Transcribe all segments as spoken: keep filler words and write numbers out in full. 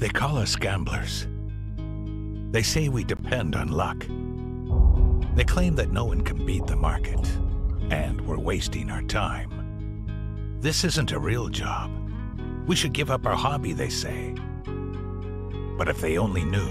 They call us gamblers. They say we depend on luck. They claim that no one can beat the market, and we're wasting our time. This isn't a real job. We should give up our hobby, they say. But if they only knew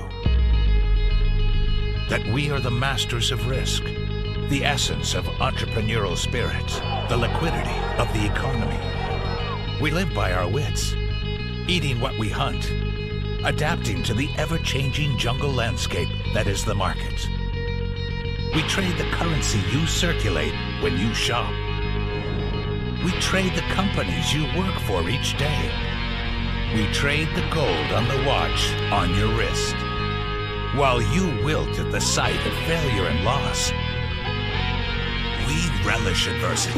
that we are the masters of risk, the essence of entrepreneurial spirit, the liquidity of the economy. We live by our wits, eating what we hunt, adapting to the ever-changing jungle landscape that is the market. We trade the currency you circulate when you shop. We trade the companies you work for each day. We trade the gold on the watch on your wrist. While you wilt at the sight of failure and loss, we relish adversity.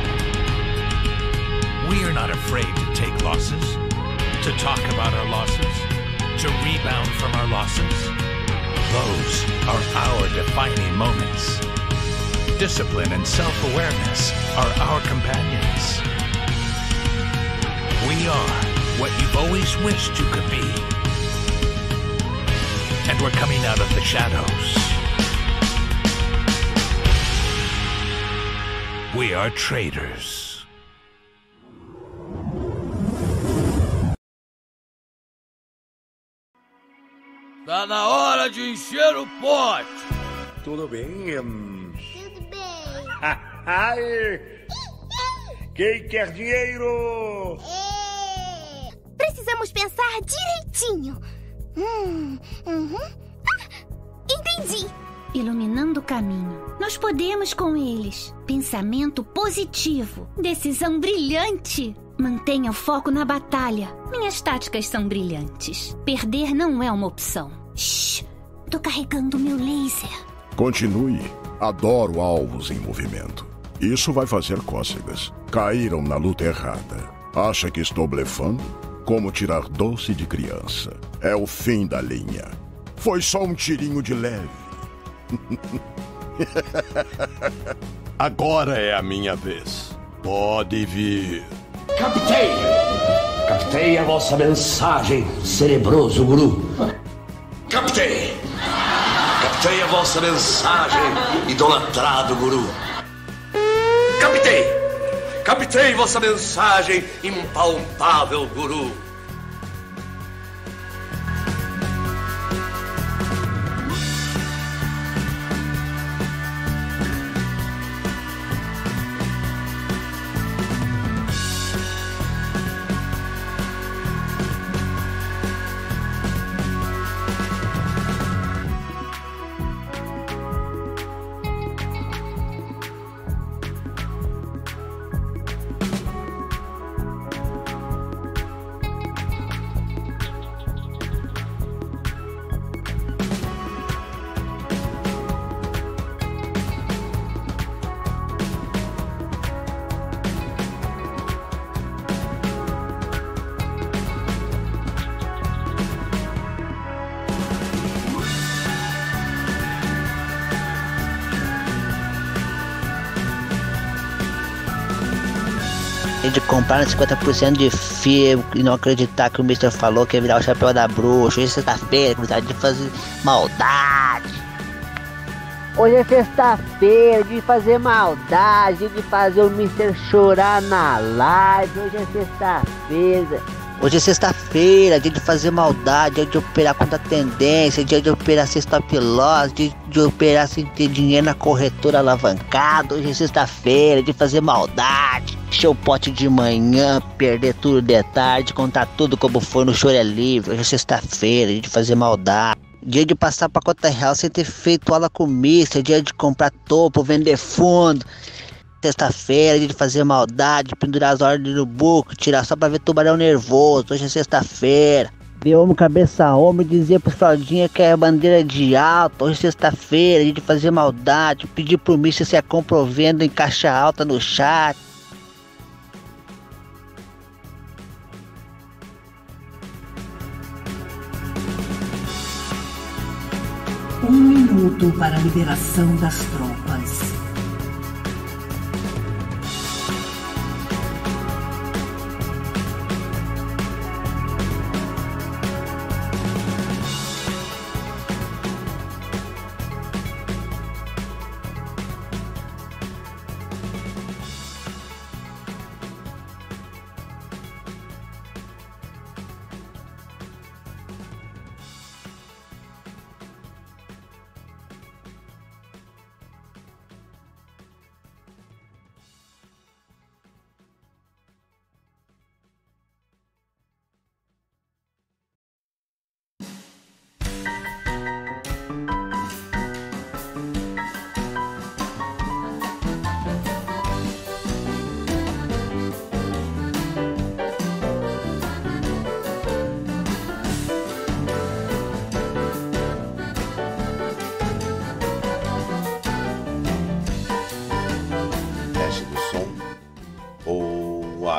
We are not afraid to take losses, to talk about our losses, to rebound from our losses. Those are our defining moments. Discipline and self-awareness are our companions. We are what you've always wished you could be. And we're coming out of the shadows. We are traders. Tá na hora de encher o pote. Tudo bem? Hum... Tudo bem. Quem quer dinheiro? É... Precisamos pensar direitinho. Hum, uhum. Ah, entendi. Iluminando o caminho. Nós podemos com eles. Pensamento positivo. Decisão brilhante. Mantenha o foco na batalha. Minhas táticas são brilhantes. Perder não é uma opção. Shhh. Tô carregando meu laser. Continue. Adoro alvos em movimento. Isso vai fazer cócegas. Caíram na luta errada. Acha que estou blefando? Como tirar doce de criança. É o fim da linha. Foi só um tirinho de leve. Agora é a minha vez. Pode vir. Captei! Captei a vossa mensagem, cerebroso guru. Captei! Captei a vossa mensagem, idolatrado guru. Captei! Captei vossa mensagem, impalpável guru. De comprar cinquenta por cento de filme e não acreditar que o mister falou que ia virar o chapéu da bruxa. Hoje é sexta-feira, vontade de fazer maldade. Hoje é sexta-feira, de fazer maldade, de fazer o mister chorar na live. Hoje é sexta-feira. Hoje é sexta-feira, dia de fazer maldade, dia de operar contra a tendência, dia de operar sem stop loss, dia de operar sem ter dinheiro na corretora alavancada. Hoje é sexta-feira, de fazer maldade, encher o pote de manhã, perder tudo de tarde, contar tudo como foi no Choro é Livre. Hoje é sexta-feira, dia de fazer maldade. Dia de passar pra conta real sem ter feito aula com mister, dia de comprar topo, vender fundo. Sexta-feira, dia de fazer maldade, pendurar as ordens no buco, tirar só pra ver tubarão nervoso. Hoje é sexta-feira. Ver homem cabeça homem, dizer pro Fraldinha que é bandeira de alta. Hoje é sexta-feira, dia de fazer maldade, pedir pro mister se é compra ou venda em caixa alta no chat. Um minuto para a liberação das tropas.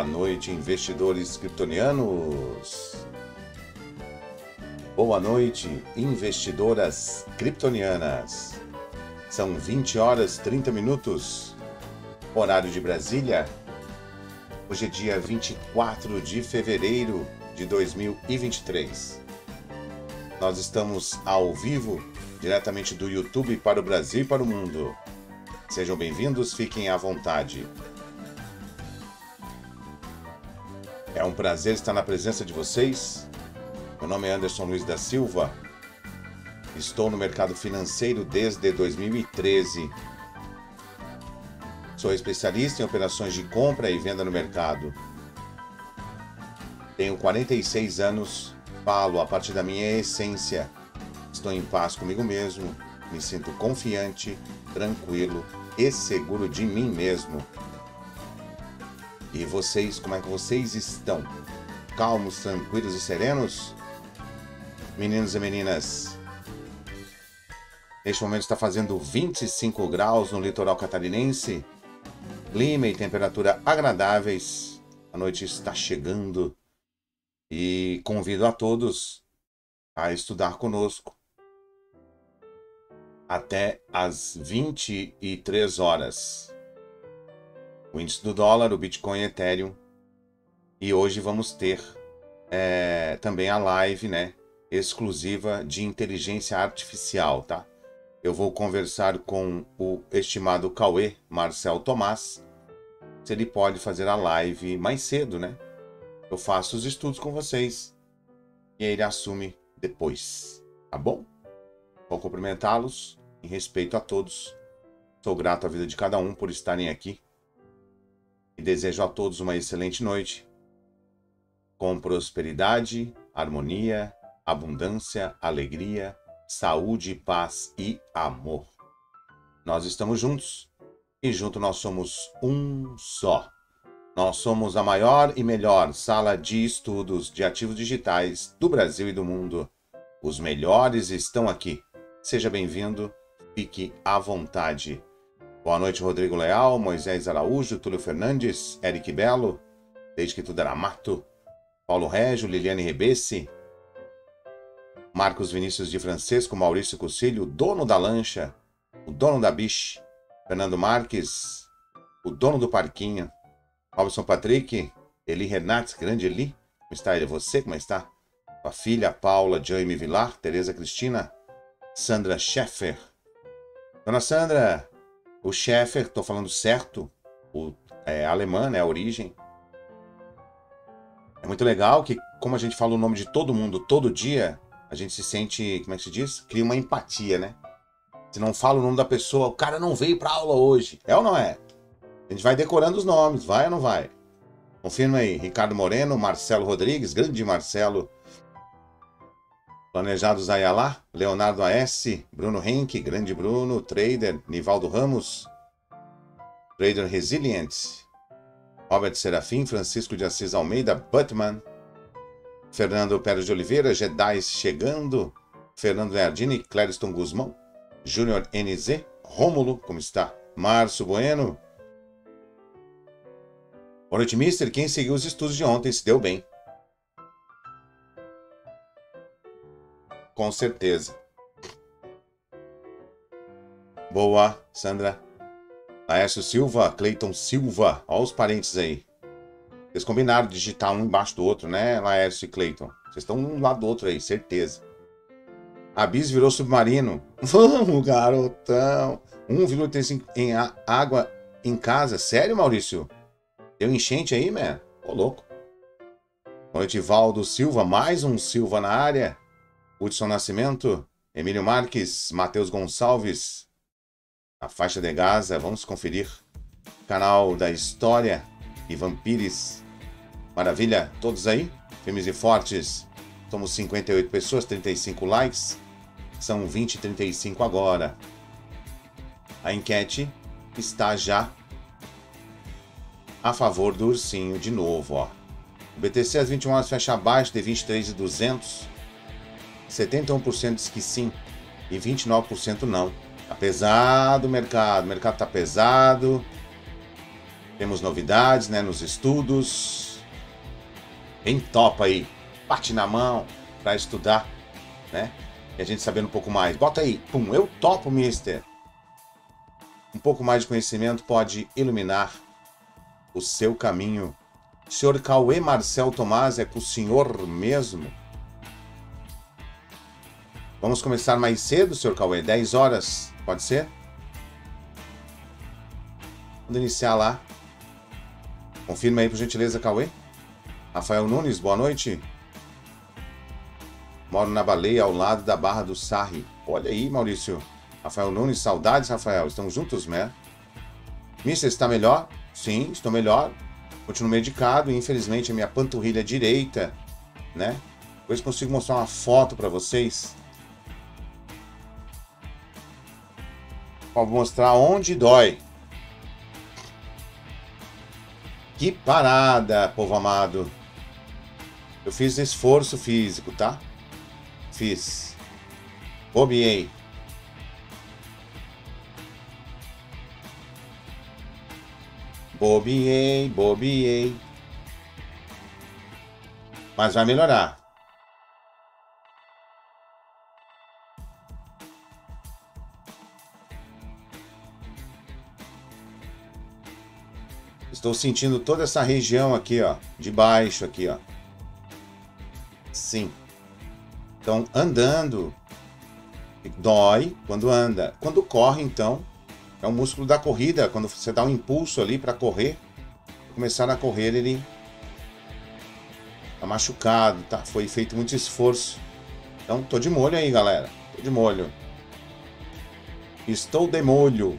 noite, investidores kryptonianos. Boa noite, investidoras kryptonianas. São vinte horas e trinta minutos, horário de Brasília. Hoje é dia vinte e quatro de fevereiro de dois mil e vinte e três. Nós estamos ao vivo, diretamente do YouTube para o Brasil e para o mundo. Sejam bem-vindos, fiquem à vontade. É um prazer estar na presença de vocês. Meu nome é Anderson Luiz da Silva. Estou no mercado financeiro desde dois mil e treze. Sou especialista em operações de compra e venda no mercado. Tenho quarenta e seis anos, falo a partir da minha essência. Estou em paz comigo mesmo, me sinto confiante, tranquilo e seguro de mim mesmo. E vocês, como é que vocês estão? Calmos, tranquilos e serenos? Meninos e meninas, neste momento está fazendo vinte e cinco graus no litoral catarinense. Clima e temperatura agradáveis. A noite está chegando e convido a todos a estudar conosco até às vinte e três horas. O índice do dólar, o Bitcoin e Ethereum. E hoje vamos ter é, também a live, né, exclusiva de inteligência artificial, tá? Eu vou conversar com o estimado Cauê Marcel Tomás, se ele pode fazer a live mais cedo, né? Eu faço os estudos com vocês e ele assume depois, tá bom? Vou cumprimentá-los em respeito a todos. Sou grato à vida de cada um por estarem aqui e desejo a todos uma excelente noite, com prosperidade, harmonia, abundância, alegria, saúde, paz e amor. Nós estamos juntos e juntos nós somos um só. Nós somos a maior e melhor sala de estudos de ativos digitais do Brasil e do mundo. Os melhores estão aqui. Seja bem-vindo, fique à vontade. Boa noite, Rodrigo Leal, Moisés Araújo, Túlio Fernandes, Eric Belo, Desde que Tudo Era Mato, Paulo Régio, Liliane Rebesse, Marcos Vinícius de Francisco, Maurício Cucílio, o dono da lancha, o dono da biche, Fernando Marques, o dono do parquinho, Robson Patrick, Eli Renates, grande Eli, como está ele? Você, como está? A filha, Paula, Jaime Vilar, Tereza Cristina, Sandra Scheffer. Dona Sandra, o Scheffer, estou falando certo, o é, alemã, né, a origem. É muito legal que, como a gente fala o nome de todo mundo todo dia, a gente se sente, como é que se diz? Cria uma empatia, né? Se não fala o nome da pessoa, o cara não veio pra aula hoje. É ou não é? A gente vai decorando os nomes, vai ou não vai? Confirma aí. Ricardo Moreno, Marcelo Rodrigues, grande Marcelo. Planejados Ayala, Leonardo A S, Bruno Henke, grande Bruno, Trader, Nivaldo Ramos, Trader Resilient, Robert Serafim, Francisco de Assis Almeida, Butman, Fernando Pérez de Oliveira, Jedi chegando, Fernando Nardini, Clériston Guzmão, Júnior N Z, Rômulo, como está? Márcio Bueno. Boa noite, mister. Quem seguiu os estudos de ontem se deu bem. Com certeza. Boa, Sandra. Laércio Silva, Cleiton Silva. Olha os parentes aí. Vocês combinaram de digitar um embaixo do outro, né, Laércio e Cleiton? Vocês estão um lado do outro aí, certeza. A Bis virou submarino. Vamos, garotão. um vírgula trinta e cinco em água em casa. Sério, Maurício? Deu enchente aí, man? Ô, louco. Boa noite, Valdo Silva. Mais um Silva na área. Hudson Nascimento. Emílio Marques. Matheus Gonçalves. A faixa de Gaza. Vamos conferir. Canal da História. Ivan Pires. Maravilha. Todos aí? Firmes e fortes. Somos cinquenta e oito pessoas, trinta e cinco likes. São vinte e trinta e cinco agora. A enquete está já a favor do ursinho de novo, ó. O B T C às vinte e uma horas fecha abaixo de vinte e três mil e duzentos. setenta e um por cento diz que sim e vinte e nove por cento não. Tá pesado o mercado, o mercado tá pesado. Temos novidades, né, nos estudos. Quem topa aí? Bate na mão para estudar, né? E a gente sabendo um pouco mais. Bota aí. Pum, eu topo, mister. Um pouco mais de conhecimento pode iluminar o seu caminho. O senhor Cauê Marcel Tomás é com o senhor mesmo? Vamos começar mais cedo, senhor Cauê? dez horas, pode ser? Vamos iniciar lá. Confirma aí, por gentileza, Cauê. Rafael Nunes, boa noite. Moro na Baleia, ao lado da Barra do Sarri. Olha aí, Maurício. Rafael Nunes, saudades, Rafael. Estamos juntos, né? Mister, está melhor? Sim, estou melhor. Continuo medicado e, infelizmente, a minha panturrilha direita, né? Depois consigo mostrar uma foto para vocês. Vou mostrar onde dói. Que parada, povo amado. Eu fiz esforço físico, tá? Fiz. Bobiei. Bobiei, bobiei. Mas vai melhorar. Estou sentindo toda essa região aqui, ó, de baixo aqui, ó. Sim. Então, andando dói quando anda. Quando corre, então, é o músculo da corrida. Quando você dá um impulso ali para correr, começar a correr, ele tá machucado, tá? Foi feito muito esforço. Então, tô de molho aí, galera. Tô de molho. Estou de molho.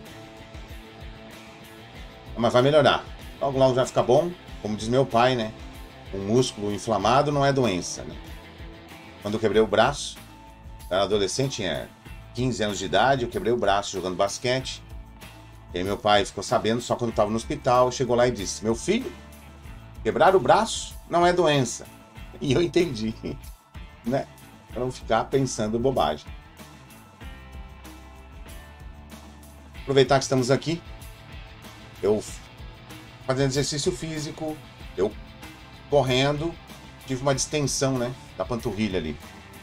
Mas vai melhorar. Logo, logo vai ficar bom. Como diz meu pai, né? Um músculo inflamado não é doença, né? Quando eu quebrei o braço, eu era adolescente, tinha quinze anos de idade, eu quebrei o braço jogando basquete. E aí meu pai ficou sabendo só quando eu estava no hospital, chegou lá e disse: meu filho, quebrar o braço não é doença. E eu entendi, né? Para não ficar pensando bobagem. Aproveitar que estamos aqui, eu fazendo exercício físico, eu correndo, tive uma distensão, né, da panturrilha ali.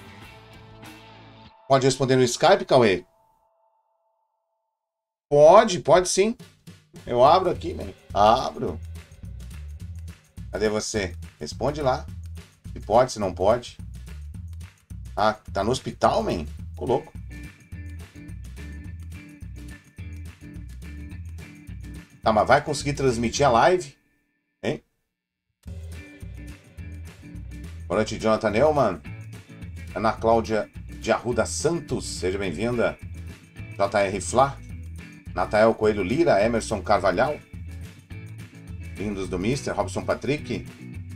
Pode responder no Skype, Cauê? Pode, pode sim. Eu abro aqui, né? Abro. Cadê você? Responde lá. Se pode, se não pode. Ah, tá no hospital, man? Ficou louco. Tá, mas vai conseguir transmitir a live? Hein? Boa noite, Jonathan Neumann. Ana Cláudia de Arruda Santos, seja bem-vinda. J R Flá. Natael Coelho Lira, Emerson Carvalhal. Lindos do mister Robson Patrick.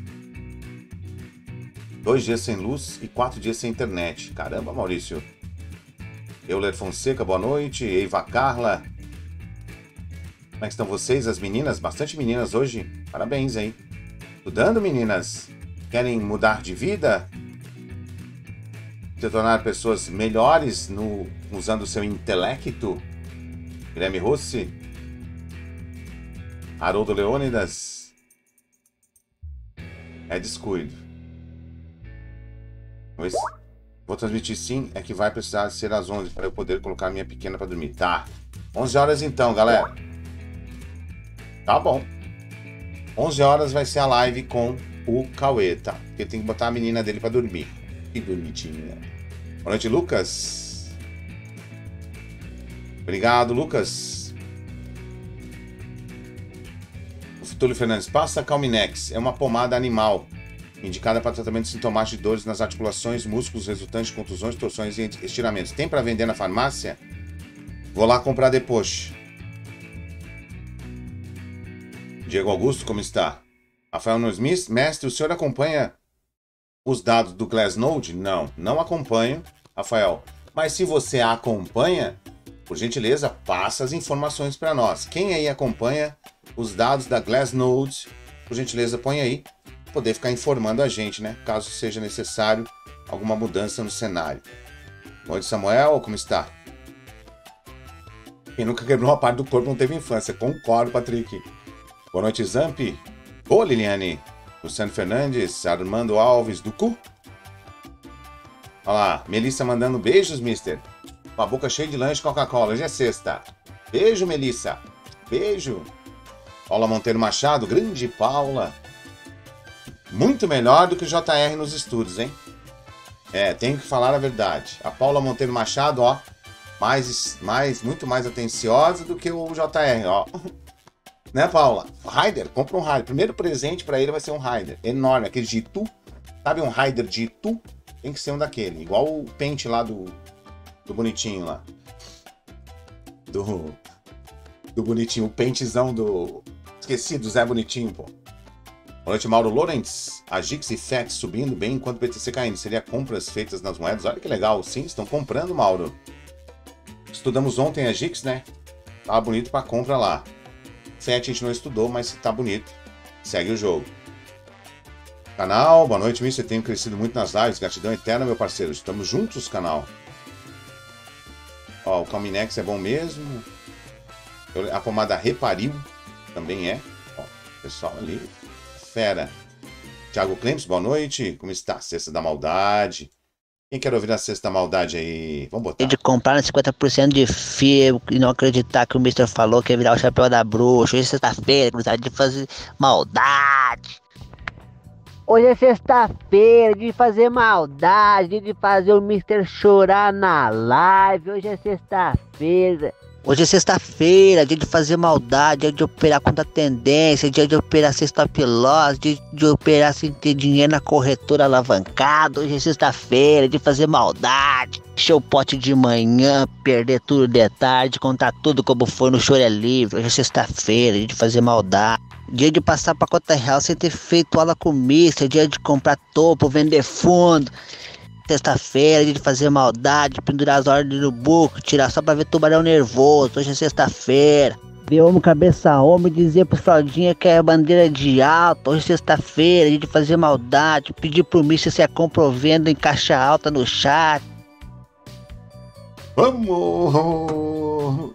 Dois dias sem luz e quatro dias sem internet. Caramba, Maurício. Euler Fonseca, boa noite. Eiva Carla. Como é que estão vocês, as meninas? Bastante meninas hoje. Parabéns aí. Estudando, meninas? Querem mudar de vida? Se tornar pessoas melhores no, usando o seu intelecto? Guilherme Rossi? Haroldo Leônidas? É descuido. Mas vou transmitir sim, é que vai precisar ser às onze para eu poder colocar minha pequena para dormir. Tá. onze horas então, galera. Tá bom. onze horas vai ser a live com o Cauê, tá? Porque tem que botar a menina dele pra dormir. Que bonitinha. Boa noite, Lucas. Obrigado, Lucas. O Futúlio Fernandes. Passa Calminex. É uma pomada animal. Indicada para tratamento sintomático de dores nas articulações, músculos, resultantes de contusões, torções e estiramentos. Tem para vender na farmácia? Vou lá comprar depois. Diego Augusto, como está? Rafael Nunes, mestre, o senhor acompanha os dados do Glassnode? Não, não acompanho, Rafael. Mas se você acompanha, por gentileza, passa as informações para nós. Quem aí acompanha os dados da Glassnode, por gentileza, põe aí, para poder ficar informando a gente, né? Caso seja necessário alguma mudança no cenário. Boa noite, Samuel, como está? Quem nunca quebrou uma parte do corpo não teve infância. Concordo, Patrick. Boa noite, Zamp. Boa, Liliane. Luciano Fernandes, Armando Alves, do Cu. Olha lá, Melissa mandando beijos, mister. Com a boca cheia de lanche Coca-Cola. Hoje é sexta. Beijo, Melissa. Beijo. Paula Monteiro Machado, grande Paula. Muito melhor do que o J R nos estúdios, hein? É, tenho que falar a verdade. A Paula Monteiro Machado, ó, mais, mais, muito mais atenciosa do que o J R, ó. Né, Paula? Raider, compra um Raider. Primeiro presente pra ele vai ser um Raider enorme, aquele de Itu. Sabe um Raider de Itu? Tem que ser um daquele, igual o pente lá do, do bonitinho lá. Do, do bonitinho, o pentezão do... Esqueci, do Zé Bonitinho, pô. Boa noite, Mauro Lorentz. A Gix e F A T subindo bem enquanto o B T C caindo. Seria compras feitas nas moedas? Olha que legal. Sim, estão comprando, Mauro. Estudamos ontem a Gix, né? Tava bonito pra compra lá. F A T a gente não estudou, mas tá bonito. Segue o jogo. Canal, boa noite, mister. Tenho crescido muito nas lives. Gratidão eterna, meu parceiro. Estamos juntos, canal. Ó, o Calminex é bom mesmo. A pomada Reparil também é. Ó, pessoal ali... Fera. Thiago Clempes, boa noite. Como está? Cesta da Maldade. Quem quer ouvir a Cesta da Maldade aí? Vamos botar. De comprar cinquenta por cento de fio e não acreditar que o mister falou que ia virar o chapéu da bruxa. Hoje é sexta-feira, cruzado de fazer maldade. Hoje é sexta-feira, de fazer maldade, de fazer o mister chorar na live. Hoje é sexta-feira. Hoje é sexta-feira, dia de fazer maldade, dia de operar contra a tendência, dia de operar sem stop loss, dia de operar sem ter dinheiro na corretora alavancada. Hoje é sexta-feira, de fazer maldade, encher o pote de manhã, perder tudo de tarde, contar tudo como foi no Choro é Livre. Hoje é sexta-feira, dia de fazer maldade, dia de passar pra conta real sem ter feito aula com o mister, dia de comprar topo, vender fundo. Sexta-feira, dia de fazer maldade, pendurar as ordens no buco, tirar só pra ver tubarão nervoso. Hoje é sexta-feira. Ver homem cabeça a homem, dizer pro Fraldinha que é bandeira de alta. Hoje é sexta-feira, dia de fazer maldade, pedir pro mister se é compra ou venda em caixa alta no chat. Vamos!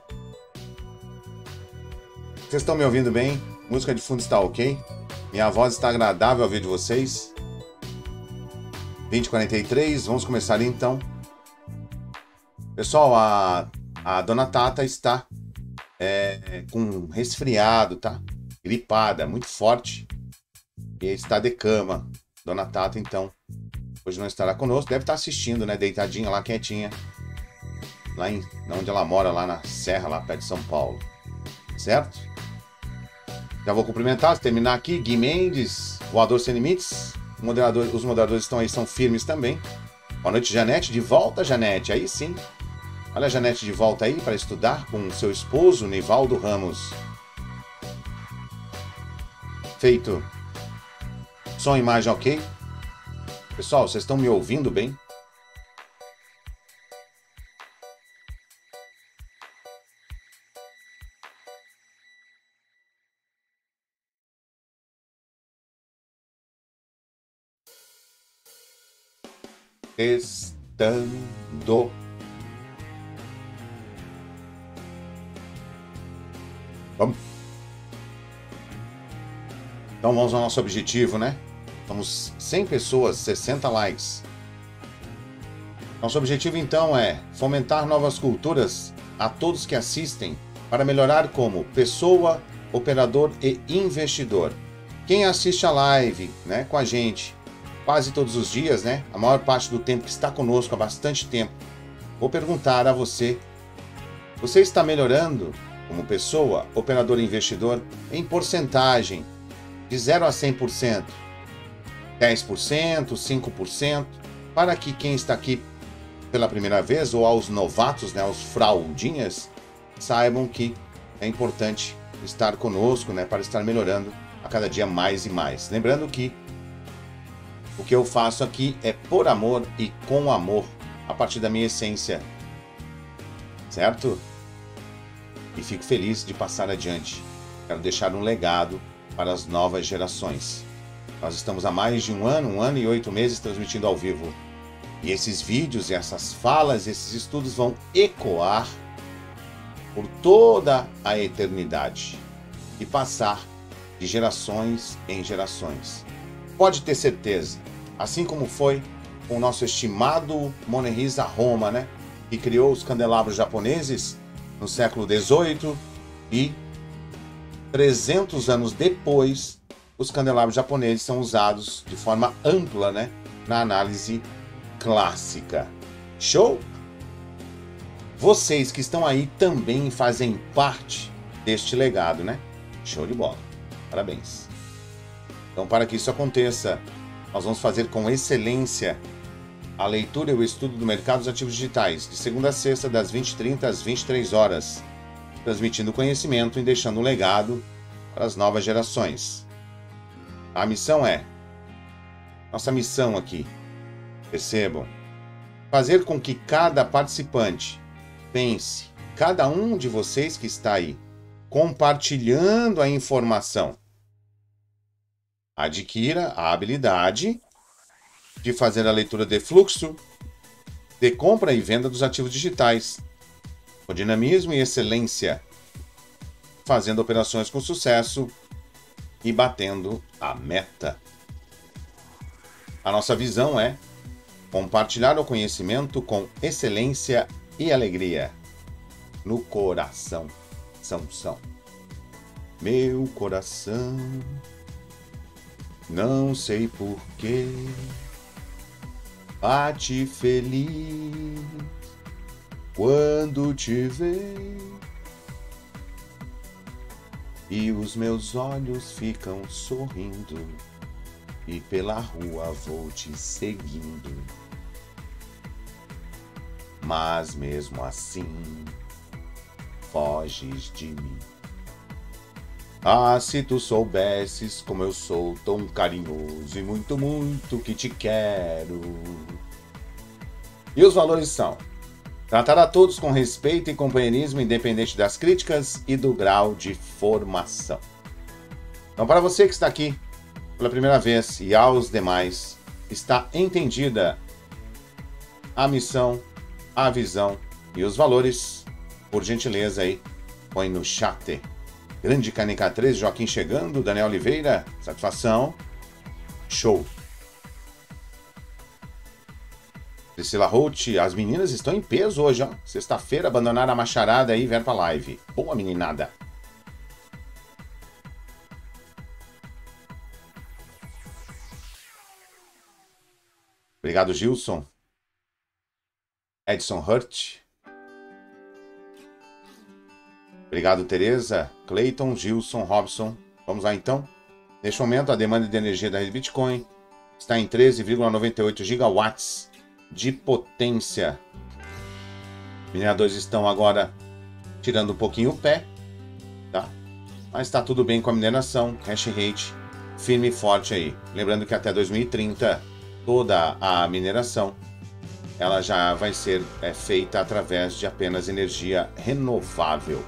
Vocês estão me ouvindo bem? Música de fundo está ok? Minha voz está agradável ao ouvir de vocês? vinte e quarenta e três, vamos começar então. Pessoal, a, a dona Tata está é, com resfriado, tá? Gripada, muito forte. E está de cama. Dona Tata, então, hoje não estará conosco. Deve estar assistindo, né? Deitadinha lá, quietinha. Lá em, onde ela mora, lá na Serra, lá perto de São Paulo. Certo? Já vou cumprimentar, terminar aqui. Gui Mendes, Voador Sem Limites. Moderador, os moderadores estão aí, são firmes também. Boa noite, Janete. De volta, Janete. Aí sim. Olha a Janete de volta aí para estudar com seu esposo, Nivaldo Ramos. Feito. Som e imagem ok? Pessoal, vocês estão me ouvindo bem? Testando. Vamos. Então vamos ao nosso objetivo, né? Somos cem pessoas, sessenta likes. Nosso objetivo então é fomentar novas culturas a todos que assistem para melhorar como pessoa, operador e investidor. Quem assiste a live, né, com a gente quase todos os dias, né? A maior parte do tempo que está conosco há bastante tempo. Vou perguntar a você: você está melhorando como pessoa, operador e investidor em porcentagem de zero a cem por cento? dez por cento, cinco por cento? Para que quem está aqui pela primeira vez ou aos novatos, né, aos fraldinhas, saibam que é importante estar conosco, né, para estar melhorando a cada dia mais e mais. Lembrando que o que eu faço aqui é por amor e com amor, a partir da minha essência, certo? E fico feliz de passar adiante. Quero deixar um legado para as novas gerações. Nós estamos há mais de um ano, um ano e oito meses transmitindo ao vivo. E esses vídeos, essas falas, esses estudos vão ecoar por toda a eternidade e passar de gerações em gerações. Pode ter certeza, assim como foi com o nosso estimado Morihisa Homma, né? Que criou os candelabros japoneses no século dezoito e trezentos anos depois, os candelabros japoneses são usados de forma ampla, né? Na análise clássica. Show? Vocês que estão aí também fazem parte deste legado, né? Show de bola. Parabéns. Então, para que isso aconteça, nós vamos fazer com excelência a leitura e o estudo do mercado dos ativos digitais, de segunda a sexta, das vinte e trinta às vinte e três horas, transmitindo conhecimento e deixando um legado para as novas gerações. A missão é, nossa missão aqui, percebam, fazer com que cada participante pense, cada um de vocês que está aí, compartilhando a informação, adquira a habilidade de fazer a leitura de fluxo, de compra e venda dos ativos digitais, com dinamismo e excelência, fazendo operações com sucesso e batendo a meta. A nossa visão é compartilhar o conhecimento com excelência e alegria no coração. São, são. Meu coração, não sei porquê, bate feliz quando te vê, e os meus olhos ficam sorrindo, e pela rua vou te seguindo. Mas mesmo assim, foges de mim. Ah, se tu soubesses como eu sou tão carinhoso e muito, muito que te quero. E os valores são: tratar a todos com respeito e companheirismo, independente das críticas e do grau de formação. Então, para você que está aqui pela primeira vez e aos demais, está entendida a missão, a visão e os valores, por gentileza aí, põe no chat. Grande K N K três, Joaquim chegando, Daniel Oliveira, satisfação. Show. Priscila Holt, as meninas estão em peso hoje, ó. Sexta-feira, abandonaram a macharada aí e vieram pra live. Boa, meninada. Obrigado, Gilson. Edson Hurt. Obrigado, Tereza, Clayton, Gilson, Robson. Vamos lá, então. Neste momento, a demanda de energia da rede Bitcoin está em treze vírgula noventa e oito gigawatts de potência. Mineradores estão agora tirando um pouquinho o pé, tá? Mas está tudo bem com a mineração, hash rate firme e forte aí. Lembrando que até dois mil e trinta, toda a mineração ela já vai ser é, feita através de apenas energia renovável.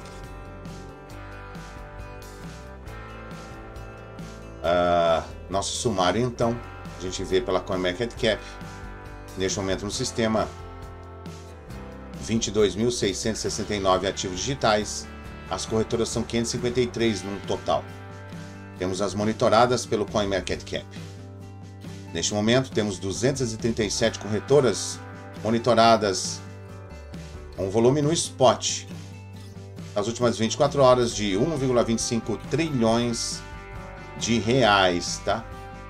Uh, nosso sumário, então, a gente vê pela CoinMarketCap, neste momento no sistema, vinte e dois mil seiscentos e sessenta e nove ativos digitais, as corretoras são quinhentos e cinquenta e três no total. Temos as monitoradas pelo CoinMarketCap. Neste momento, temos duzentas e trinta e sete corretoras monitoradas, com volume no spot, nas últimas vinte e quatro horas, de um vírgula vinte e cinco trilhões de reais, tá?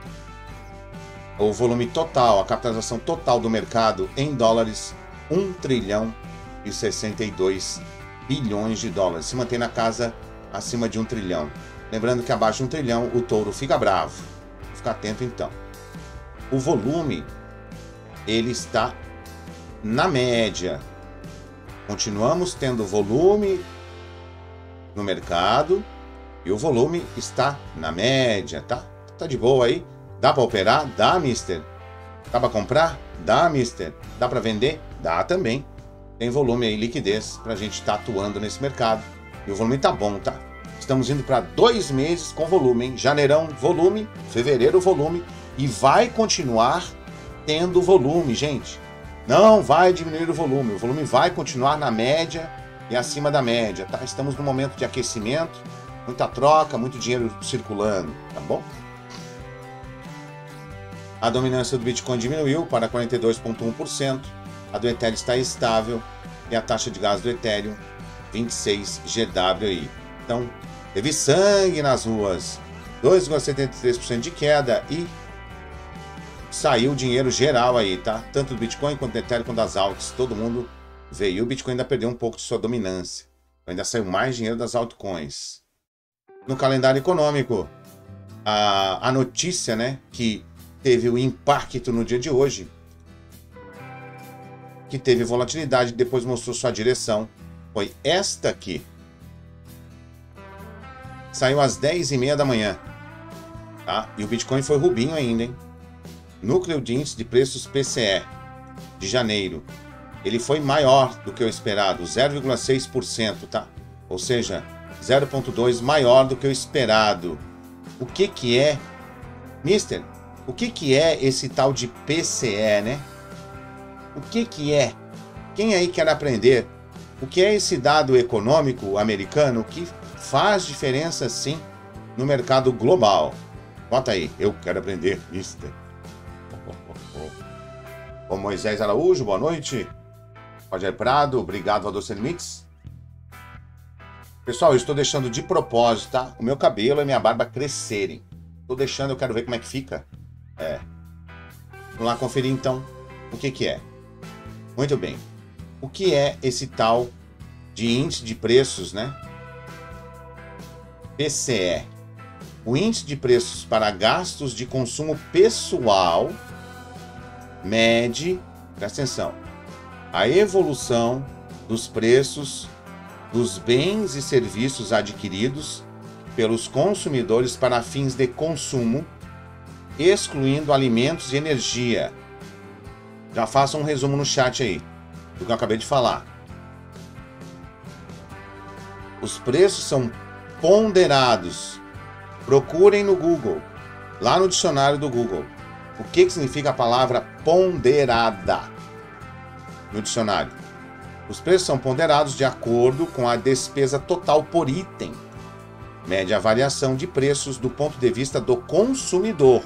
O volume total, a capitalização total do mercado em dólares, um trilhão e sessenta e dois bilhões de dólares. Se mantém na casa acima de um trilhão. Lembrando que abaixo de um trilhão o touro fica bravo. Vou ficar atento então. O volume, ele está na média. Continuamos tendo volume no mercado. E o volume está na média, tá? Tá de boa aí? Dá para operar? Dá, mister. Dá para comprar? Dá, mister. Dá para vender? Dá também. Tem volume aí, liquidez, pra gente estar tá atuando nesse mercado. E o volume tá bom, tá? Estamos indo para dois meses com volume, hein? Janeirão, volume. Fevereiro, volume. E vai continuar tendo volume, gente. Não vai diminuir o volume. O volume vai continuar na média e acima da média, tá? Estamos no momento de aquecimento. Muita troca, muito dinheiro circulando, tá bom? A dominância do Bitcoin diminuiu para quarenta e dois vírgula um por cento. A do Ethereum está estável. E a taxa de gás do Ethereum, vinte e seis G W I. Então, teve sangue nas ruas. dois vírgula setenta e três por cento de queda e saiu o dinheiro geral aí, tá? Tanto do Bitcoin quanto do Ethereum quanto das altas. Todo mundo veio. O Bitcoin ainda perdeu um pouco de sua dominância. Ainda saiu mais dinheiro das altcoins. No calendário econômico, a, a notícia, né, que teve o impacto no dia de hoje, que teve volatilidade e depois mostrou sua direção, foi esta aqui. Saiu às dez e meia da manhã. Tá? E o Bitcoin foi rubinho ainda, hein? Núcleo de índice de preços P C E de janeiro. Ele foi maior do que o esperado, zero vírgula seis por cento, tá? Ou seja, zero vírgula dois por cento maior do que o esperado. O que que é, Mister? O que que é esse tal de P C E, né? O que que é? Quem aí quer aprender? O que é esse dado econômico americano que faz diferença, sim, no mercado global? Bota aí, eu quero aprender, mister. Ô Moisés Araújo, boa noite. Roger Prado, obrigado, Valor Sem Limites. Pessoal, eu estou deixando de propósito, tá? O meu cabelo e minha barba crescerem. Estou deixando, eu quero ver como é que fica. É. Vamos lá conferir, então, o que que é. Muito bem. O que é esse tal de índice de preços, né? P C E. O índice de preços para gastos de consumo pessoal mede, presta atenção, a evolução dos preços dos bens e serviços adquiridos pelos consumidores para fins de consumo, excluindo alimentos e energia. Já faça um resumo no chat aí, do que eu acabei de falar. Os preços são ponderados. Procurem no Google, lá no dicionário do Google, o que, que significa a palavra ponderada no dicionário. Os preços são ponderados de acordo com a despesa total por item. Mede a variação de preços do ponto de vista do consumidor.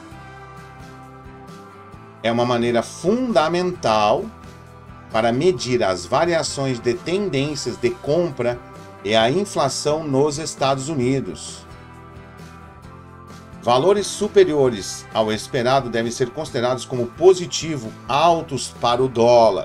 É uma maneira fundamental para medir as variações de tendências de compra e a inflação nos Estados Unidos. Valores superiores ao esperado devem ser considerados como positivo, altos para o dólar.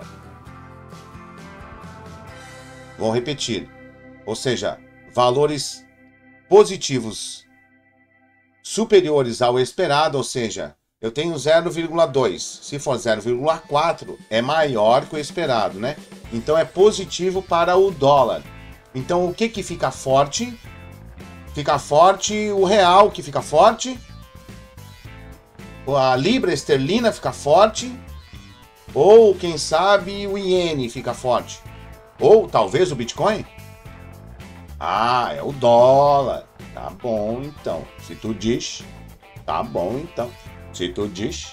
Vou repetir. Ou seja, valores positivos superiores ao esperado, ou seja, eu tenho zero vírgula dois. Se for zero vírgula quatro, é maior que o esperado, né? Então é positivo para o dólar. Então o que que fica forte? Fica forte o real, que fica forte. A libra esterlina fica forte. Ou, quem sabe, o iene fica forte. Ou, talvez, o Bitcoin. Ah, é o dólar. Tá bom, então. Se tu diz, tá bom, então. Se tu diz.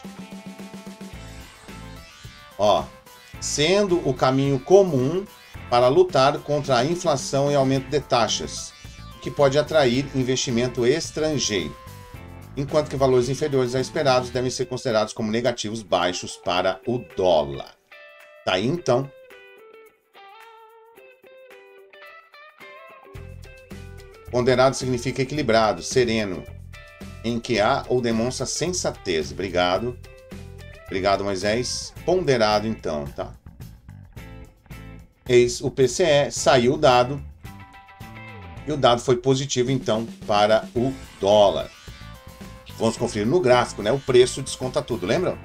Ó, sendo o caminho comum para lutar contra a inflação e aumento de taxas, que pode atrair investimento estrangeiro, enquanto que valores inferiores a esperados devem ser considerados como negativos baixos para o dólar. Tá aí, então. Ponderado significa equilibrado, sereno, em que há ou demonstra sensatez. Obrigado. Obrigado, Moisés. Ponderado, então, tá? Eis o P C E, saiu o dado. E o dado foi positivo, então, para o dólar. Vamos conferir no gráfico, né? O preço desconta tudo, lembram?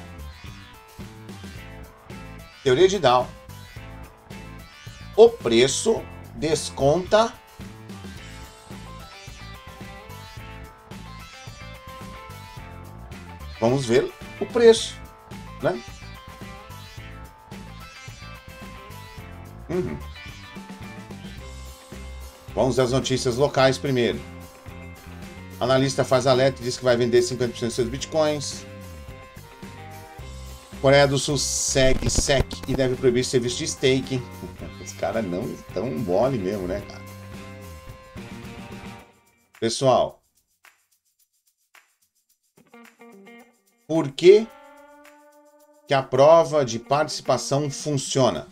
Teoria de Dow. O preço desconta Vamos ver o preço, né? Uhum. Vamos às notícias locais primeiro. Analista faz alerta e diz que vai vender cinquenta por cento dos seus bitcoins. Coreia do Sul segue S E C e deve proibir serviço de staking. Os caras não estão mole mesmo, né, cara? Pessoal, por que que a prova de participação funciona?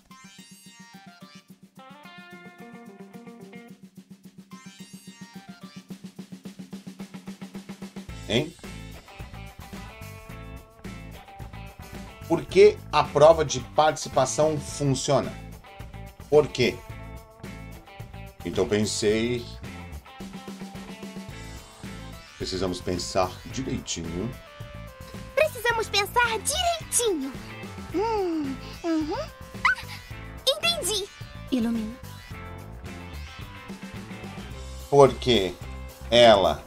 Hein? Por que a prova de participação funciona? Por quê? Então pensei... Precisamos pensar direitinho. Precisamos pensar direitinho. Hum, uhum. Ah, entendi. Ilumina. Porque ela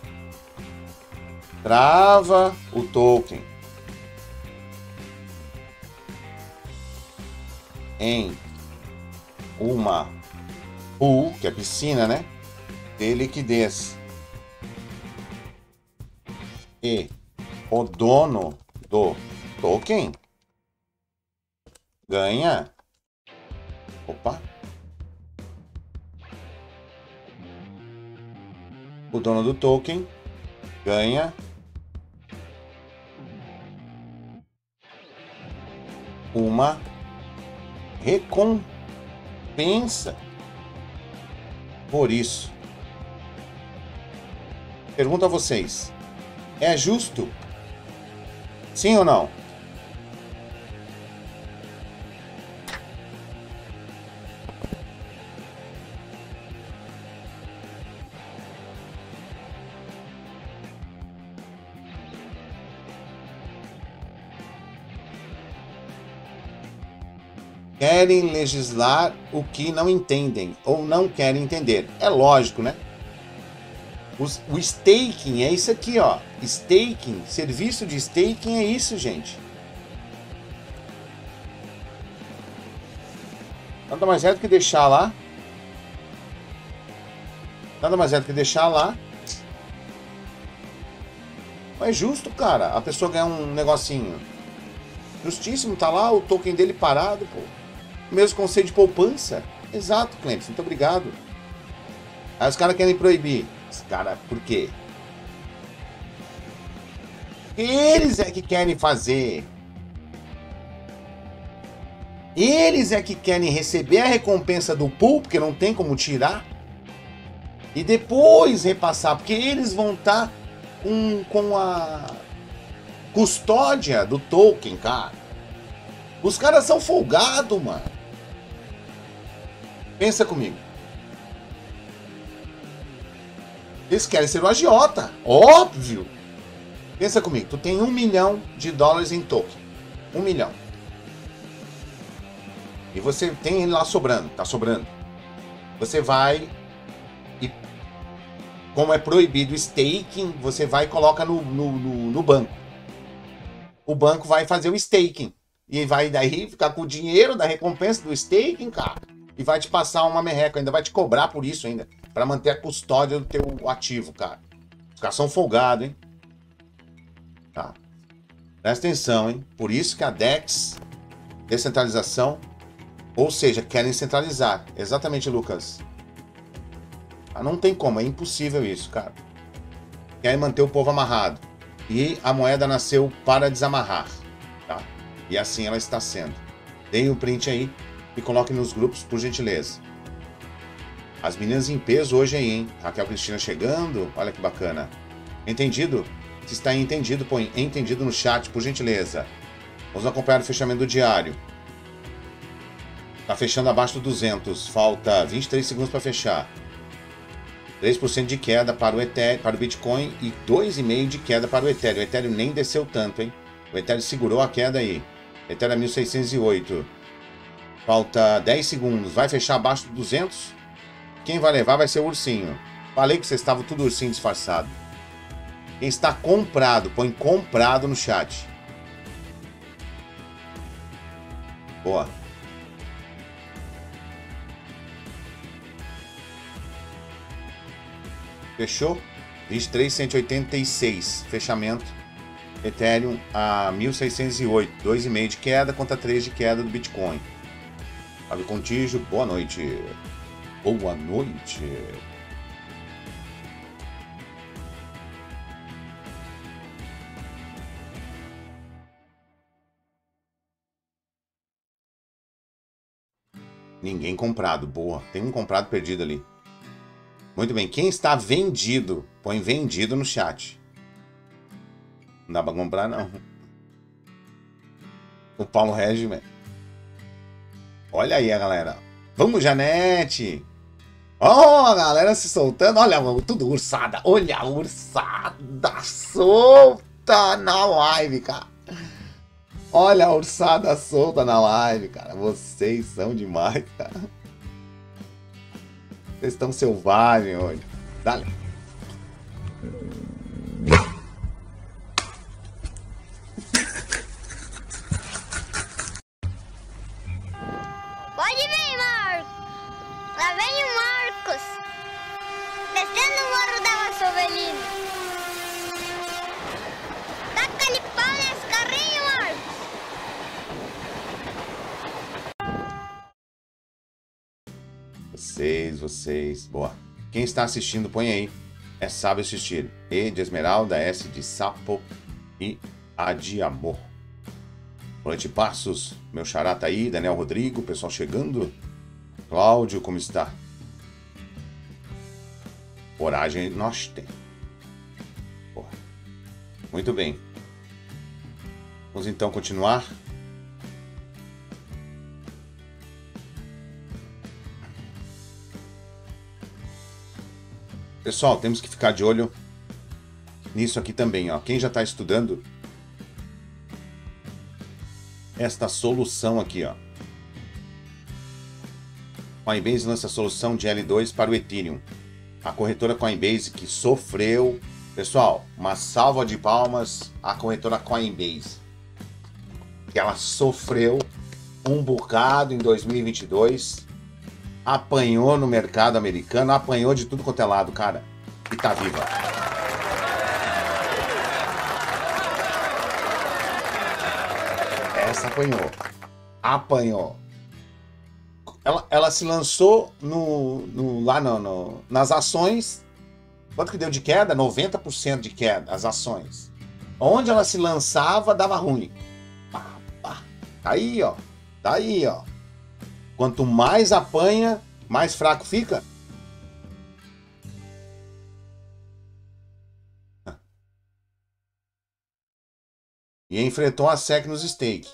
trava o token em uma pool, que é piscina, né? De liquidez. E o dono do token ganha. Opa! O dono do token ganha uma recompensa por isso. Pergunto a vocês: é justo? Sim ou não? Querem legislar o que não entendem ou não querem entender. É lógico, né? Os, o staking é isso aqui, ó. Staking, serviço de staking é isso, gente. Nada mais é do que deixar lá. Nada mais é do que deixar lá. Não é justo, cara, a pessoa ganhar um negocinho. Justíssimo, tá lá o token dele parado, pô. O mesmo conceito de poupança. Exato, Clemson, muito obrigado. Aí os caras querem proibir. Os caras, por quê? Eles é que querem fazer. Eles é que querem receber a recompensa do pool, porque não tem como tirar. E depois repassar, porque eles vão estar com, com a custódia do token, cara. Os caras são folgados, mano. Pensa comigo. Eles querem ser o agiota. Óbvio. Pensa comigo. Tu tem um milhão de dólares em token. Um milhão. E você tem ele lá sobrando. Tá sobrando. Você vai... E como é proibido o staking, você vai e coloca no, no, no, no banco. O banco vai fazer o staking. E vai daí ficar com o dinheiro da recompensa do staking, cara. E vai te passar uma merreca. Ainda vai te cobrar por isso ainda. Pra manter a custódia do teu ativo, cara. Os caras são folgados, hein? Tá. Presta atenção, hein? Por isso que a D E X, descentralização, ou seja, querem centralizar. Exatamente, Lucas. Ah, não tem como, é impossível isso, cara. Querem manter o povo amarrado. E a moeda nasceu para desamarrar, tá? E assim ela está sendo. Deem o print aí e coloquem nos grupos, por gentileza. As meninas em peso hoje aí, hein? Raquel Cristina chegando, olha que bacana. Entendido? Se está entendido, põe entendido no chat, por gentileza. Vamos acompanhar o fechamento do diário. Tá fechando abaixo do duzentos, falta vinte e três segundos para fechar. três por cento de queda para o Ethereum, para o Bitcoin e dois vírgula cinco por cento de queda para o Ethereum. O Ethereum nem desceu tanto, hein? O Ethereum segurou a queda aí. Ethereum mil seiscentos e oito. Falta dez segundos. Vai fechar abaixo do duzentos? Quem vai levar vai ser o ursinho. Falei que vocês estavam tudo ursinho disfarçado. Quem está comprado, põe comprado no chat. Boa. Fechou? vinte e três mil cento e oitenta e seis. Fechamento. Ethereum a mil seiscentos e oito. dois vírgula cinco de queda contra três de queda do Bitcoin. Fábio Contígio, boa noite. Boa noite. Ninguém comprado. Boa. Tem um comprado perdido ali. Muito bem. Quem está vendido? Põe vendido no chat. Não dá pra comprar, não. O Paulo Regime. Olha aí a galera. Vamos, Janete. Ó, oh, a galera se soltando. Olha, tudo ursada. Olha a ursada solta na live, cara. Olha a ursada solta na live, cara. Vocês são demais, cara. Vocês estão selvagens hoje. Dale. Pode vir, Marcos. Lá vem o Marcos. Descendo o morro da Vassovelina. Taca-lhe pau nesse carrinho, Marcos. Vocês, vocês. Boa. Quem está assistindo, põe aí. É sábio assistir. E de Esmeralda, S de Sapo e A de Amor. Boa noite, Passos. Meu xará tá aí. Daniel Rodrigo, pessoal chegando. Cláudio, como está? Coragem nós temos. Boa. Muito bem. Vamos então continuar. Pessoal, temos que ficar de olho nisso aqui também, ó. Quem já está estudando esta solução aqui, ó. Coinbase lança a solução de L dois para o Ethereum. A corretora Coinbase que sofreu... Pessoal, uma salva de palmas à corretora Coinbase. Que ela sofreu um bocado em dois mil e vinte e dois... Apanhou no mercado americano, apanhou de tudo quanto é lado, cara. E tá viva. Essa apanhou. Apanhou. Ela, ela se lançou no, no, lá no, no, nas ações. Quanto que deu de queda? noventa por cento de queda, as ações. Onde ela se lançava, dava ruim. Pá, pá. Tá aí, ó. Tá aí, ó. Quanto mais apanha, mais fraco fica. E enfrentou a S E C nos stake.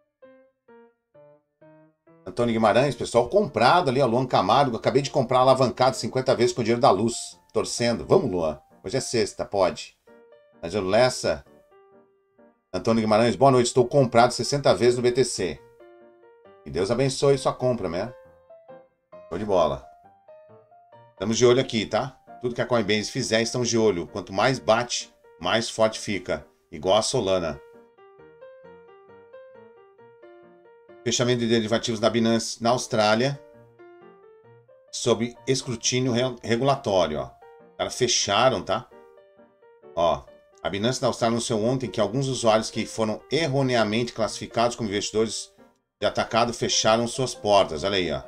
Antônio Guimarães, pessoal comprado ali, a Luan Camargo. Acabei de comprar alavancado cinquenta vezes com o dinheiro da luz. Torcendo. Vamos, Luan. Hoje é sexta, pode. Angelo Lessa. Antônio Guimarães, boa noite. Estou comprado sessenta vezes no B T C. Que Deus abençoe sua compra, né? Show de bola. Estamos de olho aqui, tá? Tudo que a Coinbase fizer, estamos de olho. Quanto mais bate, mais forte fica. Igual a Solana. Fechamento de derivativos da Binance na Austrália. Sob escrutínio regulatório, ó. Os caras fecharam, tá? Ó. A Binance na Austrália anunciou ontem que alguns usuários que foram erroneamente classificados como investidores de atacado fecharam suas portas. Olha aí, ó.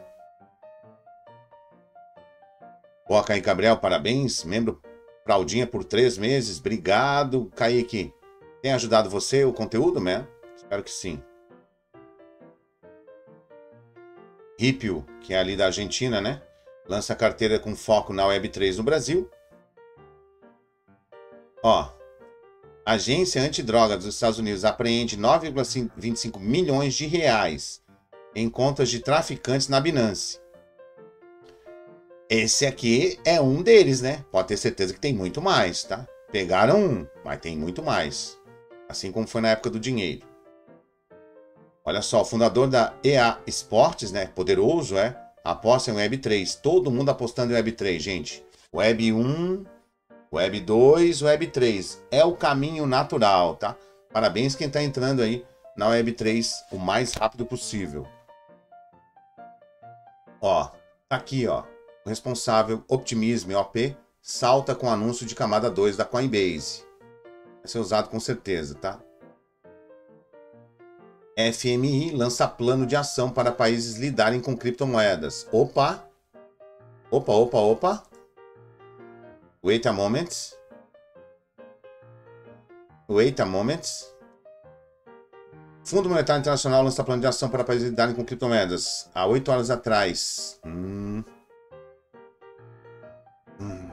Boa, Kaique Gabriel, parabéns. Membro Fraldinha por três meses. Obrigado, Kaique. Tem ajudado você o conteúdo, né? Espero que sim. Ripio, que é ali da Argentina, né? Lança carteira com foco na Web três no Brasil. Ó. Agência Antidroga dos Estados Unidos apreende nove vírgula vinte e cinco milhões de reais em contas de traficantes na Binance. Esse aqui é um deles, né? Pode ter certeza que tem muito mais, tá? Pegaram um, mas tem muito mais. Assim como foi na época do dinheiro. Olha só, o fundador da E A Esportes, né? Poderoso, é? Aposta em Web três. Todo mundo apostando em Web três, gente. Web um... Web dois, Web três. É o caminho natural, tá? Parabéns quem está entrando aí na Web três o mais rápido possível. Ó, tá aqui, ó. O responsável Optimism O P salta com o anúncio de camada dois da Coinbase. Vai ser usado com certeza, tá? F M I lança plano de ação para países lidarem com criptomoedas. Opa! Opa, opa, opa! Wait a moment. Wait a moment. Fundo Monetário Internacional lança plano de ação para países lidarem com criptomoedas. Há oito horas atrás. Hum. Hum.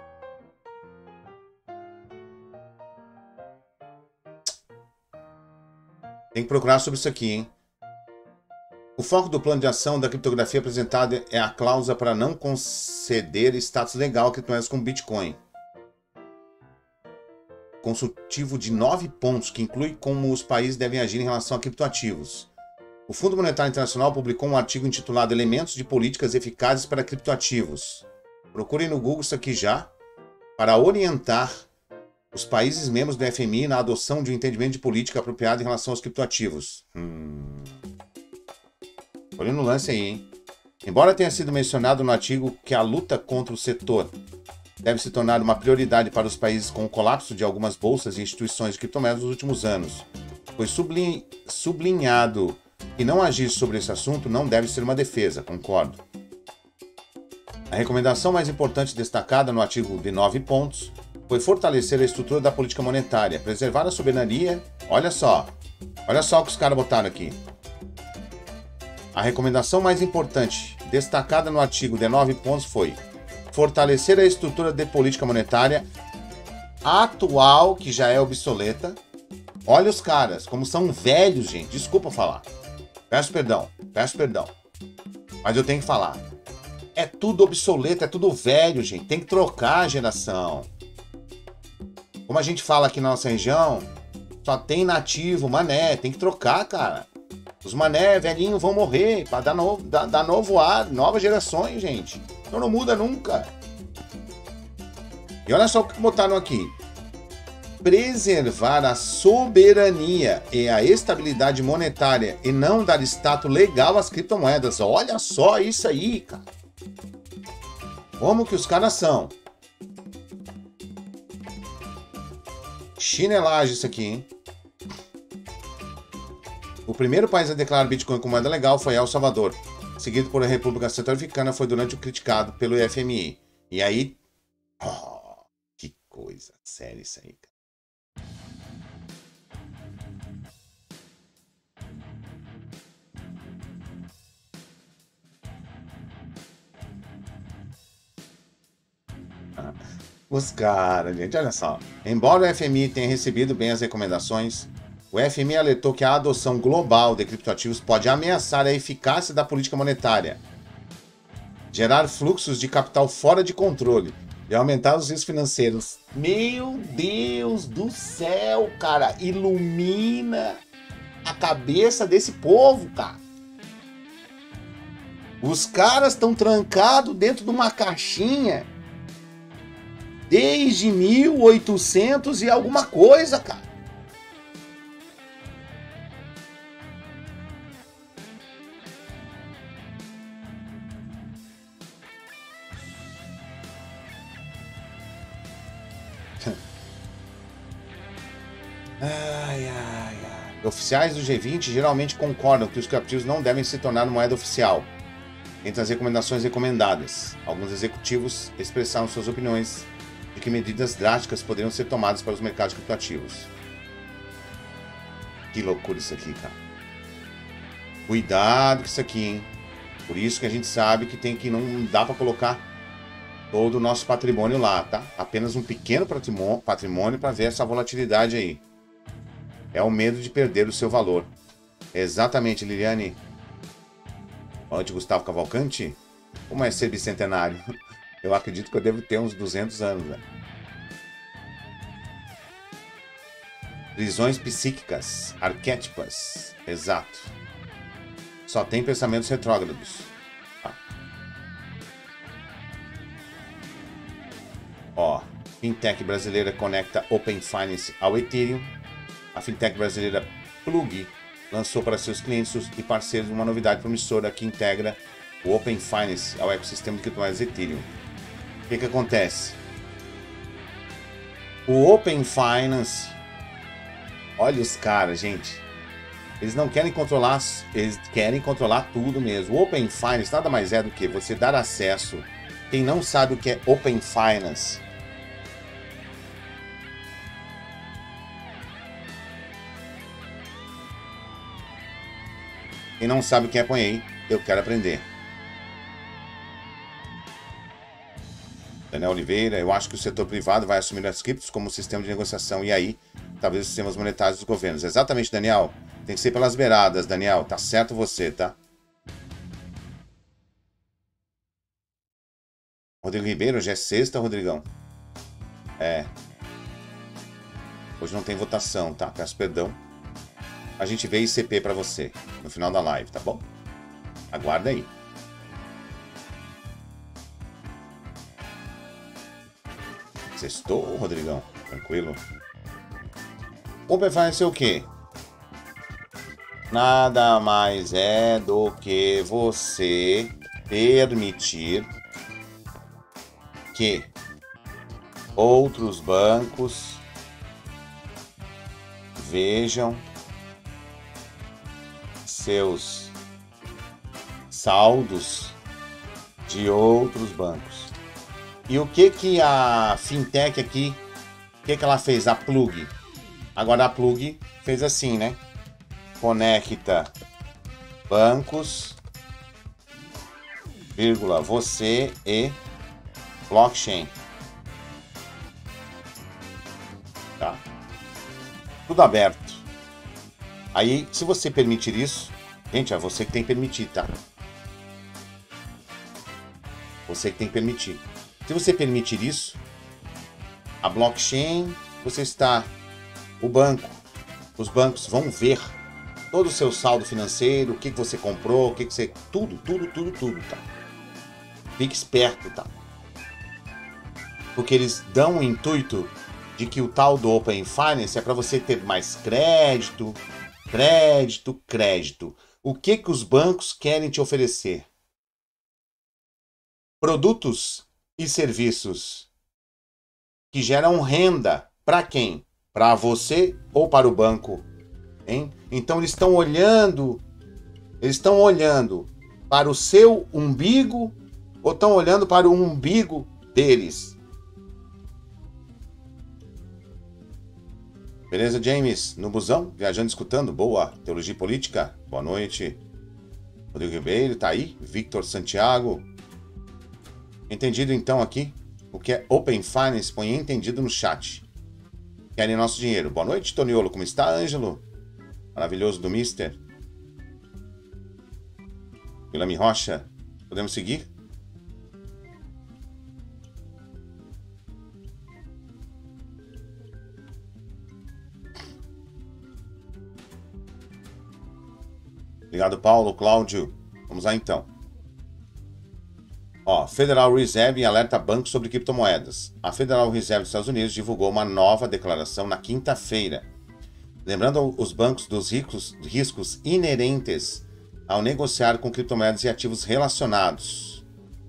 Tem que procurar sobre isso aqui, hein? O foco do plano de ação da criptografia apresentada é a cláusula para não conceder status legal a criptomoedas como Bitcoin. Consultivo de nove pontos, que inclui como os países devem agir em relação a criptoativos. O Fundo Monetário Internacional publicou um artigo intitulado Elementos de Políticas Eficazes para Criptoativos. Procurem no Google isso aqui já, para orientar os países membros do F M I na adoção de um entendimento de política apropriado em relação aos criptoativos. Hum. Olha no lance aí, hein? Embora tenha sido mencionado no artigo que a luta contra o setor deve se tornar uma prioridade para os países com o colapso de algumas bolsas e instituições de criptomoedas nos últimos anos, foi sublinha, sublinhado que não agir sobre esse assunto não deve ser uma defesa, concordo. A recomendação mais importante destacada no artigo de nove pontos foi fortalecer a estrutura da política monetária, preservar a soberania. Olha só, olha só o que os caras botaram aqui. A recomendação mais importante destacada no artigo de nove pontos foi fortalecer a estrutura de política monetária atual, que já é obsoleta. Olha os caras, como são velhos, gente. Desculpa falar. Peço perdão, peço perdão. Mas eu tenho que falar. É tudo obsoleto, é tudo velho, gente. Tem que trocar a geração. Como a gente fala aqui na nossa região, só tem nativo, mané. Tem que trocar, cara. Os mané velhinhos vão morrer para dar novo, dar, dar novo ar, novas gerações, gente. Então não muda nunca. E olha só o que botaram aqui. Preservar a soberania e a estabilidade monetária e não dar status legal às criptomoedas. Olha só isso aí, cara. Como que os caras são? Chinelagem isso aqui, hein? O primeiro país a declarar Bitcoin como moeda legal foi El Salvador, seguido por a República Centro-Africana, foi durante o criticado pelo F M I. E aí... Oh, que coisa séria isso aí, cara. Os caras, gente, olha só. Embora o F M I tenha recebido bem as recomendações, o F M I alertou que a adoção global de criptoativos pode ameaçar a eficácia da política monetária, gerar fluxos de capital fora de controle e aumentar os riscos financeiros. Meu Deus do céu, cara, ilumina a cabeça desse povo, cara. Os caras estão trancados dentro de uma caixinha desde mil e oitocentos e alguma coisa, cara. Ai, ai, ai. Oficiais do G vinte geralmente concordam que os criptoativos não devem se tornar moeda oficial. Entre as recomendações recomendadas, alguns executivos expressaram suas opiniões de que medidas drásticas poderiam ser tomadas para os mercados criptoativos. Que loucura isso aqui, cara. Cuidado com isso aqui, hein? Por isso que a gente sabe que tem que não dá para colocar todo o nosso patrimônio lá, tá? Apenas um pequeno patrimônio para ver essa volatilidade aí. É o medo de perder o seu valor. Exatamente, Liliane. Olha de Gustavo Cavalcante. Como é ser bicentenário? Eu acredito que eu devo ter uns duzentos anos, velho. Prisões psíquicas, arquétipas. Exato. Só tem pensamentos retrógrados. Tá. Ó, fintech brasileira conecta Open Finance ao Ethereum. A fintech brasileira Plug lançou para seus clientes e parceiros uma novidade promissora que integra o Open Finance ao ecossistema de criptomoedas Ethereum. O que que acontece? O Open Finance, olha os caras, gente, eles não querem controlar, eles querem controlar tudo mesmo. O Open Finance nada mais é do que você dar acesso. Quem não sabe o que é Open Finance, Quem não sabe o que é, põe aí. Eu quero aprender. Daniel Oliveira, eu acho que o setor privado vai assumir as criptos como sistema de negociação e aí, talvez os sistemas monetários dos governos. Exatamente, Daniel. Tem que ser pelas beiradas, Daniel. Tá certo você, tá? Rodrigo Ribeiro, hoje é sexta, Rodrigão? É. Hoje não tem votação, tá? Peço perdão. A gente vê I C P pra você no final da live, tá bom? Aguarda aí. Sextou, Rodrigão? Tranquilo? Open Finance é o quê? Nada mais é do que você permitir que outros bancos vejam seus saldos de outros bancos. E o que que a fintech aqui, o que que ela fez? A Plug. Agora a Plug fez assim, né? Conecta bancos, vírgula, você e blockchain. Tá? Tudo aberto. Aí, se você permitir isso, gente, é você que tem que permitir, tá? Você que tem que permitir. Se você permitir isso, a blockchain, você está, o banco, os bancos vão ver todo o seu saldo financeiro, o que, que você comprou, o que, que você... Tudo, tudo, tudo, tudo, tá? Fique esperto, tá? Porque eles dão o intuito de que o tal do Open Finance é para você ter mais crédito, crédito, crédito. O que, que os bancos querem te oferecer? Produtos e serviços que geram renda para quem? Para você ou para o banco? Hein? Então eles estão olhando, eles estão olhando para o seu umbigo ou estão olhando para o umbigo deles? Beleza, James? No busão, viajando, escutando. Boa. Teologia e política. Boa noite. Rodrigo Ribeiro, tá aí. Victor Santiago. Entendido então aqui o que é Open Finance? Põe entendido no chat. Querem nosso dinheiro. Boa noite, Toniolo. Como está, Ângelo? Maravilhoso do Mister. William Rocha. Podemos seguir? Obrigado, Paulo, Cláudio. Vamos lá, então. Ó, Federal Reserve alerta bancos sobre criptomoedas. A Federal Reserve dos Estados Unidos divulgou uma nova declaração na quinta-feira, lembrando os bancos dos riscos, riscos inerentes ao negociar com criptomoedas e ativos relacionados.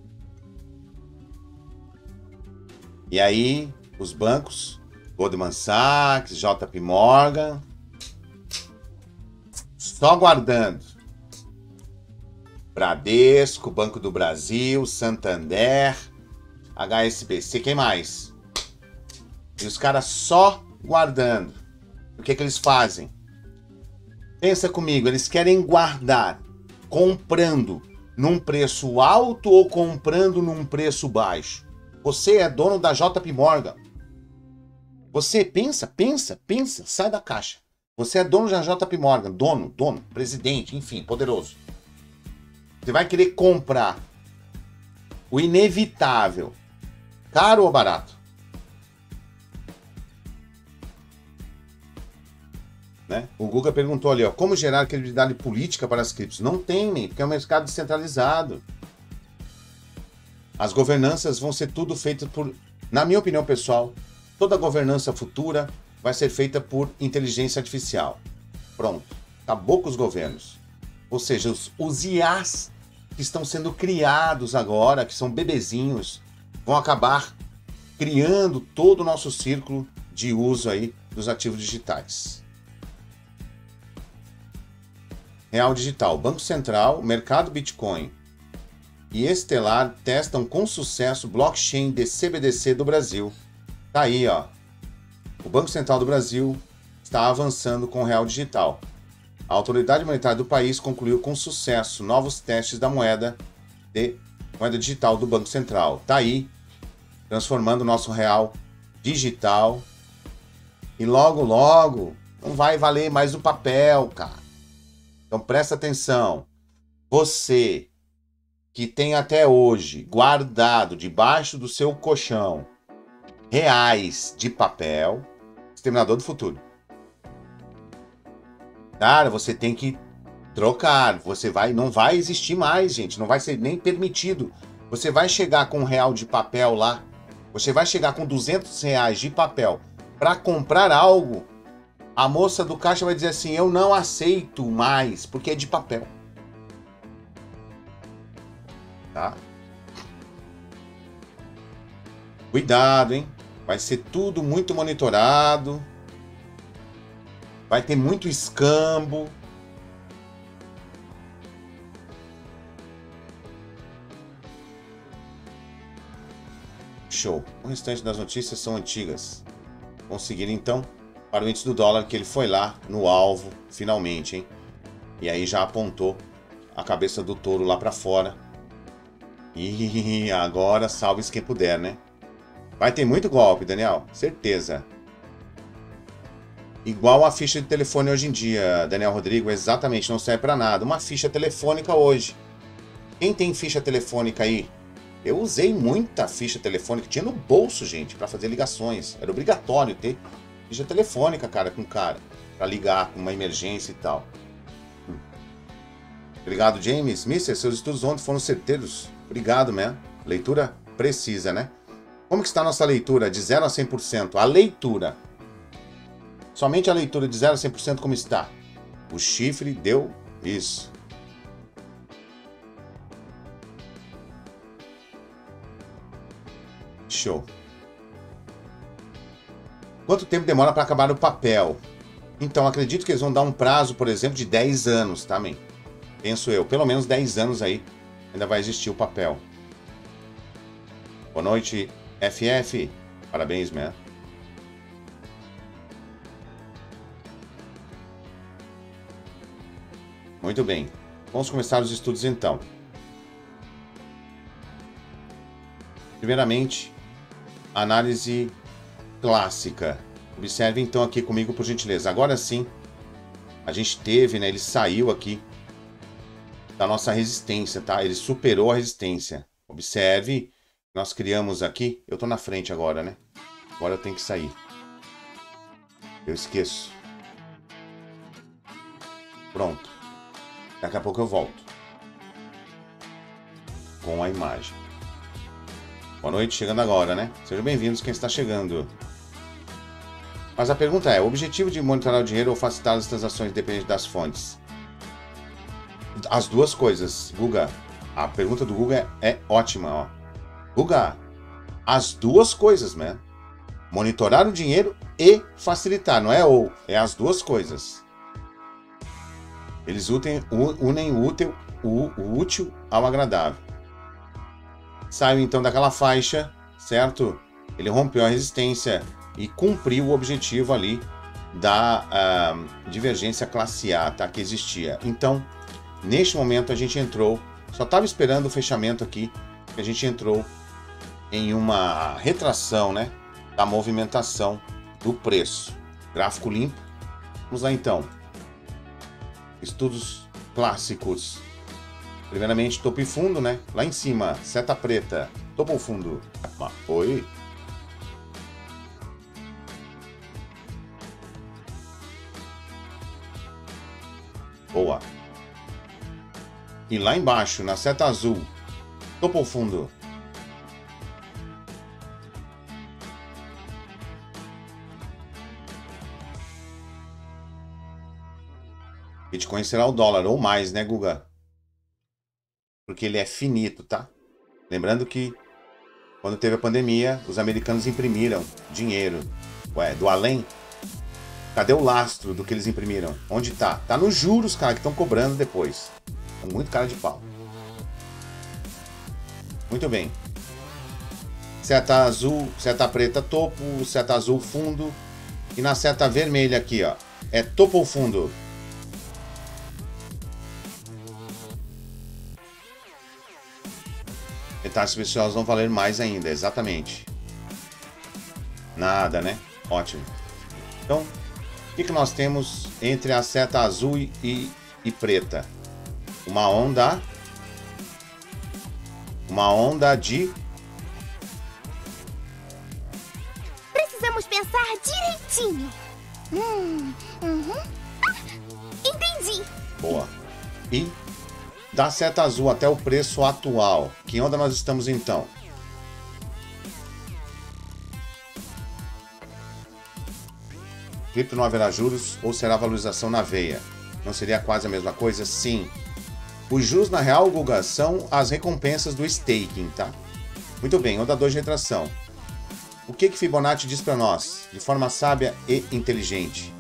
E aí, os bancos, Goldman Sachs, J P Morgan, só aguardando. Bradesco, Banco do Brasil, Santander, H S B C, quem mais? E os caras só guardando. O que que eles fazem? Pensa comigo, eles querem guardar comprando num preço alto ou comprando num preço baixo? Você é dono da J P Morgan. Você pensa, pensa, pensa, sai da caixa. Você é dono da J P Morgan, dono, dono, presidente, enfim, poderoso. Você vai querer comprar o inevitável, caro ou barato? Né? O Guga perguntou ali, ó, como gerar credibilidade política para as criptos? Não tem, nem, porque é um mercado descentralizado. As governanças vão ser tudo feito por, na minha opinião pessoal, toda governança futura vai ser feita por inteligência artificial. Pronto, acabou com os governos. Ou seja, os, os I As que estão sendo criados agora, que são bebezinhos, vão acabar criando todo o nosso círculo de uso aí dos ativos digitais. Real Digital, Banco Central, Mercado Bitcoin e Estelar testam com sucesso blockchain de C B D C do Brasil. Tá aí, ó. O Banco Central do Brasil está avançando com o Real Digital. A autoridade monetária do país concluiu com sucesso novos testes da moeda de moeda digital do Banco Central. Tá aí, transformando o nosso real digital. E logo, logo, não vai valer mais o papel, cara. Então presta atenção. Você que tem até hoje guardado debaixo do seu colchão reais de papel, Exterminador do Futuro. Cara, você tem que trocar. Você vai, não vai existir mais, gente. Não vai ser nem permitido. Você vai chegar com um real de papel lá. Você vai chegar com duzentos reais de papel para comprar algo. A moça do caixa vai dizer assim: eu não aceito mais, porque é de papel. Tá? Cuidado, hein? Vai ser tudo muito monitorado. Vai ter muito escambo. Show. O restante das notícias são antigas. Vamos seguir então para o índice do dólar, que ele foi lá no alvo, finalmente, hein? E aí já apontou a cabeça do touro lá para fora. E agora salve-se quem puder, né? Vai ter muito golpe, Daniel. Certeza. Igual a ficha de telefone hoje em dia, Daniel Rodrigo, exatamente, não serve para nada. Uma ficha telefônica hoje. Quem tem ficha telefônica aí? Eu usei muita ficha telefônica, tinha no bolso, gente, para fazer ligações. Era obrigatório ter ficha telefônica, cara, com cara, para ligar com uma emergência e tal. Hum. Obrigado, James. mister, seus estudos ontem foram certeiros. Obrigado, man. Leitura precisa, né? Como que está a nossa leitura de zero a cem por cento? A leitura. Somente a leitura de zero a cem por cento como está? O chifre deu isso. Show. Quanto tempo demora para acabar o papel? Então, acredito que eles vão dar um prazo, por exemplo, de dez anos, tá, man? Penso eu. Pelo menos dez anos aí ainda vai existir o papel. Boa noite, F F. Parabéns, man. Muito bem. Vamos começar os estudos então. Primeiramente, análise clássica. Observe então aqui comigo, por gentileza. Agora sim, a gente teve, né? Ele saiu aqui da nossa resistência, tá? Ele superou a resistência. Observe, nós criamos aqui. Eu tô na frente agora, né? Agora eu tenho que sair. Eu esqueço. Pronto. Daqui a pouco eu volto com a imagem. Boa noite, chegando agora, né? Sejam bem-vindos quem está chegando. Mas a pergunta é: o objetivo de monitorar o dinheiro ou facilitar as transações depende das fontes? As duas coisas, Guga. A pergunta do Guga é, é ótima, ó. Guga, as duas coisas, né? Monitorar o dinheiro e facilitar, não é ou, é as duas coisas. Eles unem, unem o, útil, o, o útil ao agradável. Saiu então daquela faixa, certo? Ele rompeu a resistência e cumpriu o objetivo ali da uh, divergência classe A, tá? Que existia. Então, neste momento a gente entrou, só estava esperando o fechamento aqui, que a gente entrou em uma retração, né? Da movimentação do preço. Gráfico limpo. Vamos lá então. Estudos clássicos. Primeiramente, topo e fundo, né? Lá em cima, seta preta. Topo ou fundo? Ah, foi. Boa. E lá embaixo, na seta azul. Topo ou fundo? Bitcoin será o dólar ou mais, né, Guga? Porque ele é finito, tá? Lembrando que quando teve a pandemia, os americanos imprimiram dinheiro. Ué, do além? Cadê o lastro do que eles imprimiram? Onde tá? Tá nos juros, cara, que estão cobrando depois. É muito cara de pau. Muito bem. Seta azul, seta preta topo, seta azul fundo. E na seta vermelha aqui, ó, é topo ou fundo? Metais preciosos vão valer mais ainda, exatamente. Nada, né? Ótimo. Então, o que, que nós temos entre a seta azul e, e preta? Uma onda... Uma onda de... Precisamos pensar direitinho. Hum, uhum. Ah, entendi. Boa. E da seta azul até o preço atual, que onda nós estamos então? Cripto não haverá juros ou será valorização na veia? Não seria quase a mesma coisa? Sim. Os juros, na real, Guga, são as recompensas do staking, tá? Muito bem, onda dois de retração. O que que Fibonacci diz para nós, de forma sábia e inteligente?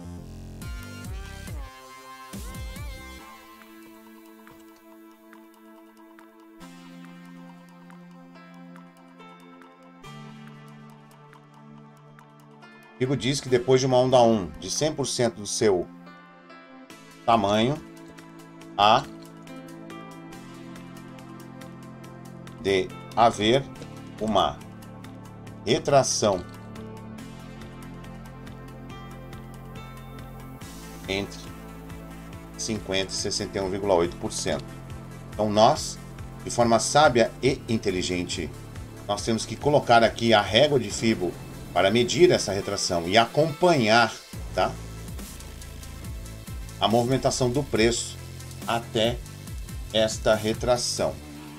Figo diz que depois de uma onda um de cem por cento do seu tamanho, há de haver uma retração entre cinquenta e sessenta e um vírgula oito por cento. Então nós, de forma sábia e inteligente, nós temos que colocar aqui a régua de Fibo para medir essa retração e acompanhar, tá, a movimentação do preço até esta retração.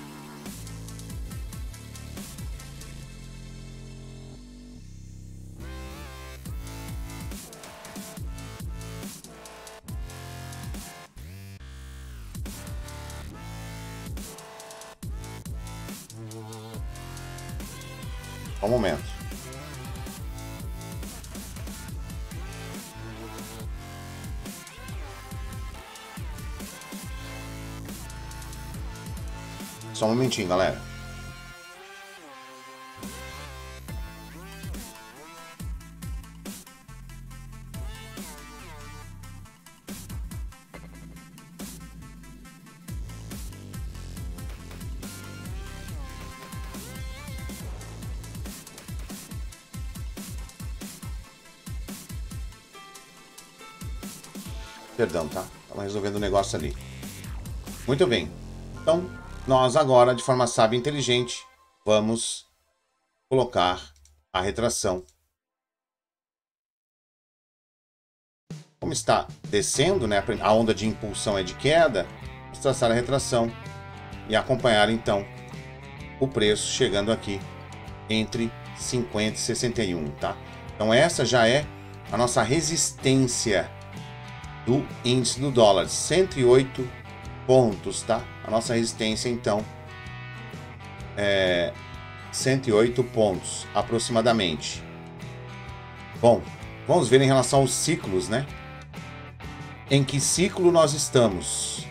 Um momento. Só um momentinho, galera. Perdão, tá? Estava resolvendo um negócio ali. Muito bem. Então, nós agora, de forma sábia e inteligente, vamos colocar a retração. Como está descendo, né? A onda de impulsão é de queda, vamos traçar a retração e acompanhar, então, o preço chegando aqui entre cinquenta e sessenta e um, tá? Então, essa já é a nossa resistência do índice do dólar, cento e oito pontos, tá? A nossa resistência, então, é cento e oito pontos, aproximadamente. Bom, vamos ver em relação aos ciclos, né? Em que ciclo nós estamos?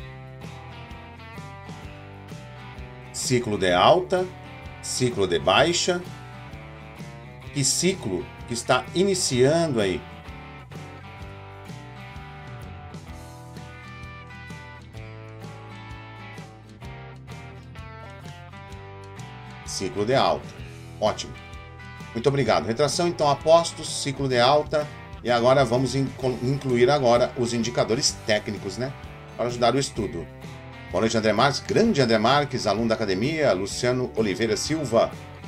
Ciclo de alta, ciclo de baixa. Que ciclo que está iniciando aí? Ciclo de alta. Ótimo. Muito obrigado. Retração, então, apostos, ciclo de alta. E agora vamos incluir agora os indicadores técnicos, né? Para ajudar o estudo. Boa noite, André Marques. Grande André Marques, aluno da academia. Luciano Oliveira Silva.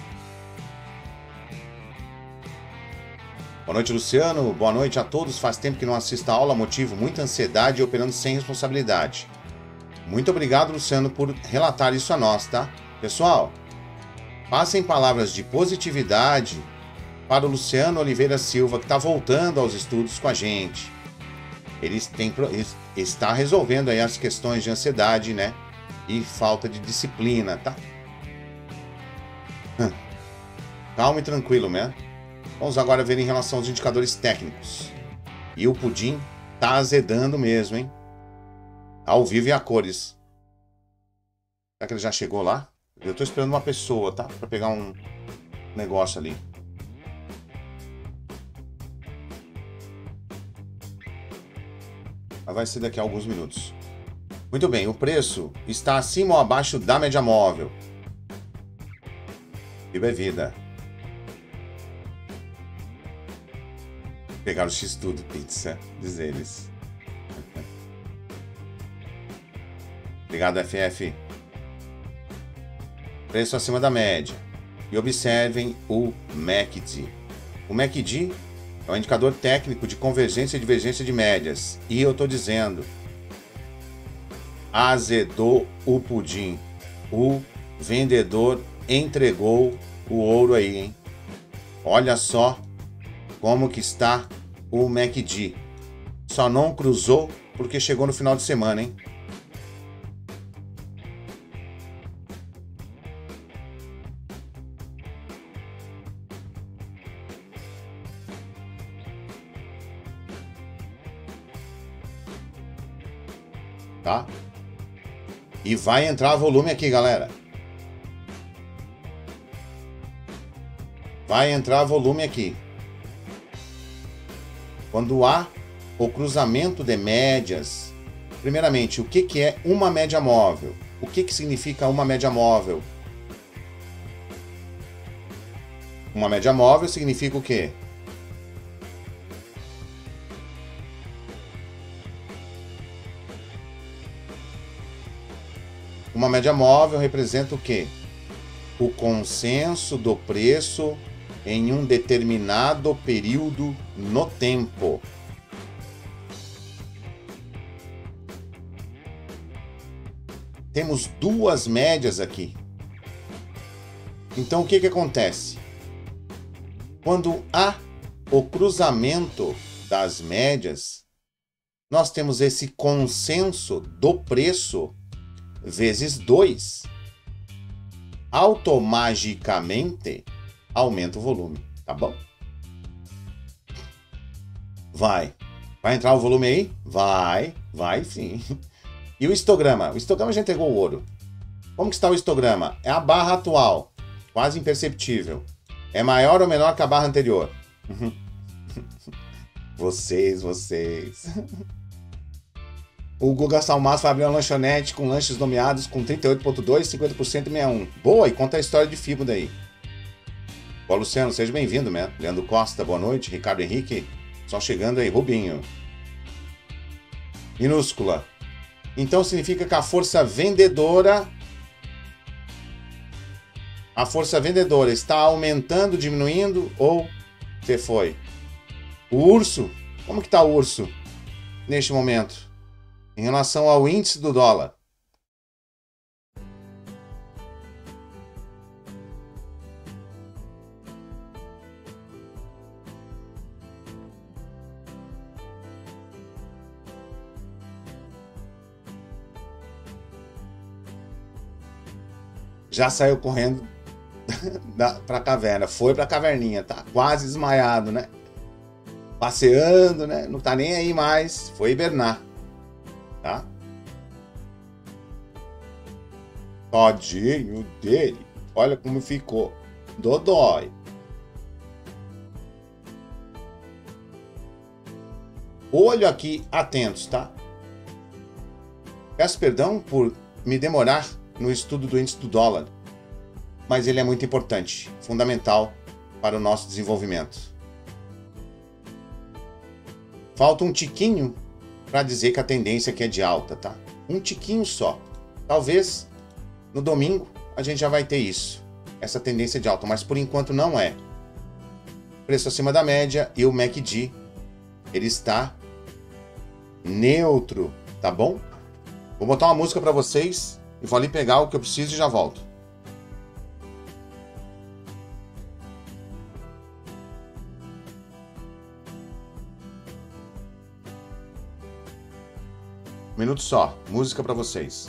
Boa noite, Luciano. Boa noite a todos. Faz tempo que não assisto a aula. Motivo, muita ansiedade e operando sem responsabilidade. Muito obrigado, Luciano, por relatar isso a nós, tá? Pessoal, passem palavras de positividade para o Luciano Oliveira Silva, que está voltando aos estudos com a gente. Ele, tem, ele está resolvendo aí as questões de ansiedade, né? E falta de disciplina, tá? Hum. Calmo e tranquilo, né? Vamos agora ver em relação aos indicadores técnicos. E o pudim tá azedando mesmo, hein? Ao vivo e a cores. Será que ele já chegou lá? Eu tô esperando uma pessoa, tá? Pra pegar um negócio ali. Mas vai ser daqui a alguns minutos. Muito bem, o preço está acima ou abaixo da média móvel. Viva é vida. Pegaram o X-Tudo Pizza, diz eles. Obrigado, F F. Preço acima da média. E observem o M A C D. O M A C D é um indicador técnico de convergência e divergência de médias. E eu estou dizendo, azedou o pudim. O vendedor entregou o ouro aí, hein? Olha só como que está o M A C D. Só não cruzou porque chegou no final de semana, hein? Tá? E vai entrar volume aqui, galera. Vai entrar volume aqui. Quando há o cruzamento de médias, primeiramente, o que, que é uma média móvel? O que, que significa uma média móvel? Uma média móvel significa o quê? Uma média móvel representa o quê? O consenso do preço em um determinado período no tempo. Temos duas médias aqui. Então o que que acontece? Quando há o cruzamento das médias, nós temos esse consenso do preço vezes dois. Automaticamente aumenta o volume, tá bom? Vai. Vai entrar o volume aí? Vai, vai sim. E o histograma? O histograma já entregou o ouro. Como que está o histograma? É a barra atual, quase imperceptível. É maior ou menor que a barra anterior? Vocês, vocês. O Guga Salmaço vai abrir uma lanchonete com lanches nomeados com trinta e oito ponto dois, cinquenta por cento e sessenta e um. Boa, e conta a história de Fibo daí. Boa, Luciano, seja bem-vindo, né? Leandro Costa, boa noite. Ricardo Henrique, só chegando aí. Rubinho. Minúscula. Então significa que a força vendedora... A força vendedora está aumentando, diminuindo ou você foi? O urso? Como que está o urso neste momento? Em relação ao índice do dólar. Já saiu correndo para a caverna. Foi para a caverninha, tá quase desmaiado, né? Passeando, né? Não tá nem aí mais. Foi hibernar. Tá? Tadinho dele. Olha como ficou. Dodói. Olho aqui, atentos, tá? Peço perdão por me demorar no estudo do índice do dólar, mas ele é muito importante, fundamental para o nosso desenvolvimento. Falta um tiquinho para dizer que a tendência aqui é de alta, tá? Um tiquinho só. Talvez no domingo a gente já vai ter isso, essa tendência de alta, mas por enquanto não é. Preço acima da média e o M A C D, ele está neutro, tá bom? Vou botar uma música para vocês e vou ali pegar o que eu preciso e já volto. Um minuto só, música para vocês.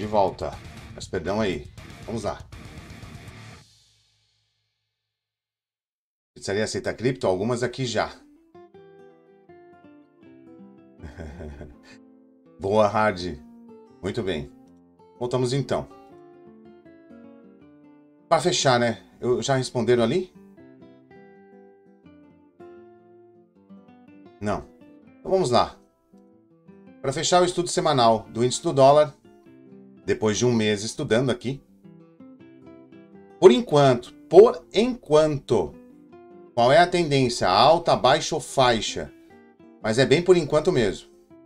volta. Mas perdão aí. Vamos lá. Pizzaria aceita cripto? Algumas aqui já. Boa, Hard. Muito bem. Voltamos então. Para fechar, né? Eu, já responderam ali? Não. Então vamos lá. Para fechar o estudo semanal do índice do dólar, depois de um mês estudando aqui, por enquanto, por enquanto, qual é a tendência? Alta, baixa ou faixa? Mas é bem por enquanto mesmo.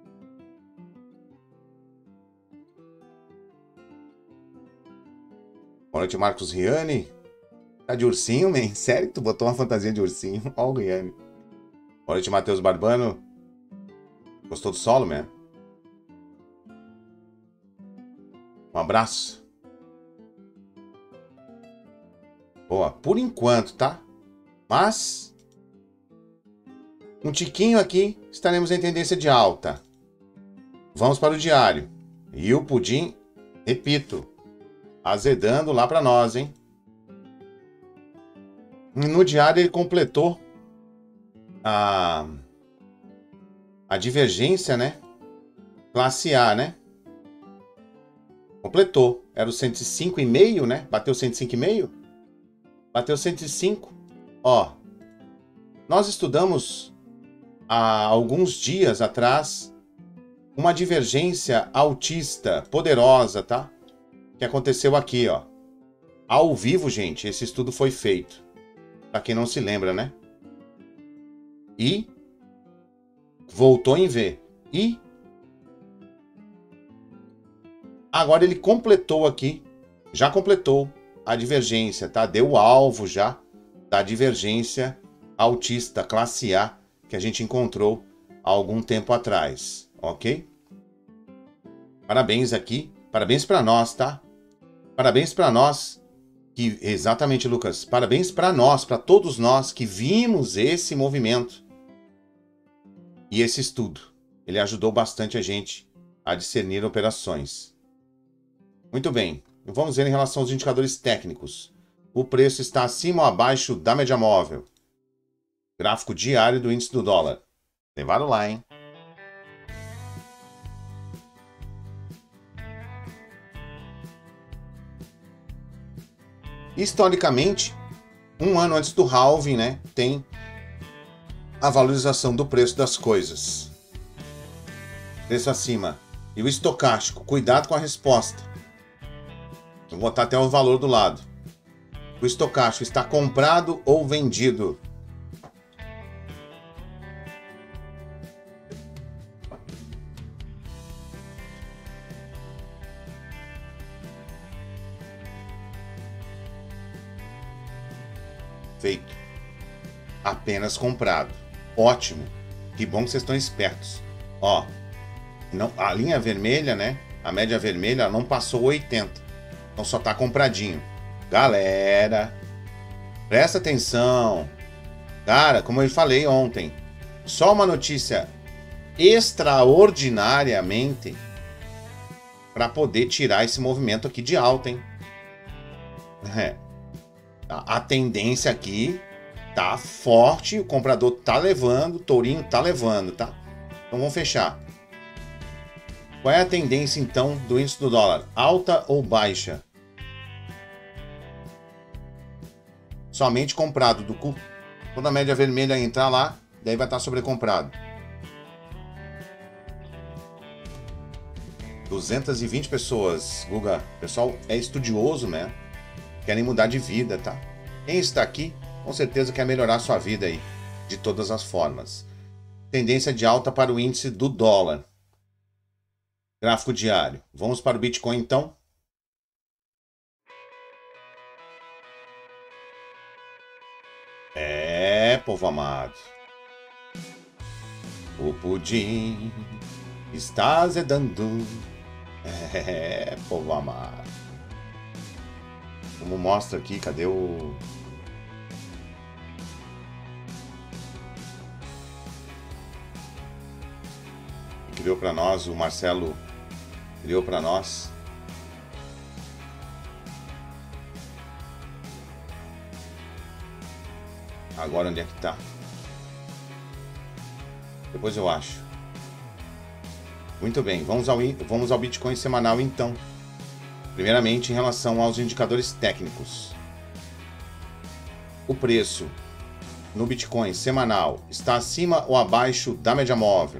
Boa noite, Marcos Riani. Tá de ursinho, man? Sério que tu botou uma fantasia de ursinho? Ó o Riani. Boa noite, Matheus Barbano. Gostou do solo, man? Um abraço. Boa, por enquanto, tá? Mas um tiquinho aqui, estaremos em tendência de alta. Vamos para o diário. E o pudim, repito, azedando lá para nós, hein? No diário ele completou a, a divergência, né? Classe A, né? Completou. Era o cento e cinco vírgula cinco, né? Bateu cento e cinco vírgula cinco. Bateu cento e cinco. Ó, nós estudamos há alguns dias atrás uma divergência altista poderosa, tá? Que aconteceu aqui, ó. Ao vivo, gente, esse estudo foi feito. Pra quem não se lembra, né? E voltou em V. E agora ele completou aqui, já completou a divergência, tá? Deu o alvo já da divergência altista classe A que a gente encontrou há algum tempo atrás, ok? Parabéns aqui, parabéns para nós, tá? Parabéns para nós que exatamente, Lucas. Parabéns para nós, para todos nós que vimos esse movimento e esse estudo. Ele ajudou bastante a gente a discernir operações. Muito bem. Vamos ver em relação aos indicadores técnicos. O preço está acima ou abaixo da média móvel. Gráfico diário do índice do dólar. Levaram lá, hein? Historicamente, um ano antes do halving, né, tem a valorização do preço das coisas. Preço acima. E o estocástico, cuidado com a resposta. Vou botar até o valor do lado. O estocástico está comprado ou vendido? Feito. Apenas comprado. Ótimo. Que bom que vocês estão espertos. Ó, não, a linha vermelha, né? A média vermelha não passou oitenta. Então só tá compradinho. Galera, presta atenção. Cara, como eu falei ontem, só uma notícia extraordinariamente para poder tirar esse movimento aqui de alta, hein? É. A tendência aqui tá forte, o comprador tá levando, o tourinho tá levando, tá? Então vamos fechar. Qual é a tendência então do índice do dólar? Alta ou baixa? Somente comprado do cu. Quando a média vermelha entrar lá, daí vai estar sobrecomprado. duzentas e vinte pessoas, Guga. O pessoal é estudioso, né? Querem mudar de vida, tá? Quem está aqui, com certeza quer melhorar a sua vida aí, de todas as formas. Tendência de alta para o índice do dólar. Gráfico diário. Vamos para o Bitcoin, então? É, povo amado. O pudim está azedando. É, povo amado. Como mostra aqui, cadê o... Criou para nós, o Marcelo criou para nós Agora onde é que tá? Depois eu acho. Muito bem, vamos ao, vamos ao Bitcoin semanal então. Primeiramente, em relação aos indicadores técnicos. O preço no Bitcoin semanal está acima ou abaixo da média móvel?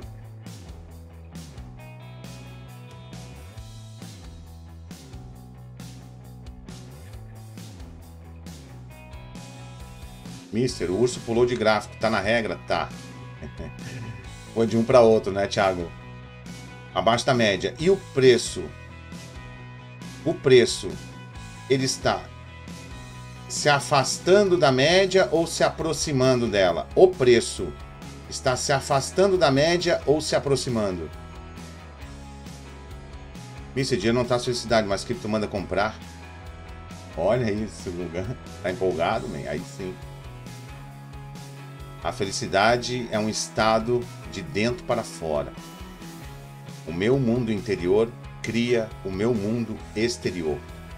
Mister, o urso pulou de gráfico. Tá na regra? Tá. Foi de um para outro, né, Thiago? Abaixo da média. E o preço? O preço, ele está se afastando da média ou se aproximando dela? O preço está se afastando da média ou se aproximando? Mister, dinheiro não tá felicidade, mas cripto manda comprar. Olha isso, Guga. Tá empolgado, man? Aí sim. A felicidade é um estado de dentro para fora. O meu mundo interior cria o meu mundo exterior.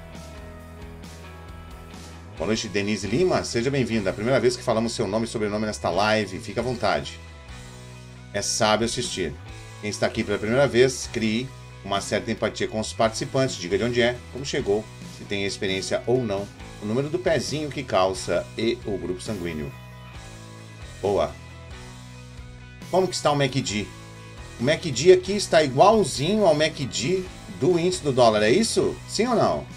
Boa noite, Denise Lima. Seja bem-vinda. É a primeira vez que falamos seu nome e sobrenome nesta live. Fique à vontade. É sábio assistir. Quem está aqui pela primeira vez, crie uma certa empatia com os participantes. Diga de onde é, como chegou, se tem experiência ou não, o número do pezinho que calça e o grupo sanguíneo. Boa. Como que está o M A C D? O M A C D aqui está igualzinho ao M A C D do índice do dólar, é isso? Sim ou não?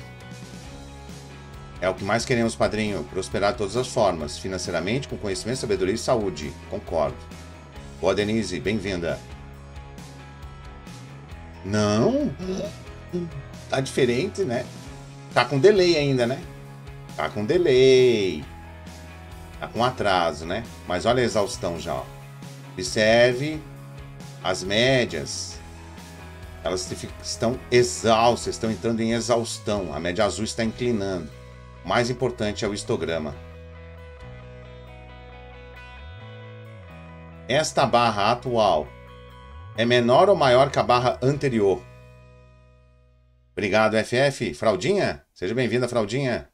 É o que mais queremos, padrinho. Prosperar de todas as formas. Financeiramente, com conhecimento, sabedoria e saúde. Concordo. Boa, Denise. Bem-vinda. Não? Tá diferente, né? Tá com delay ainda, né? Tá com delay. Tá com atraso, né? Mas olha a exaustão já, ó. Observe as médias. Elas estão exaustas, estão entrando em exaustão. A média azul está inclinando. O mais importante é o histograma. Esta barra atual é menor ou maior que a barra anterior? Obrigado, F F. Fraldinha? Seja bem-vinda, Fraldinha.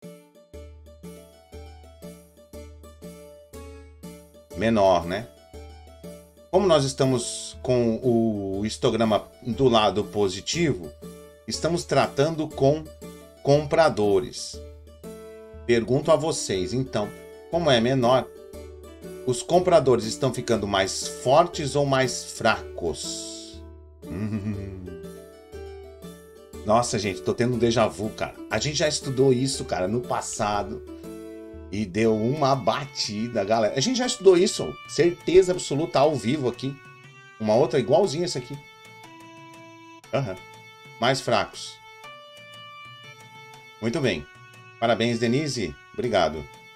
Menor, né? Como nós estamos com o histograma do lado positivo, estamos tratando com compradores. Pergunto a vocês, então, como é menor, os compradores estão ficando mais fortes ou mais fracos? Hum. Nossa, gente, tô tendo um déjà vu, cara. A gente já estudou isso, cara, no passado. E deu uma batida, galera. A gente já estudou isso, certeza absoluta, ao vivo aqui. Uma outra igualzinha essa aqui. Uhum. Mais fracos. Muito bem. Parabéns, Denise. Obrigado.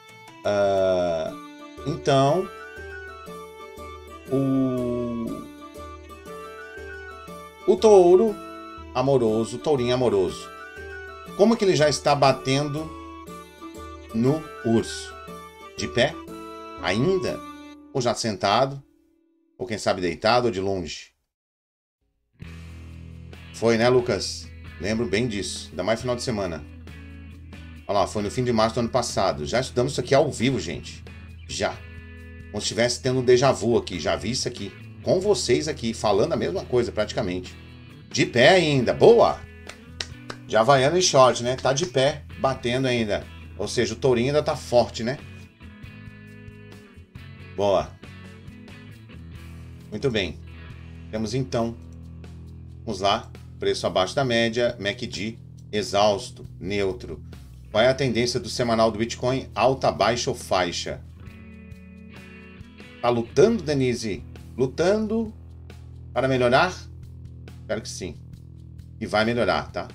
Uh, então, o... o touro amoroso, o tourinho amoroso. Como que ele já está batendo no urso? De pé? Ainda? Ou já sentado? Ou quem sabe deitado ou de longe? Foi, né, Lucas? Lembro bem disso. Ainda mais final de semana. Olha lá, foi no fim de março do ano passado. Já estudamos isso aqui ao vivo, gente. Já. Como se estivesse tendo um déjà vu aqui. Já vi isso aqui. Com vocês aqui, falando a mesma coisa praticamente. De pé ainda. Boa! De havaiana e short, né? Tá de pé, batendo ainda. Ou seja, o tourinho ainda tá forte, né? Boa. Muito bem. Temos então, vamos lá, preço abaixo da média, M A C D, exausto, neutro. Qual é a tendência do semanal do Bitcoin? Alta, baixa ou faixa? Tá lutando, Denise? Lutando para melhorar? Espero que sim. E vai melhorar, tá?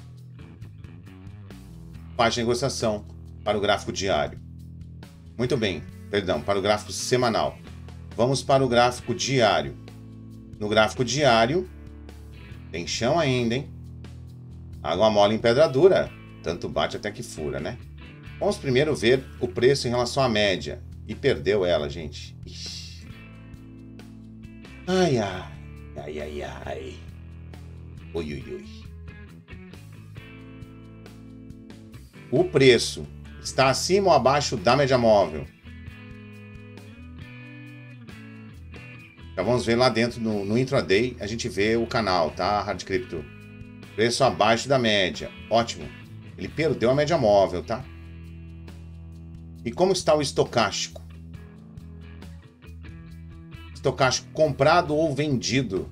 Faixa de negociação para o gráfico diário. Muito bem, perdão, para o gráfico semanal. Vamos para o gráfico diário. No gráfico diário, tem chão ainda, hein? Água mole em pedra dura. Tanto bate até que fura, né? Vamos primeiro ver o preço em relação à média. E perdeu ela, gente. Ixi. Ai, ai. Ai, ai, ai. Ui, ui, ui. O preço está acima ou abaixo da média móvel? Já vamos ver lá dentro no, no intraday, a gente vê o canal, tá, Hard Crypto? Preço abaixo da média. Ótimo. Ele perdeu a média móvel, tá? E como está o estocástico? Estocástico comprado ou vendido?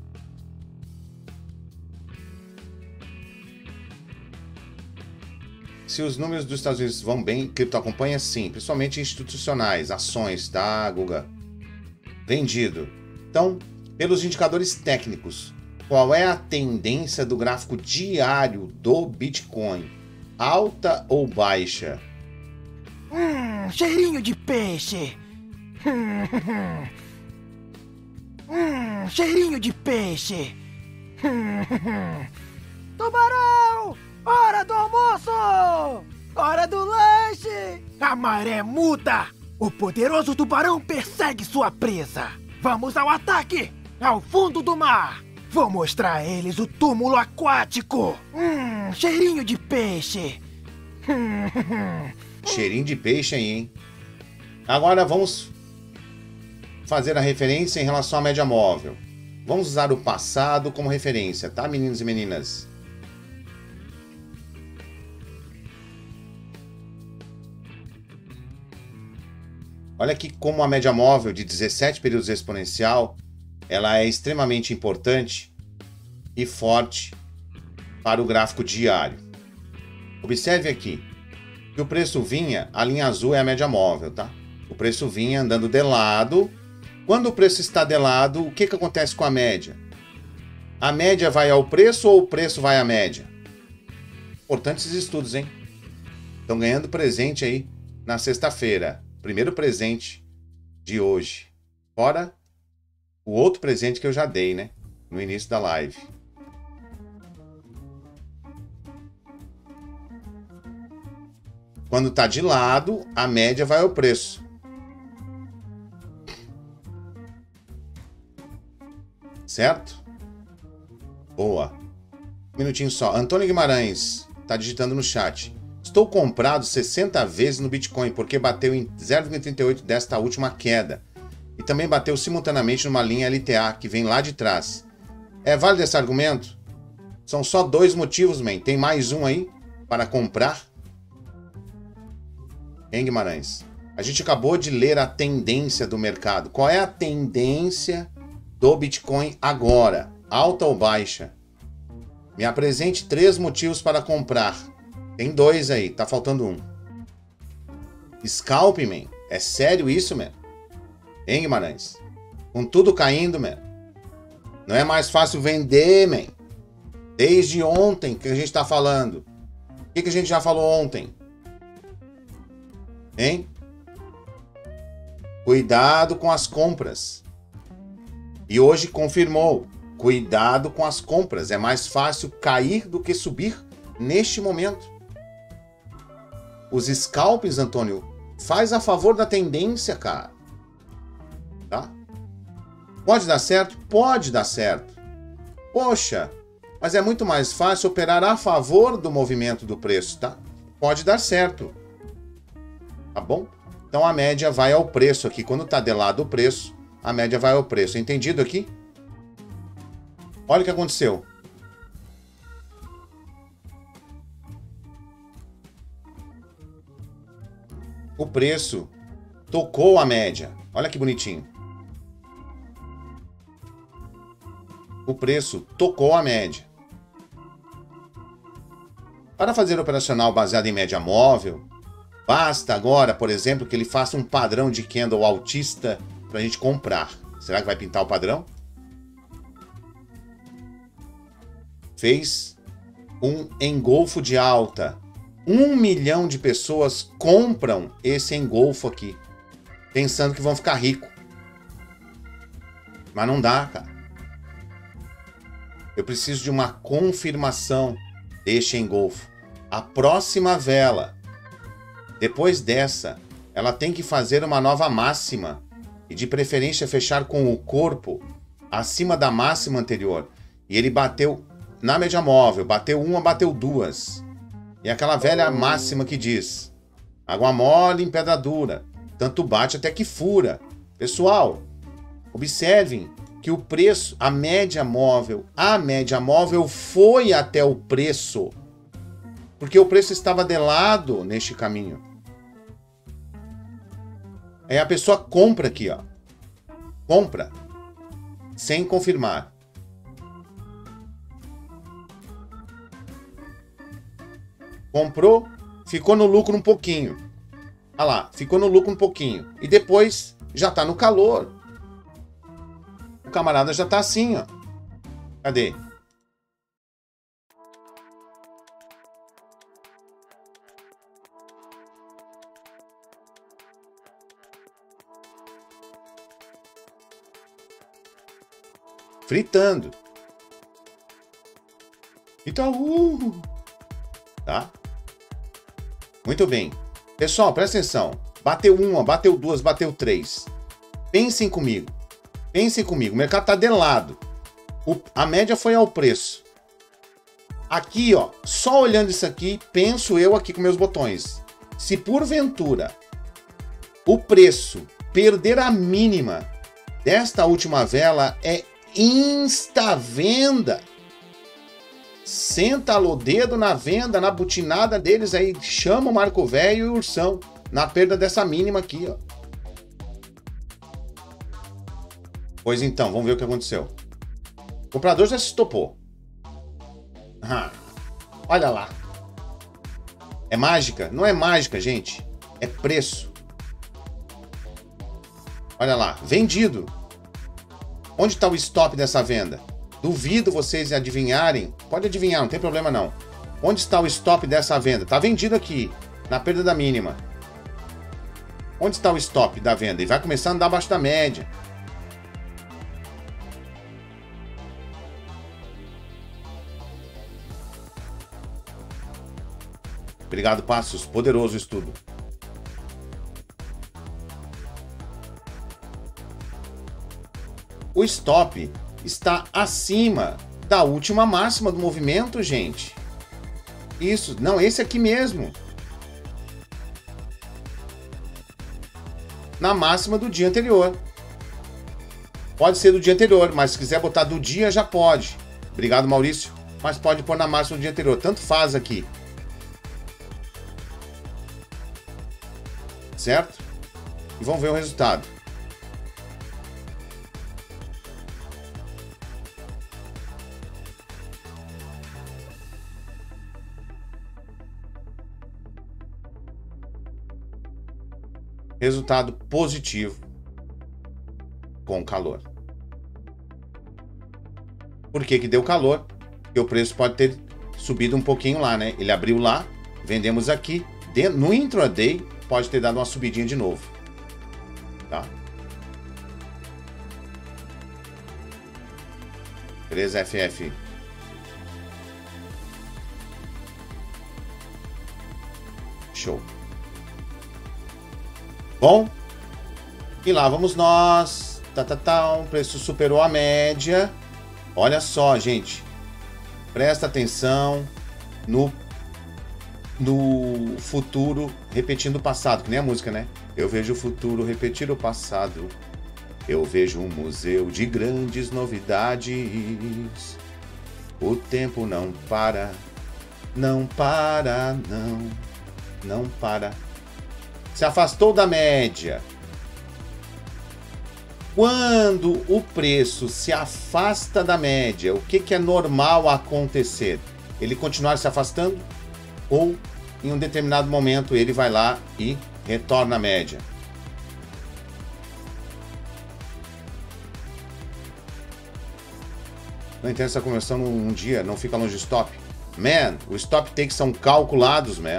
Se os números dos Estados Unidos vão bem, cripto acompanha sim, principalmente institucionais, ações, tá, Guga? Vendido. Então, pelos indicadores técnicos, qual é a tendência do gráfico diário do Bitcoin? Alta ou baixa? Hum, cheirinho de peixe. Hum, cheirinho de peixe. Tubarão! Hora do almoço! Hora do lanche! A maré muda! O poderoso tubarão persegue sua presa! Vamos ao ataque! Ao fundo do mar! Vou mostrar a eles o túmulo aquático! Hum, cheirinho de peixe! Cheirinho de peixe aí, hein? Agora vamos fazer a referência em relação à média móvel. Vamos usar o passado como referência, tá, meninos e meninas? Olha aqui como a média móvel de dezessete períodos exponencial, ela é extremamente importante e forte para o gráfico diário. Observe aqui que o preço vinha, a linha azul é a média móvel, tá? O preço vinha andando de lado. Quando o preço está de lado, o que, que acontece com a média? A média vai ao preço ou o preço vai à média? Importantes estudos, hein? Estão ganhando presente aí na sexta-feira. Primeiro presente de hoje. Fora o outro presente que eu já dei, né? No início da live. Quando tá de lado, a média vai ao preço. Certo? Boa. Um minutinho só. Antônio Guimarães tá digitando no chat. Estou comprado sessenta vezes no Bitcoin porque bateu em zero vírgula trinta e oito desta última queda. E também bateu simultaneamente numa linha L T A que vem lá de trás. É válido esse argumento? São só dois motivos, man. Tem mais um aí para comprar? Hein, Guimarães? A gente acabou de ler a tendência do mercado. Qual é a tendência do Bitcoin agora? Alta ou baixa? Me apresente três motivos para comprar. Tem dois aí, tá faltando um. Scalp, man. É sério isso, man? Hein, Guimarães? Com tudo caindo, man. Não é mais fácil vender, man. Desde ontem que a gente tá falando. O que, que a gente já falou ontem? Hein? Cuidado com as compras. E hoje confirmou. Cuidado com as compras. É mais fácil cair do que subir neste momento. Os scalps, Antônio, faz a favor da tendência, cara. Tá? Pode dar certo? Pode dar certo. Poxa, mas é muito mais fácil operar a favor do movimento do preço, tá? Pode dar certo. Tá bom? Então a média vai ao preço aqui. Quando tá de lado o preço, a média vai ao preço. Entendido aqui? Olha o que aconteceu. O preço tocou a média. Olha que bonitinho. O preço tocou a média. Para fazer operacional baseado em média móvel, basta agora, por exemplo, que ele faça um padrão de candle altista para a gente comprar. Será que vai pintar o padrão? Fez um engolfo de alta. Um milhão de pessoas compram esse engolfo aqui, pensando que vão ficar ricos. Mas não dá, cara. Eu preciso de uma confirmação deste engolfo. A próxima vela, depois dessa, ela tem que fazer uma nova máxima. E de preferência fechar com o corpo acima da máxima anterior. E ele bateu na média móvel. Bateu uma, bateu duas. E aquela velha máxima que diz: água mole em pedra dura, tanto bate até que fura. Pessoal, Observem que o preço, a média móvel, a média móvel foi até o preço, porque o preço estava de lado neste caminho. Aí a pessoa compra aqui, ó. Compra, sem confirmar. Comprou, ficou no lucro um pouquinho. Olha lá, ficou no lucro um pouquinho. E depois já tá no calor. O camarada já tá assim, ó. Cadê? Fritando. Itaú. Tá? Muito bem. Pessoal, presta atenção. Bateu uma, bateu duas, bateu três. Pensem comigo. Pensem comigo. O mercado tá de lado. O, a média foi ao preço. Aqui, ó. Só olhando isso aqui, penso eu aqui com meus botões. Se porventura o preço perder a mínima desta última vela, é insta-venda. Senta o dedo na venda, na butinada deles aí, chama o Marco Velho e o Ursão na perda dessa mínima aqui, ó. Pois então, vamos ver o que aconteceu. O comprador já se estopou. Ah, olha lá. É mágica? Não é mágica, gente. É preço. Olha lá, vendido. Onde está o stop dessa venda? Duvido vocês adivinharem. Pode adivinhar, não tem problema não. Onde está o stop dessa venda? Está vendido aqui, na perda da mínima. Onde está o stop da venda? E vai começar a andar abaixo da média. Obrigado, Passos. Poderoso estudo. O stop está acima da última máxima do movimento, gente. Isso, não, esse aqui mesmo. Na máxima do dia anterior. Pode ser do dia anterior, mas se quiser botar do dia, já pode. Obrigado, Maurício. Mas pode pôr na máxima do dia anterior. Tanto faz aqui. Certo? E vamos ver o resultado. Resultado positivo com calor. Por que que deu calor? Porque o preço pode ter subido um pouquinho lá, né? Ele abriu lá, vendemos aqui. No intraday, pode ter dado uma subidinha de novo. Tá? três F F. Show. Bom, e lá vamos nós. Tá, tá, tá. O preço superou a média. Olha só, gente. Presta atenção no, no futuro repetindo o passado, que nem a música, né? Eu vejo o futuro repetir o passado. Eu vejo um museu de grandes novidades. O tempo não para. Não para, não. Não para. Se afastou da média. Quando o preço se afasta da média, o que, que é normal acontecer? Ele continuar se afastando? Ou em um determinado momento ele vai lá e retorna à média? Não entendo essa conversão num dia, não fica longe do stop. Man, os stop takes são calculados, man.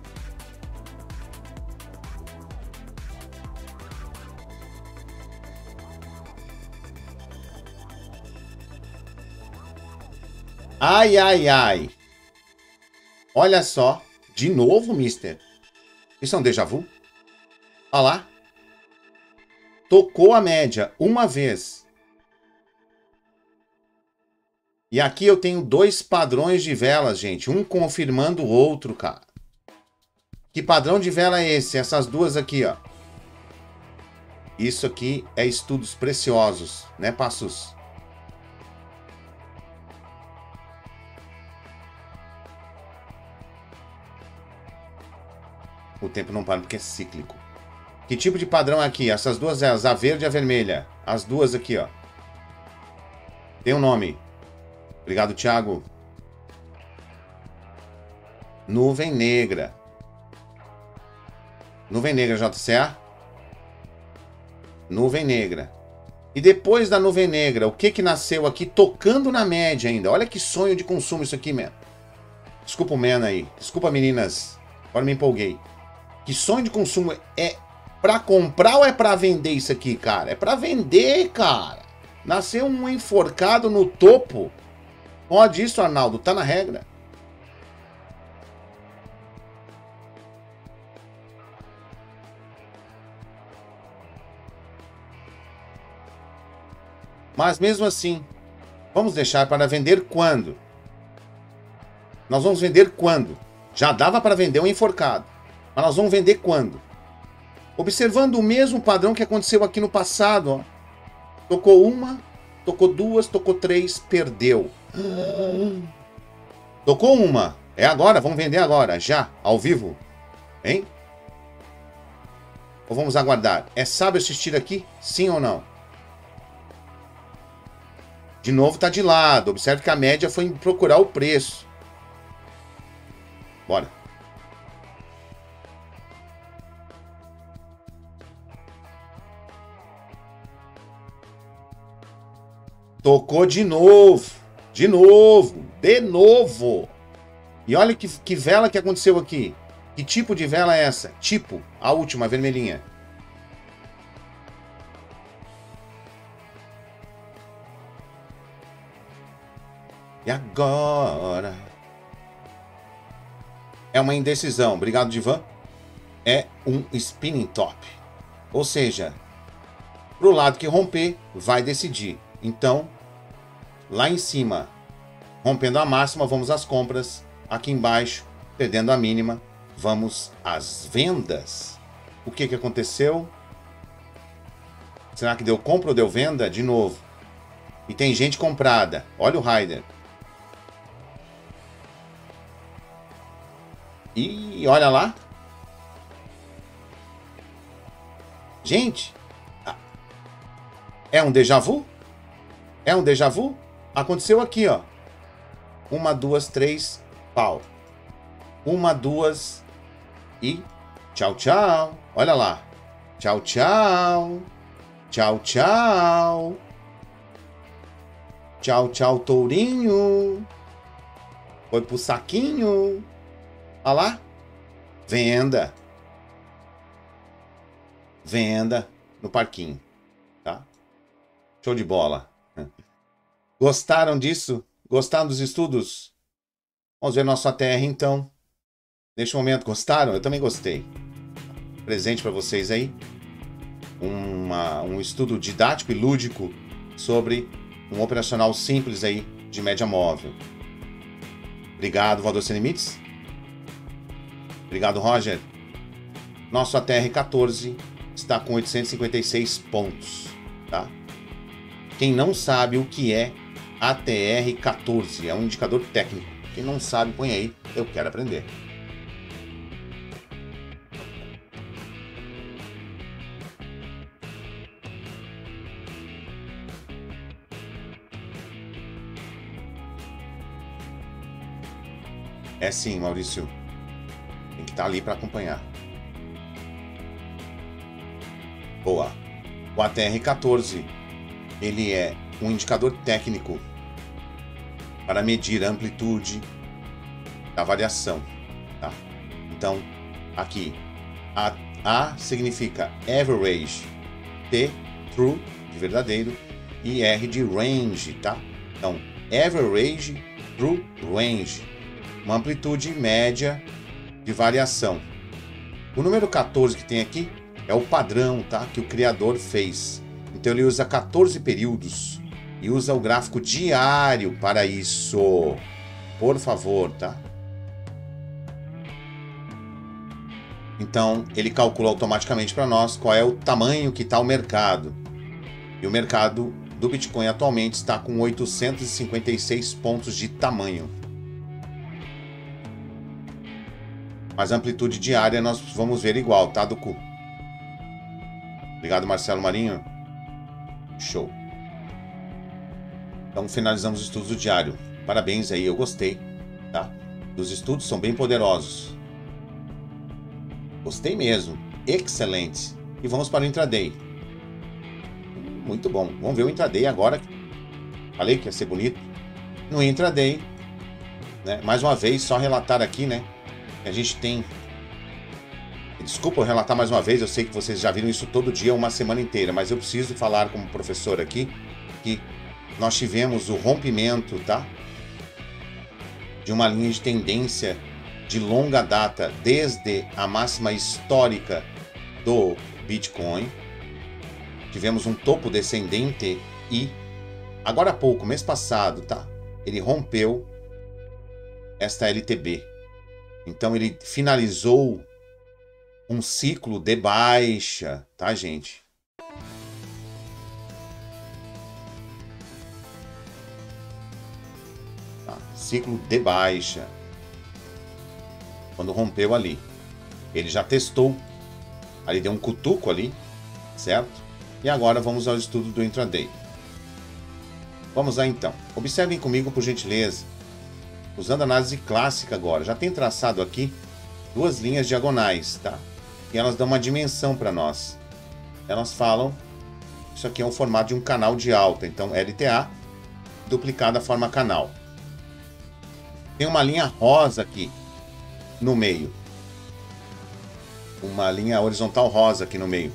Ai, ai, ai. Olha só. De novo, mister. Isso é um déjà vu? Olha lá. Tocou a média uma vez. E aqui eu tenho dois padrões de velas, gente. Um confirmando o outro, cara. Que padrão de vela é esse? Essas duas aqui, ó. Isso aqui é estudos preciosos, né, Passos? O tempo não para porque é cíclico. Que tipo de padrão é aqui? Essas duas, elas, a verde e a vermelha. As duas aqui, ó. Tem um nome. Obrigado, Thiago. Nuvem negra. Nuvem negra, J C A. Nuvem negra. E depois da nuvem negra, o que que nasceu aqui tocando na média ainda? Olha que sonho de consumo isso aqui, man. Desculpa o man aí. Desculpa, meninas. Agora me empolguei. Que sonho de consumo é pra comprar ou é pra vender isso aqui, cara? É pra vender, cara. Nasceu um enforcado no topo. Pode isso, Arnaldo. Tá na regra. Mas mesmo assim, vamos deixar para vender quando? Nós vamos vender quando? Já dava para vender um enforcado. Mas nós vamos vender quando? Observando o mesmo padrão que aconteceu aqui no passado. Ó. Tocou uma, tocou duas, tocou três, perdeu. Tocou uma. É agora, vamos vender agora, já, ao vivo. Hein? Ou vamos aguardar? É sábio assistir aqui? Sim ou não? De novo tá de lado. Observe que a média foi procurar o preço. Bora. Tocou de novo. De novo. De novo. E olha que, que vela que aconteceu aqui. Que tipo de vela é essa? Tipo, a última, a vermelhinha. E agora? É uma indecisão. Obrigado, Divan. É um spinning top. Ou seja, pro lado que romper, vai decidir. Então, lá em cima, rompendo a máxima, vamos às compras. Aqui embaixo, perdendo a mínima, vamos às vendas. O que que aconteceu? Será que deu compra ou deu venda? De novo. E tem gente comprada. Olha o Rider. E olha lá. Gente, é um déjà vu? É um déjà vu? Aconteceu aqui, ó. Uma, duas, três, pau. Uma, duas e tchau, tchau. Olha lá. Tchau, tchau. Tchau, tchau. Tchau, tchau, tourinho. Foi pro saquinho. Olha lá. Venda. Venda no parquinho. Tá? Show de bola. Gostaram disso? Gostaram dos estudos? Vamos ver nosso A T R então. Neste momento, gostaram? Eu também gostei. Presente para vocês aí. Uma, um estudo didático e lúdico sobre um operacional simples aí de média móvel. Obrigado, Voador Sem Limites. Obrigado, Roger. Nosso A T R quatorze está com oitocentos e cinquenta e seis pontos, tá? Quem não sabe o que é A T R quatorze, é um indicador técnico. Quem não sabe, põe aí, eu quero aprender. É sim, Maurício. Tem que estar ali para acompanhar. Boa. O A T R quatorze, ele é um indicador técnico para medir a amplitude da variação, tá? Então, aqui, A, A significa average, T, true, de verdadeiro, e R de range, tá? Então, average, true, range. Uma amplitude média de variação. O número quatorze que tem aqui é o padrão, tá? Que o criador fez. Então ele usa quatorze períodos e usa o gráfico diário para isso. Por favor, tá? Então, ele calcula automaticamente para nós qual é o tamanho que está o mercado. E o mercado do Bitcoin atualmente está com oitocentos e cinquenta e seis pontos de tamanho. Mas a amplitude diária nós vamos ver igual, tá, do cu? Obrigado, Marcelo Marinho. Show. Então finalizamos os estudos do diário. Parabéns aí, eu gostei, tá? Os estudos são bem poderosos. Gostei mesmo. Excelente. E vamos para o intraday. Muito bom. Vamos ver o intraday agora. Falei que ia ser bonito. No intraday, né? Mais uma vez, só relatar aqui, né? A gente tem... Desculpa eu relatar mais uma vez, eu sei que vocês já viram isso todo dia, uma semana inteira, mas eu preciso falar como professor aqui que nós tivemos o rompimento, tá? De uma linha de tendência de longa data, desde a máxima histórica do Bitcoin. Tivemos um topo descendente e, agora há pouco, mês passado, tá? Ele rompeu esta L T B. Então ele finalizou um ciclo de baixa, tá, gente? Tá, ciclo de baixa. Quando rompeu ali. Ele já testou. Ali deu um cutuco ali, certo? E agora vamos ao estudo do intraday. Vamos lá então. Observem comigo, por gentileza. Usando análise clássica agora. Já tem traçado aqui duas linhas diagonais, tá? E elas dão uma dimensão para nós. Elas falam, isso aqui é um formato de um canal de alta, então L T A duplicada a forma canal. Tem uma linha rosa aqui no meio. Uma linha horizontal rosa aqui no meio.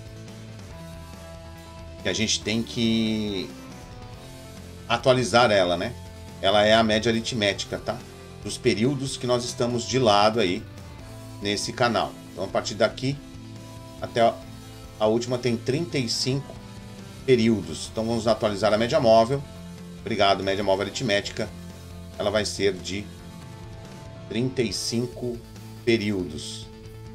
Que a gente tem que atualizar ela, né? Ela é a média aritmética, tá? Dos períodos que nós estamos de lado aí nesse canal. Então, a partir daqui até a última tem trinta e cinco períodos. Então, vamos atualizar a média móvel. Obrigado, média móvel aritmética. Ela vai ser de trinta e cinco períodos.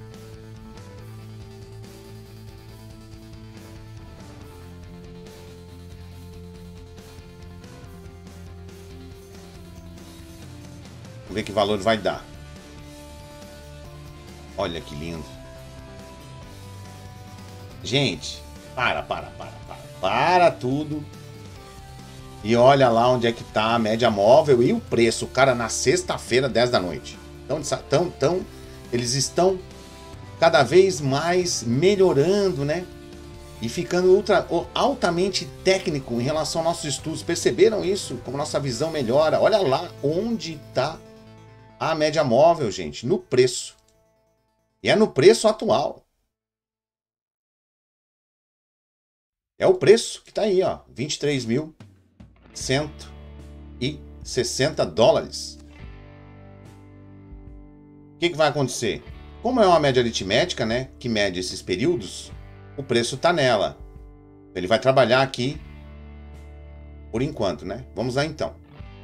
Vamos ver que valor vai dar. Olha que lindo. Gente, para, para, para, para. Para tudo. E olha lá onde é que tá a média móvel e o preço. Cara, na sexta-feira, dez da noite. Então, tão, tão, eles estão cada vez mais melhorando, né? E ficando ultra, altamente técnico em relação aos nossos estudos. Perceberam isso? Como nossa visão melhora. Olha lá onde está a média móvel, gente. No preço. E é no preço atual. É o preço que está aí, ó. vinte e três mil cento e sessenta dólares. O que, que vai acontecer? Como é uma média aritmética, né? Que mede esses períodos, o preço está nela. Ele vai trabalhar aqui por enquanto, né? Vamos lá então.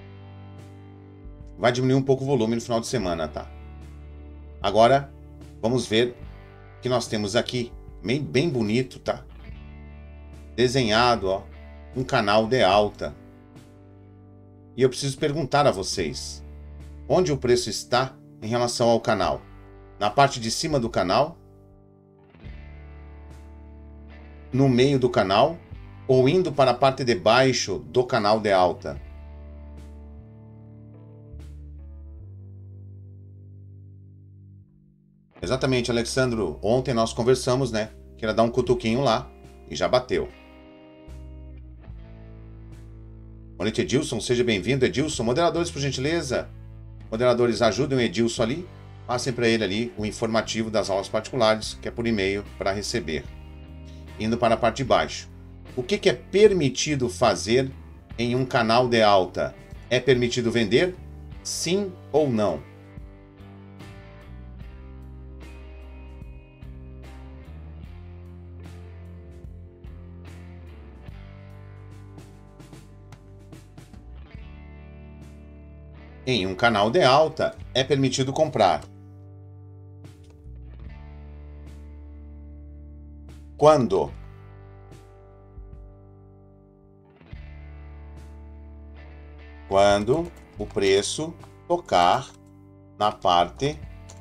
Vai diminuir um pouco o volume no final de semana, tá? Agora, vamos ver que nós temos aqui, bem, bem bonito, tá? Desenhado, ó, um canal de alta. E eu preciso perguntar a vocês, onde o preço está em relação ao canal? Na parte de cima do canal? No meio do canal? Ou indo para a parte de baixo do canal de alta? Exatamente, Alexandro. Ontem nós conversamos, né? Que era dar um cutuquinho lá e já bateu. Boa noite, Edilson. Seja bem-vindo, Edilson. Moderadores, por gentileza. Moderadores, ajudem o Edilson ali. Passem para ele ali o informativo das aulas particulares, que é por e-mail para receber. Indo para a parte de baixo. O que, que é permitido fazer em um canal de alta? É permitido vender? Sim ou não? Em um canal de alta, é permitido comprar. Quando? Quando o preço tocar na parte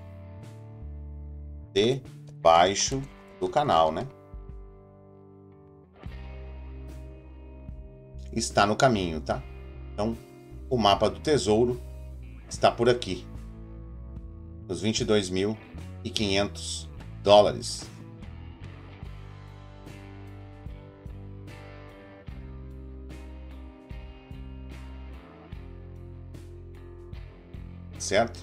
de baixo do canal, né? Está no caminho, tá? Então, o mapa do tesouro está por aqui. Os vinte e dois mil e quinhentos dólares. Certo?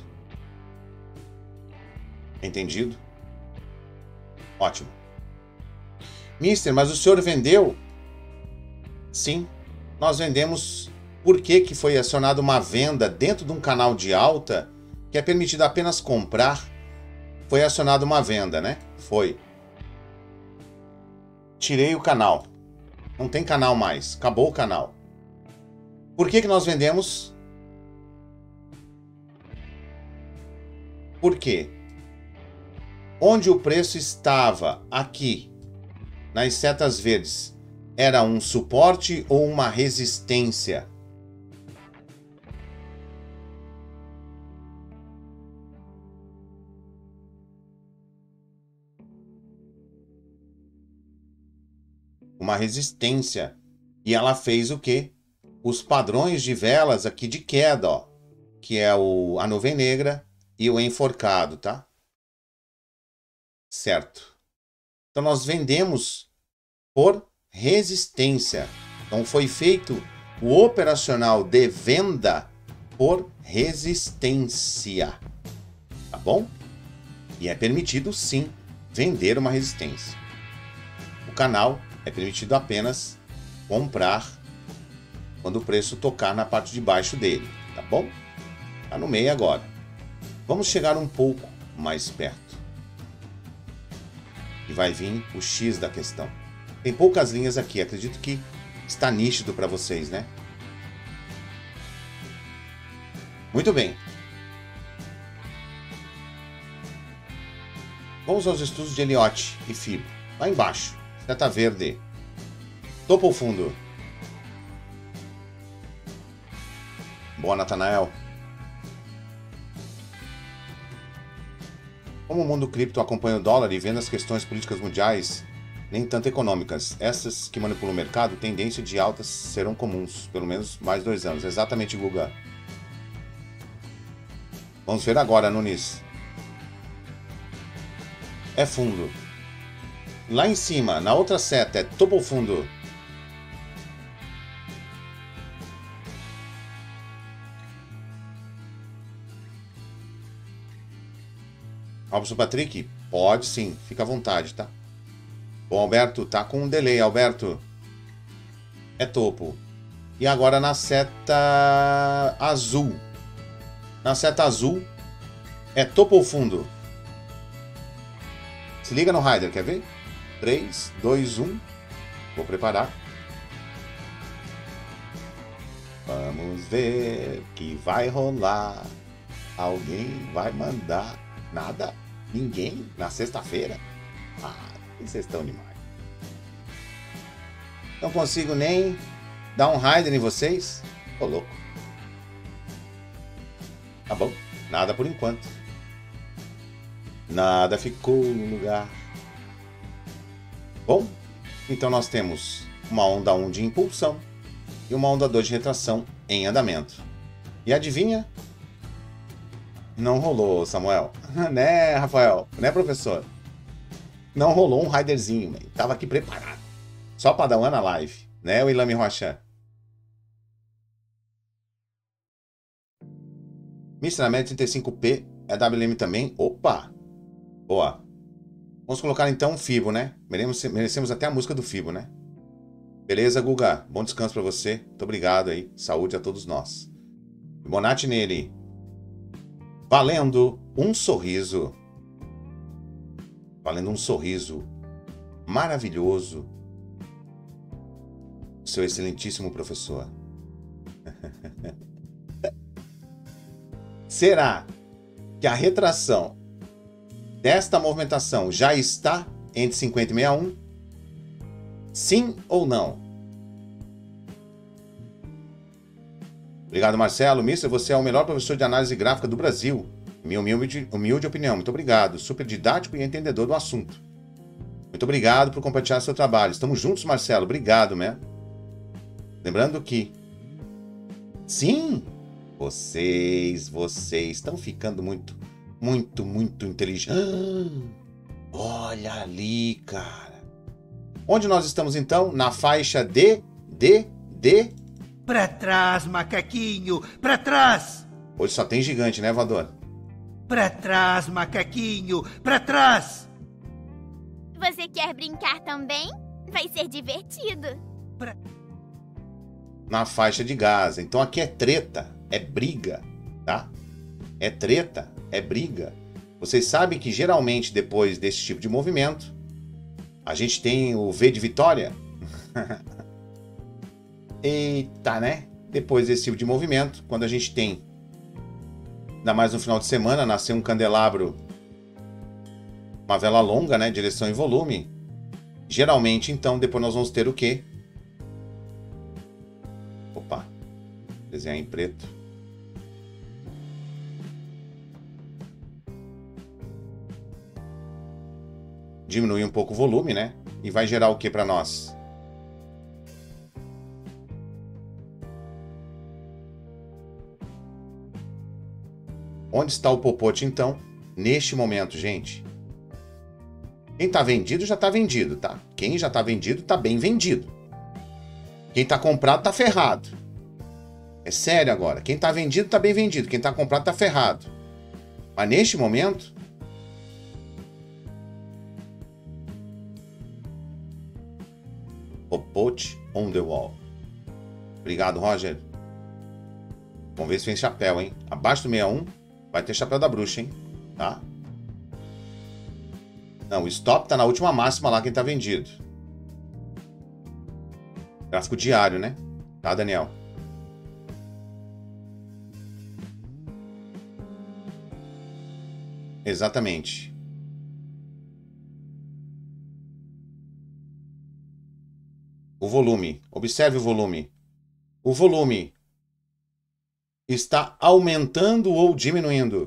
Entendido? Ótimo. Mister, mas o senhor vendeu? Sim, nós vendemos. Por que que foi acionada uma venda dentro de um canal de alta que é permitido apenas comprar? Foi acionada uma venda, né? Foi. Tirei o canal. Não tem canal mais. Acabou o canal. Por que que nós vendemos? Por quê? Onde o preço estava aqui, nas setas verdes, era um suporte ou uma resistência? Uma resistência. E ela fez o quê? Os padrões de velas aqui de queda, ó, que é o, a nuvem negra e o enforcado, tá? Certo. Então nós vendemos por resistência. Então foi feito o operacional de venda por resistência. Tá bom? E é permitido sim vender uma resistência. O canal é permitido apenas comprar quando o preço tocar na parte de baixo dele, tá bom? Tá no meio agora. Vamos chegar um pouco mais perto. E vai vir o X da questão. Tem poucas linhas aqui, acredito que está nítido para vocês, né? Muito bem. Vamos aos estudos de Elliott e Fibo. Lá embaixo, seta verde. Topo ou fundo? Boa, Natanael. Como o mundo cripto acompanha o dólar e vendo as questões políticas mundiais, nem tanto econômicas, essas que manipulam o mercado, tendência de altas serão comuns, pelo menos mais dois anos. Exatamente, Guga. Vamos ver agora, Nunes. É fundo. Lá em cima, na outra seta, é topo ou fundo? Robson Patrick? Pode sim, fica à vontade, tá? Bom, Alberto, tá com um delay, Alberto. É topo. E agora na seta azul. Na seta azul, é topo ou fundo? Se liga no Rider, quer ver? três, dois, um. Vou preparar. Vamos ver que vai rolar. Alguém vai mandar. Nada? Ninguém? Na sexta-feira? Ah, vocês estão demais. Não consigo nem dar um Rider em vocês? Ô, louco. Tá bom. Nada por enquanto. Nada ficou no lugar. Bom, então nós temos uma onda um de impulsão e uma onda dois de retração em andamento. E adivinha? Não rolou, Samuel. Né, Rafael? Né, professor? Não rolou um riderzinho, man. Tava aqui preparado. Só para dar uma na live. Né, o Ilame Rocha? Mister Amélia trinta e cinco P é W M também. Opa! Boa. Vamos colocar então um Fibo, né? Merecemos, merecemos até a música do Fibo, né? Beleza, Guga? Bom descanso para você. Muito obrigado aí. Saúde a todos nós. Bonatti nele. Valendo um sorriso. Valendo um sorriso maravilhoso. Seu excelentíssimo professor. Será que a retração desta movimentação já está entre cinquenta e sessenta e um Sim ou não? Obrigado, Marcelo. Mister, você é o melhor professor de análise gráfica do Brasil. Minha humilde, humilde opinião. Muito obrigado. Super didático e entendedor do assunto. Muito obrigado por compartilhar seu trabalho. Estamos juntos, Marcelo. Obrigado, né? Lembrando que... Sim! Vocês, vocês estão ficando muito, muito, muito inteligentes. Ah, olha ali, cara. Onde nós estamos, então? Na faixa de... de... de... Pra trás, macaquinho! Pra trás! Hoje só tem gigante, né, voador? Pra trás, macaquinho! Pra trás! Você quer brincar também? Vai ser divertido. Pra... Na faixa de Gaza. Então aqui é treta, é briga, tá? É treta, é briga. Vocês sabem que geralmente depois desse tipo de movimento, a gente tem o V de vitória. Eita, né? Depois desse tipo de movimento, quando a gente tem, ainda mais no final de semana, nascer um candelabro, uma vela longa, né? Direção e volume. Geralmente, então, depois nós vamos ter o quê? Opa, desenhar em preto. Diminuir um pouco o volume, né? E vai gerar o que para nós? Onde está o popote, então? Neste momento, gente. Quem está vendido, já está vendido, tá? Quem já está vendido, está bem vendido. Quem está comprado, está ferrado. É sério agora. Quem está vendido, está bem vendido. Quem está comprado, está ferrado. Mas neste momento... Popote on the wall. Obrigado, Roger. Vamos ver se vem chapéu, hein? Abaixo do sessenta e um, vai ter chapéu da bruxa, hein? Tá? Não, o stop tá na última máxima lá, quem tá vendido. Gráfico diário, né? Tá, Daniel? Exatamente. O volume. Observe o volume. O volume está aumentando ou diminuindo?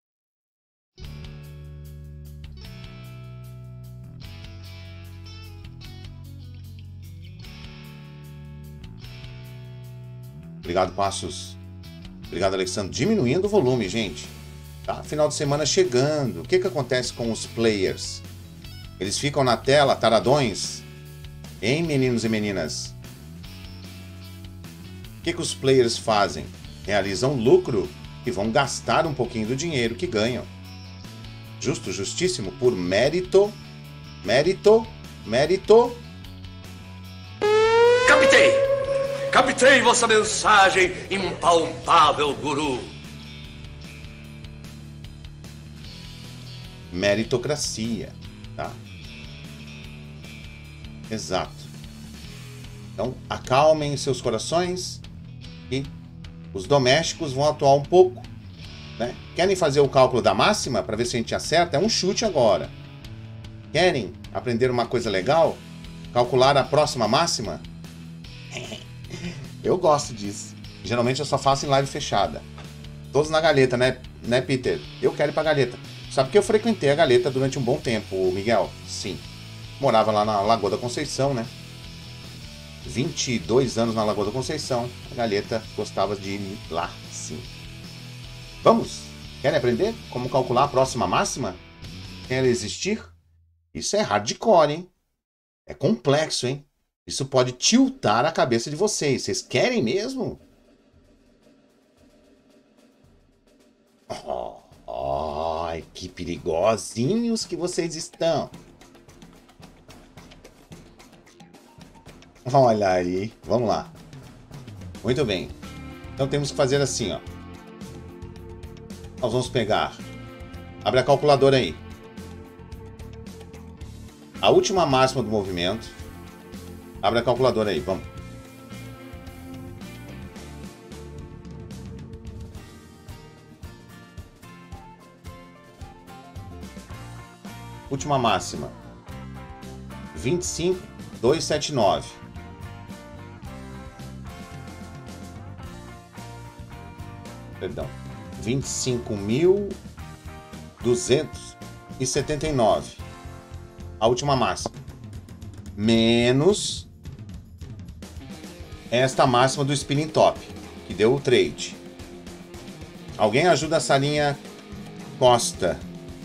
Obrigado, Passos. Obrigado, Alexandre. Diminuindo o volume, gente. Tá? Final de semana chegando. O que que acontece com os players? Eles ficam na tela, taradões? Hein, meninos e meninas? O que que os players fazem? Realizam lucro e vão gastar um pouquinho do dinheiro que ganham. Justo, justíssimo, por mérito, mérito, mérito. Captei! Captei vossa mensagem, impalpável guru. Meritocracia, tá? Exato. Então, acalmem seus corações e os domésticos vão atuar um pouco, né? Querem fazer o cálculo da máxima para ver se a gente acerta? É um chute agora. Querem aprender uma coisa legal? Calcular a próxima máxima? Eu gosto disso. Geralmente eu só faço em live fechada. Todos na Galeta, né, né, Peter? Eu quero ir pra Galeta. Sabe que eu frequentei a Galeta durante um bom tempo, Miguel? Sim. Morava lá na Lagoa da Conceição, né? vinte e dois anos na Lagoa da Conceição. A Galeta gostava de ir lá, sim. Vamos? Querem aprender como calcular a próxima máxima? Quer existir? Isso é hardcore, hein? É complexo, hein? Isso pode tiltar a cabeça de vocês. Vocês querem mesmo? Oh, oh, que perigosinhos que vocês estão. Olha aí, vamos lá. Muito bem. Então temos que fazer assim, ó. Nós vamos pegar. Abre a calculadora aí. A última máxima do movimento. Abre a calculadora aí, vamos. Última máxima. vinte e cinco duzentos e setenta e nove. Perdão. vinte e cinco mil duzentos e setenta e nove. A última máxima. Menos esta máxima do Spinning Top, que deu o trade. Alguém ajuda a Sarinha Costa.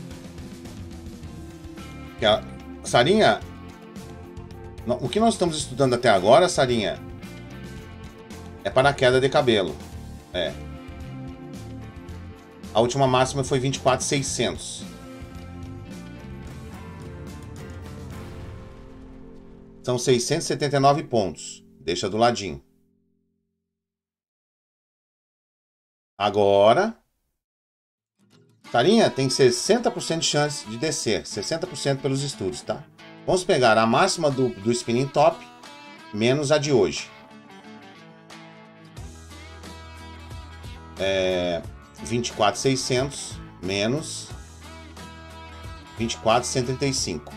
Sarinha, o que nós estamos estudando até agora, Sarinha, é para a queda de cabelo. É. A última máxima foi vinte e quatro mil e seiscentos. São seiscentos e setenta e nove pontos. Deixa do ladinho. Agora, Sarinha tem sessenta por cento de chance de descer. sessenta por cento pelos estudos, tá? Vamos pegar a máxima do, do Spinning Top menos a de hoje. É, vinte e quatro mil e seiscentos menos vinte e quatro mil cento e trinta e cinco.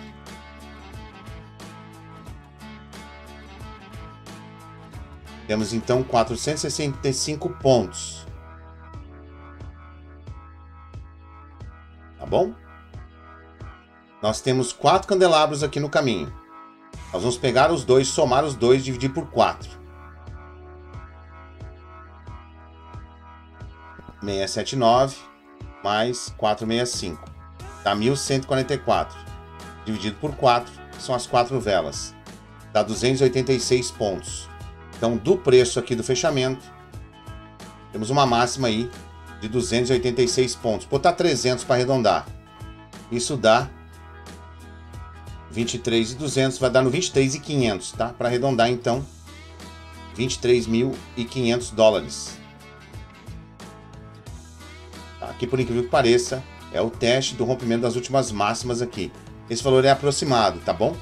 Temos então quatrocentos e sessenta e cinco pontos. Tá bom? Nós temos quatro candelabros aqui no caminho. Nós vamos pegar os dois, somar os dois e dividir por quatro. seiscentos e setenta e nove mais quatrocentos e sessenta e cinco. Dá mil cento e quarenta e quatro. Dividido por quatro, são as quatro velas. Dá duzentos e oitenta e seis pontos. Então, do preço aqui do fechamento, temos uma máxima aí de duzentos e oitenta e seis pontos. Vou botar trezentos para arredondar. Isso dá vinte e três mil e duzentos, vai dar no vinte e três mil e quinhentos, tá? Para arredondar, então, vinte e três mil e quinhentos dólares. Tá? Aqui, por incrível que pareça, é o teste do rompimento das últimas máximas aqui. Esse valor é aproximado, tá bom?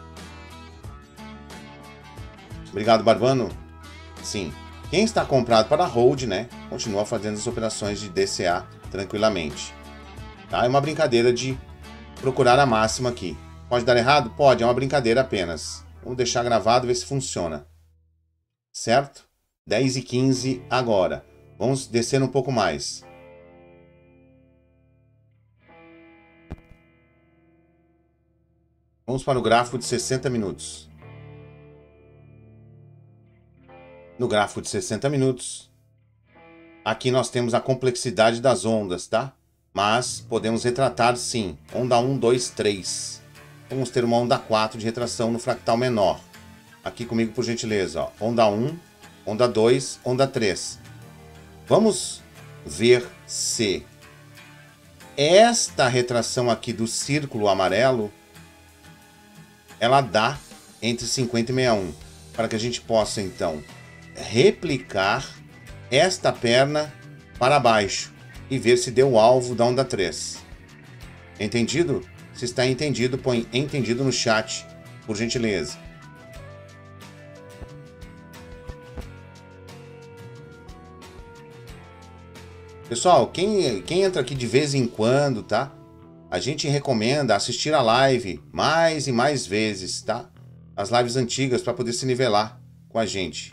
Obrigado, Barbano. Sim. Quem está comprado para hold, né, continua fazendo as operações de D C A tranquilamente. Tá? É uma brincadeira de procurar a máxima aqui. Pode dar errado? Pode, é uma brincadeira apenas. Vamos deixar gravado e ver se funciona. Certo? dez e quinze agora. Vamos descer um pouco mais. Vamos para o gráfico de sessenta minutos. No gráfico de sessenta minutos, aqui nós temos a complexidade das ondas, tá? Mas podemos retratar sim, onda um, dois, três. Vamos ter uma onda quatro de retração no fractal menor. Aqui comigo, por gentileza, ó. Onda um, onda dois, onda três. Vamos ver se esta retração aqui do círculo amarelo, ela dá entre cinquenta e sessenta e um, para que a gente possa, então, replicar esta perna para baixo e ver se deu o alvo da onda três. Entendido? Se está entendido, põe entendido no chat, por gentileza. Pessoal, quem, quem entra aqui de vez em quando, tá? A gente recomenda assistir a live mais e mais vezes, tá? As lives antigas para poder se nivelar com a gente.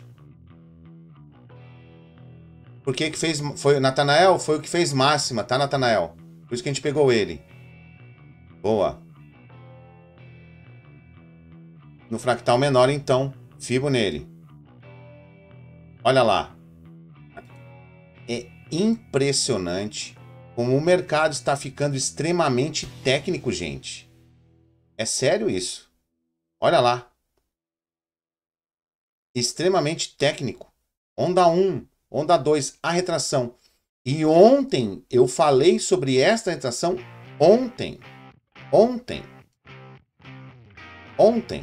Porque que fez, foi Natanael, foi o que fez máxima, tá, Natanael? Por isso que a gente pegou ele. Boa. No fractal menor, então, fibo nele. Olha lá. É impressionante como o mercado está ficando extremamente técnico, gente. É sério isso. Olha lá. Extremamente técnico. Onda um. Onda dois, a retração. E ontem eu falei sobre esta retração ontem. Ontem. Ontem.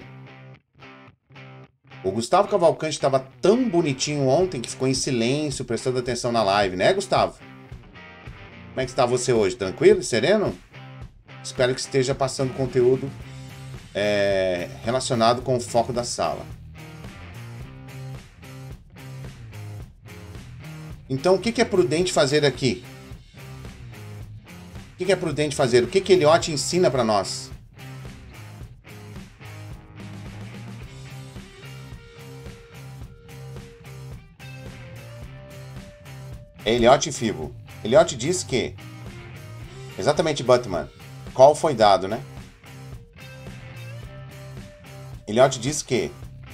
O Gustavo Cavalcante estava tão bonitinho ontem que ficou em silêncio, prestando atenção na live, né, Gustavo? Como é que está você hoje? Tranquilo e sereno? Espero que esteja passando conteúdo é, relacionado com o foco da sala. Então, o que é prudente fazer aqui? O que é prudente fazer? O que que Elliott ensina para nós? É Elliot e Fibo. Elliot diz que... Exatamente, Batman. Qual foi dado, né? Elliot diz que...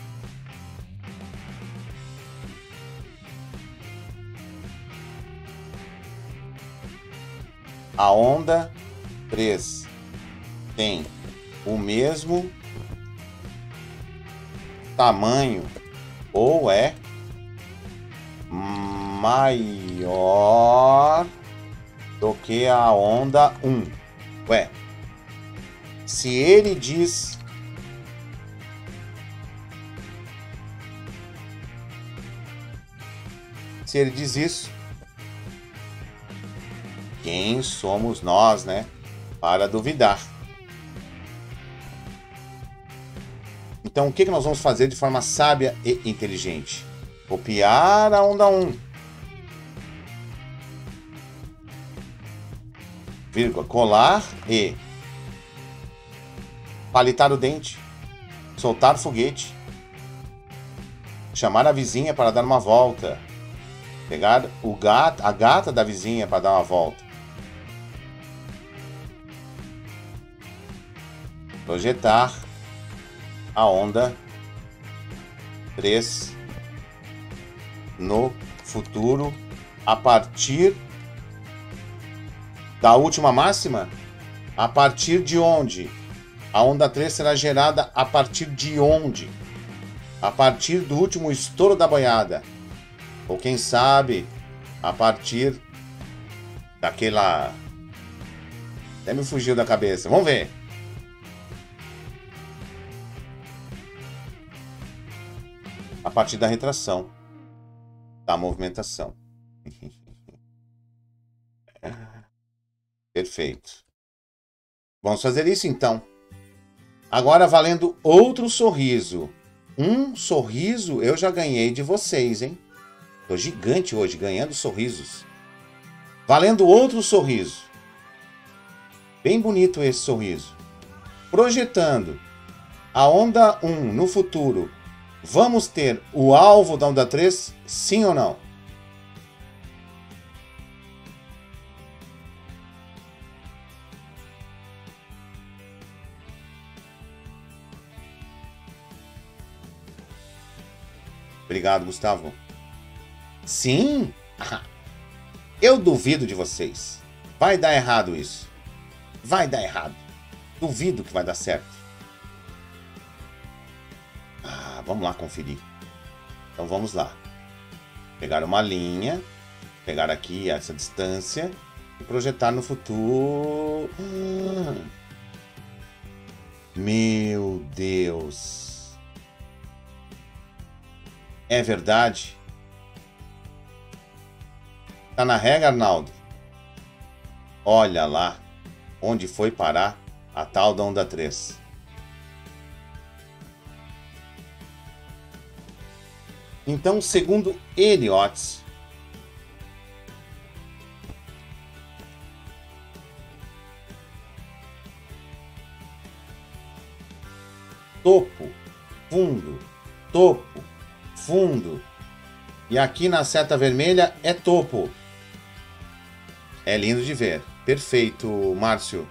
A onda três tem o mesmo tamanho ou é maior do que a onda um. Ué, se ele diz se ele diz isso, quem somos nós, né, para duvidar? Então, o que nós vamos fazer de forma sábia e inteligente? Copiar a onda um. Vírgula, colar e palitar o dente, soltar foguete, chamar a vizinha para dar uma volta, pegar o gato, a gata da vizinha para dar uma volta, projetar a onda três no futuro a partir da última máxima? A partir de onde? A onda três será gerada a partir de onde? A partir do último estouro da boiada. Ou quem sabe, a partir daquela... Até me fugiu da cabeça. Vamos ver. A partir da retração. Da movimentação. Perfeito. Vamos fazer isso então. Agora valendo outro sorriso. Um sorriso eu já ganhei de vocês, hein? Tô gigante hoje, ganhando sorrisos. Valendo outro sorriso. Bem bonito esse sorriso. Projetando a onda um no futuro. Vamos ter o alvo da onda três? Sim ou não? Obrigado, Gustavo. Sim? Eu duvido de vocês. Vai dar errado isso. Vai dar errado. Duvido que vai dar certo. Ah, vamos lá conferir. Então vamos lá. Pegar uma linha. Pegar aqui essa distância. E projetar no futuro. Meu Deus. É verdade? Tá na rega, Arnaldo? Olha lá onde foi parar a tal da onda três. Então, segundo Elliot, topo, fundo, topo, fundo. E aqui na seta vermelha é topo. É lindo de ver. Perfeito, Márcio.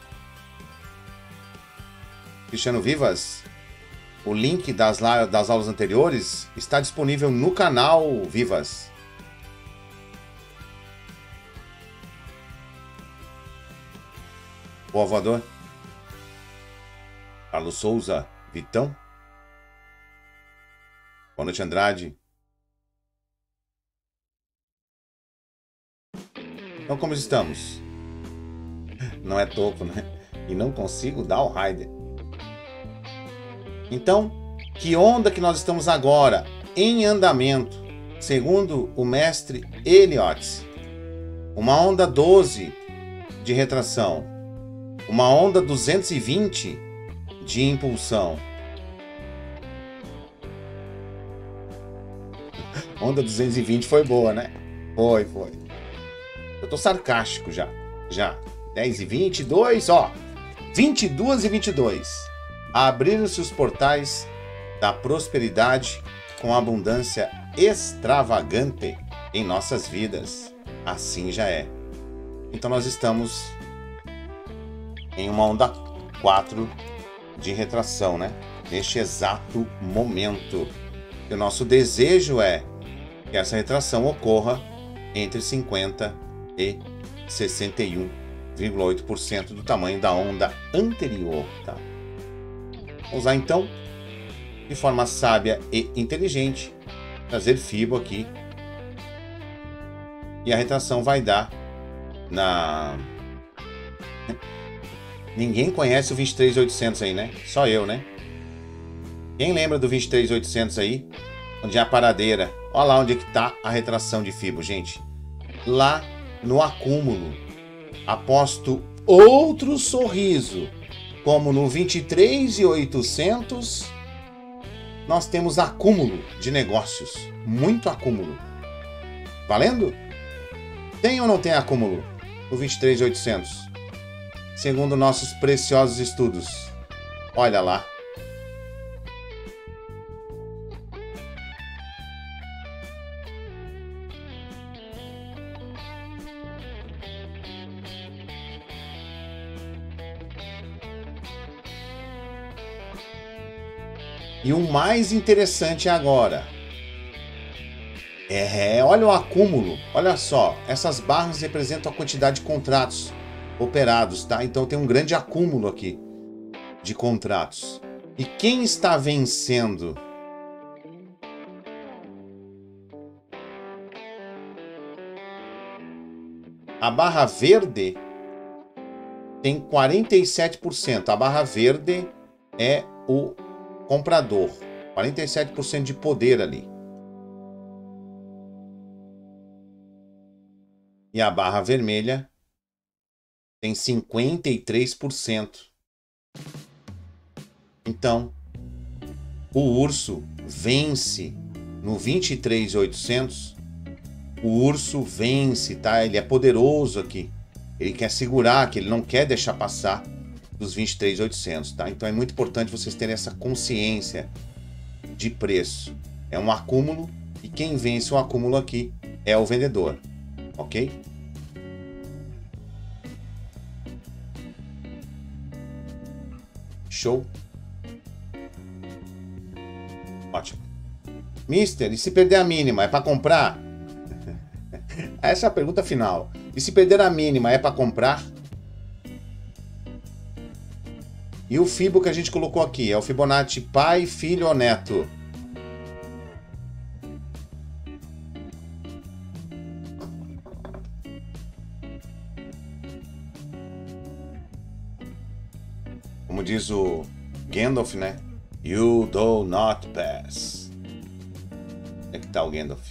Cristiano Vivas, o link das, das aulas anteriores está disponível no canal Vivas. Boa voador. Carlos Souza, Vitão. Boa noite, Andrade. Então, como estamos? Não é topo, né? E não consigo dar o rider. Então, que onda que nós estamos agora em andamento, segundo o mestre Elliot? Uma onda doze de retração. Uma onda duzentos e vinte de impulsão. Onda duzentos e vinte foi boa, né? Foi, foi. Eu tô sarcástico já. Já. dez e vinte e dois, ó. vinte e duas e vinte e dois. Abriram-se os portais da prosperidade com abundância extravagante em nossas vidas. assim já é. Então nós estamos em uma onda quatro de retração, né? Neste exato momento. E o nosso desejo é que essa retração ocorra entre cinquenta e sessenta e um vírgula oito por cento do tamanho da onda anterior, tá? Vamos lá então, de forma sábia e inteligente, trazer Fibo aqui. E a retração vai dar na... Ninguém conhece o vinte e três mil e oitocentos aí, né? Só eu, né? Quem lembra do vinte e três mil e oitocentos aí? Onde é a paradeira? Olha lá onde é que está a retração de Fibo, gente. Lá no acúmulo. Aposto outro sorriso. Como no vinte e três mil e oitocentos, nós temos acúmulo de negócios. Muito acúmulo. Valendo? Tem ou não tem acúmulo no vinte e três mil e oitocentos? Segundo nossos preciosos estudos. Olha lá. E o mais interessante agora é, olha o acúmulo, olha só, essas barras representam a quantidade de contratos operados, tá? Então tem um grande acúmulo aqui de contratos. E quem está vencendo? A barra verde tem quarenta e sete por cento. A barra verde é o comprador, quarenta e sete por cento de poder ali. E a barra vermelha tem cinquenta e três por cento. Então, o urso vence no vinte e três mil e oitocentos. O urso vence, tá? Ele é poderoso aqui. Ele quer segurar, que ele não quer deixar passar dos vinte e três mil e oitocentos, tá? Então é muito importante vocês terem essa consciência de preço. É um acúmulo e quem vence o acúmulo aqui é o vendedor, ok? Show? Ótimo. Mister, e se perder a mínima, é para comprar? Essa é a pergunta final. E se perder a mínima, é para comprar? E o Fibo que a gente colocou aqui é o Fibonacci pai, filho ou neto? Como diz o Gandalf, né? You do not pass. Onde é que tá o Gandalf?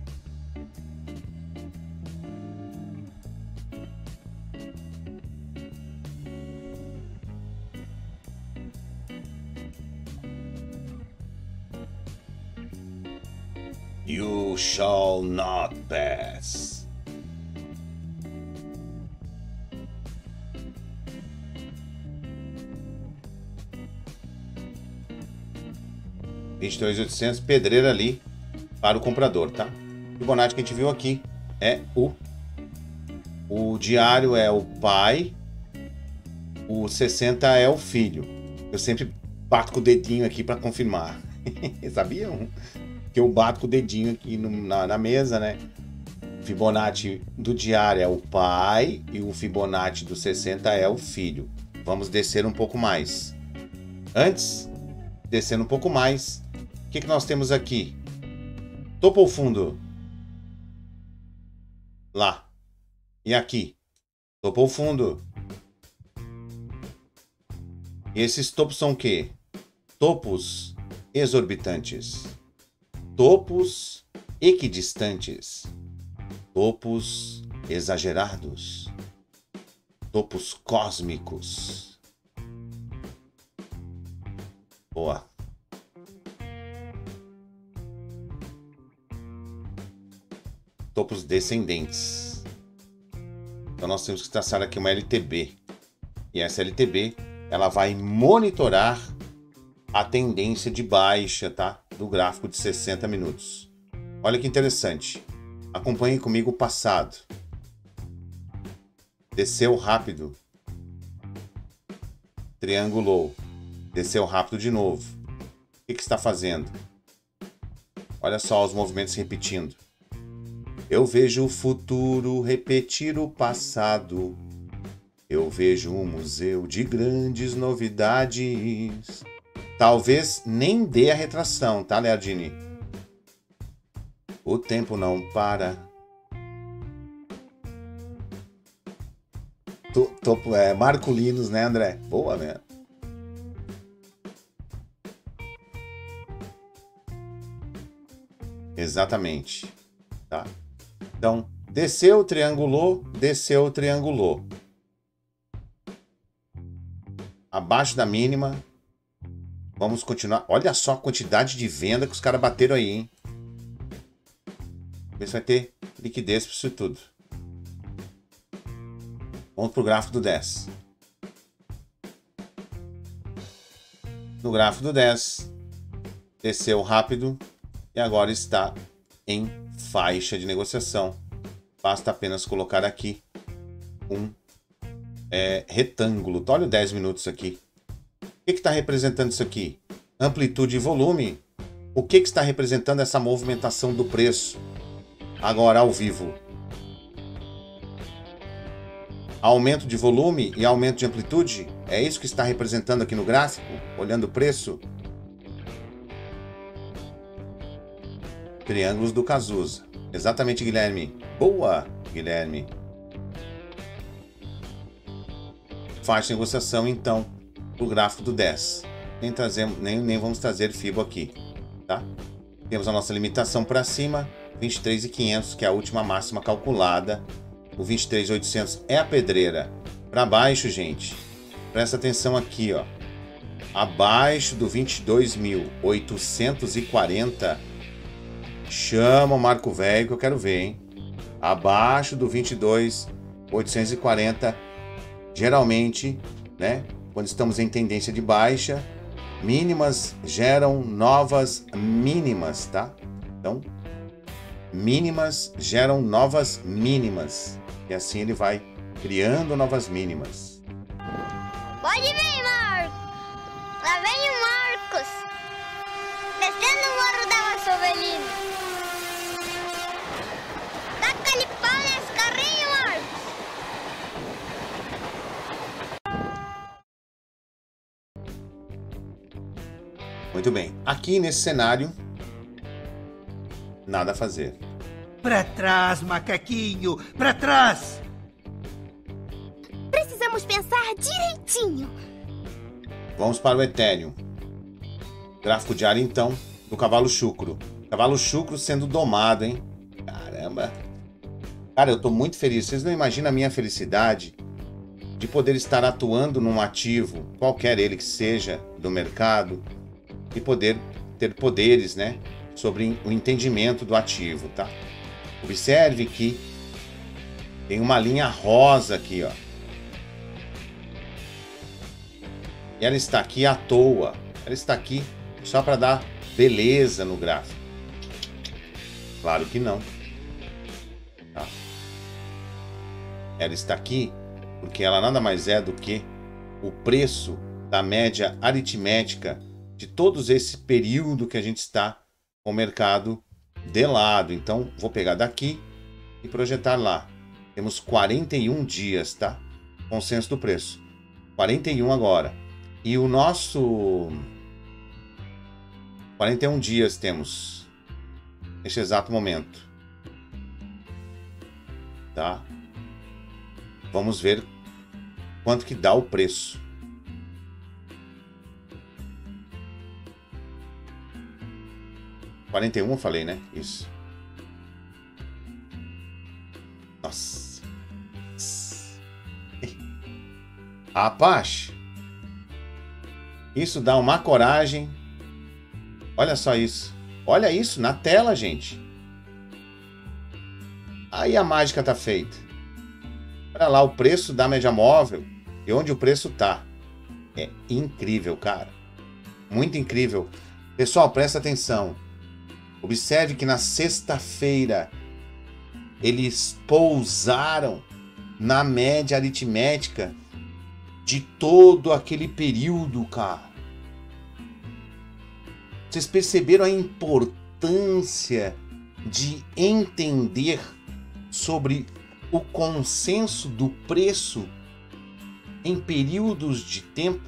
You shall not pass. vinte e dois mil e oitocentos, pedreira ali para o comprador, tá? O Fibonacci que a gente viu aqui é o o diário é o pai, o sessenta é o filho. Eu sempre bato com o dedinho aqui para confirmar. Sabiam? Que eu bato com o dedinho aqui no, na, na mesa, né? O Fibonacci do diário é o pai e o Fibonacci do sessenta é o filho. Vamos descer um pouco mais. Antes, descendo um pouco mais, o que, que nós temos aqui? Topo ou fundo? Lá. E aqui? Topo ou fundo? E esses topos são o quê? Topos exorbitantes. Topos equidistantes, topos exagerados, topos cósmicos. Boa. Topos descendentes. Então nós temos que traçar aqui uma L T B. E essa L T B, ela vai monitorar a tendência de baixa, tá? Do gráfico de sessenta minutos. Olha que interessante. Acompanhe comigo o passado. Desceu rápido. Triangulou. Desceu rápido de novo. O que que está fazendo? Olha só os movimentos repetindo. Eu vejo o futuro repetir o passado. Eu vejo um museu de grandes novidades. Talvez nem dê a retração, tá, Leardini? O tempo não para. Tô, tô, é, Marco Linus, né, André? Boa, né? Exatamente. Tá? Então, desceu, triangulou, desceu, triangulou. Abaixo da mínima. Vamos continuar. Olha só a quantidade de venda que os caras bateram aí, hein? Ver se vai ter liquidez para isso tudo. Vamos para o gráfico do dez. No gráfico do dez, desceu rápido e agora está em faixa de negociação. Basta apenas colocar aqui um é, retângulo. Olha o dez minutos aqui. O que está representando isso aqui? Amplitude e volume. O que, que está representando essa movimentação do preço? Agora ao vivo. Aumento de volume e aumento de amplitude? É isso que está representando aqui no gráfico? Olhando o preço? Triângulos do Cazuza. Exatamente, Guilherme. Boa, Guilherme. Faixa de negociação, então, o gráfico do dez. Nem, trazemos, nem, nem vamos trazer Fibo aqui. Tá? Temos a nossa limitação para cima, vinte e três mil e quinhentos, que é a última máxima calculada. O vinte e três mil e oitocentos é a pedreira. Para baixo, gente, presta atenção aqui, ó. Abaixo do vinte e dois mil oitocentos e quarenta, chama o Marco Velho que eu quero ver, hein? Abaixo do vinte e dois mil oitocentos e quarenta, geralmente, né? Quando estamos em tendência de baixa, mínimas geram novas mínimas, tá? Então, mínimas geram novas mínimas. E assim ele vai criando novas mínimas. Pode vir, Marcos. Lá vem o Marcos. Descendo o morro da Vassovelina. Taca-lhe pau nesse carrinho, Marcos. Muito bem. Aqui nesse cenário, nada a fazer. Pra trás, macaquinho! Pra trás! Precisamos pensar direitinho. Vamos para o Ethereum. Gráfico diário, então, do cavalo chucro. Cavalo chucro sendo domado, hein? Caramba! Cara, eu tô muito feliz. Vocês não imaginam a minha felicidade de poder estar atuando num ativo, qualquer ele que seja, do mercado, e poder ter poderes, né? Sobre o entendimento do ativo, tá? Observe que tem uma linha rosa aqui, ó. E ela está aqui à toa. Ela está aqui só para dar beleza no gráfico. Claro que não. Tá? Ela está aqui porque ela nada mais é do que o preço da média aritmética de todos esse período que a gente está com o mercado de lado. Então, vou pegar daqui e projetar lá. Temos quarenta e um dias, tá? Consenso do preço. quarenta e um agora. E o nosso... quarenta e um dias temos neste exato momento. Tá? Vamos ver quanto que dá o preço. quarenta e um eu falei, né? Isso. Nossa. Rapaz. Isso dá uma coragem. Olha só isso. Olha isso na tela, gente. Aí a mágica tá feita. Olha lá o preço da média móvel e onde o preço tá. É incrível, cara. Muito incrível. Pessoal, presta atenção. Observe que na sexta-feira eles pousaram na média aritmética de todo aquele período, cara. Vocês perceberam a importância de entender sobre o consenso do preço em períodos de tempo?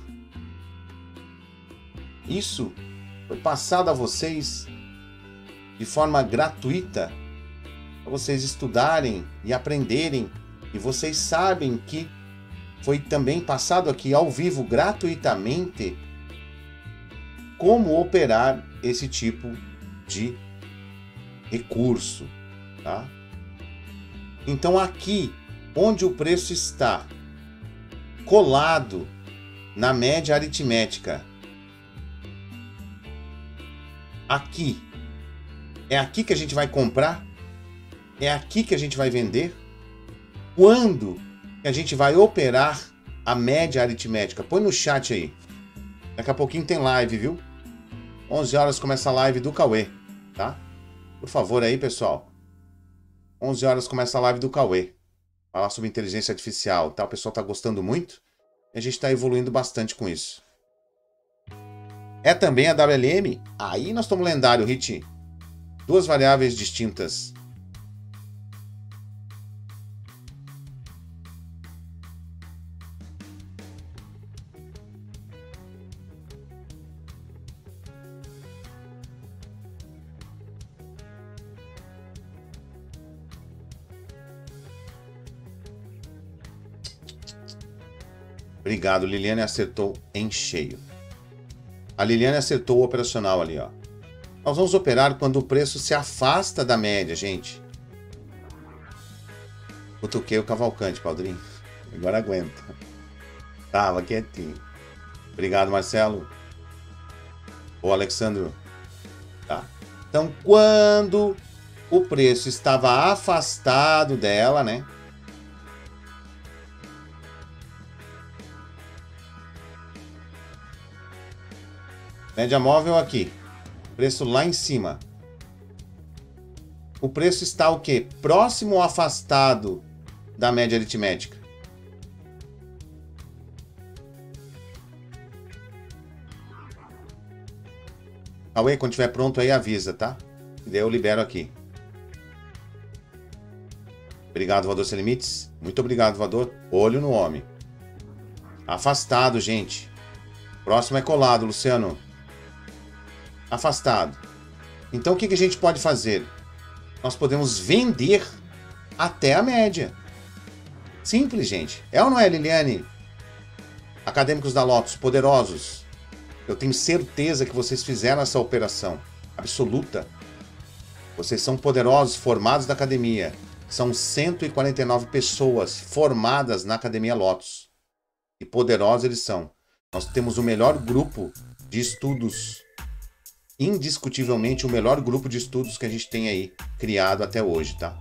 Isso foi passado a vocês de forma gratuita para vocês estudarem e aprenderem, e vocês sabem que foi também passado aqui ao vivo gratuitamente como operar esse tipo de recurso, tá? Então aqui, onde o preço está colado na média aritmética, aqui, é aqui que a gente vai comprar? É aqui que a gente vai vender? Quando a gente vai operar a média aritmética? Põe no chat aí. Daqui a pouquinho tem live, viu? onze horas começa a live do Cauê, tá? Por favor aí, pessoal. onze horas começa a live do Cauê. Falar sobre inteligência artificial, tá? O pessoal tá gostando muito e a gente tá evoluindo bastante com isso. É também a W L M? Aí nós estamos lendário, Hit. Duas variáveis distintas. Obrigado, Liliane acertou em cheio. A Liliane acertou o operacional ali, ó. Nós vamos operar quando o preço se afasta da média, gente. Cutuquei o Cavalcante, Paldrinho. Agora aguenta. Tava quietinho. Obrigado, Marcelo. Ô, Alexandro. Tá. Então, quando o preço estava afastado dela, né? Média móvel aqui. Preço lá em cima. O preço está o quê? Próximo ou afastado da média aritmética? Cauê, quando estiver pronto aí avisa, tá? E daí eu libero aqui. Obrigado, Voador Sem Limites. Muito obrigado, Voador. Olho no homem. Afastado, gente. Próximo é colado, Luciano. Afastado. Então o que, que a gente pode fazer? Nós podemos vender até a média. Simples, gente. É ou não é, Liliane? Acadêmicos da Lotus, poderosos. Eu tenho certeza que vocês fizeram essa operação. Absoluta. Vocês são poderosos, formados da academia. São cento e quarenta e nove pessoas formadas na Academia Lotus. E poderosos eles são. Nós temos o melhor grupo de estudos, indiscutivelmente o melhor grupo de estudos que a gente tem aí, criado até hoje, tá?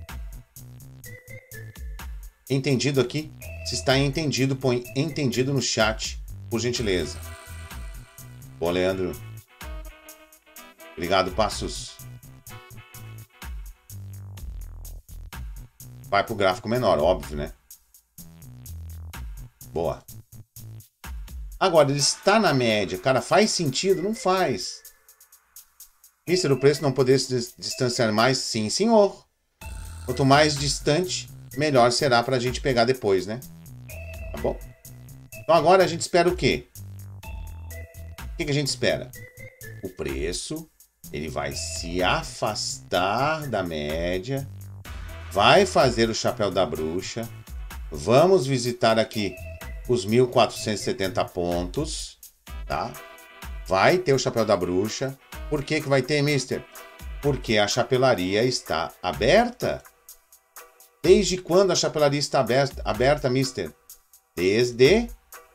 Entendido aqui? Se está entendido, põe entendido no chat, por gentileza. Bom, Leandro. Obrigado, Passos. Vai pro gráfico menor, óbvio, né? Boa. Agora, ele está na média. Cara, faz sentido? Não faz. Mister, o preço não poder se distanciar mais? Sim, senhor. Quanto mais distante, melhor será para a gente pegar depois, né? Tá bom? Então agora a gente espera o quê? O que, que a gente espera? O preço, ele vai se afastar da média, vai fazer o chapéu da bruxa, vamos visitar aqui os mil quatrocentos e setenta pontos, tá? Vai ter o chapéu da bruxa. Por que que vai ter, mister? Porque a chapelaria está aberta. Desde quando a chapelaria está aberta, aberta, mister? Desde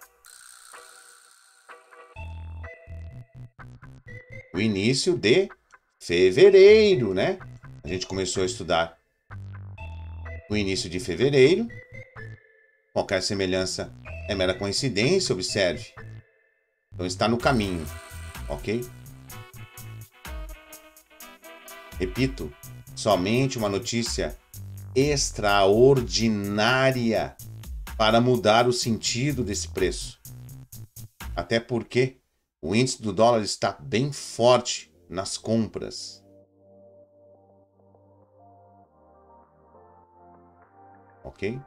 o início de fevereiro, né? A gente começou a estudar no início de fevereiro. Qualquer semelhança é mera coincidência, observe. Então está no caminho, ok? Repito, somente uma notícia extraordinária para mudar o sentido desse preço. Até porque o índice do dólar está bem forte nas compras. Ok?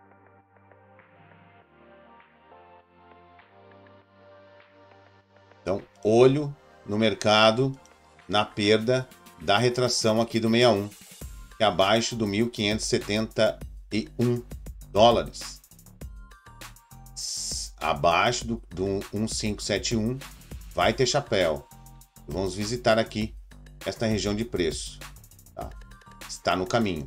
Então, olho no mercado, na perda da retração aqui do sessenta e um, que é abaixo do mil quinhentos e setenta e um dólares. Abaixo do, do mil quinhentos e setenta e um vai ter chapéu. Vamos visitar aqui esta região de preço. Tá? Está no caminho.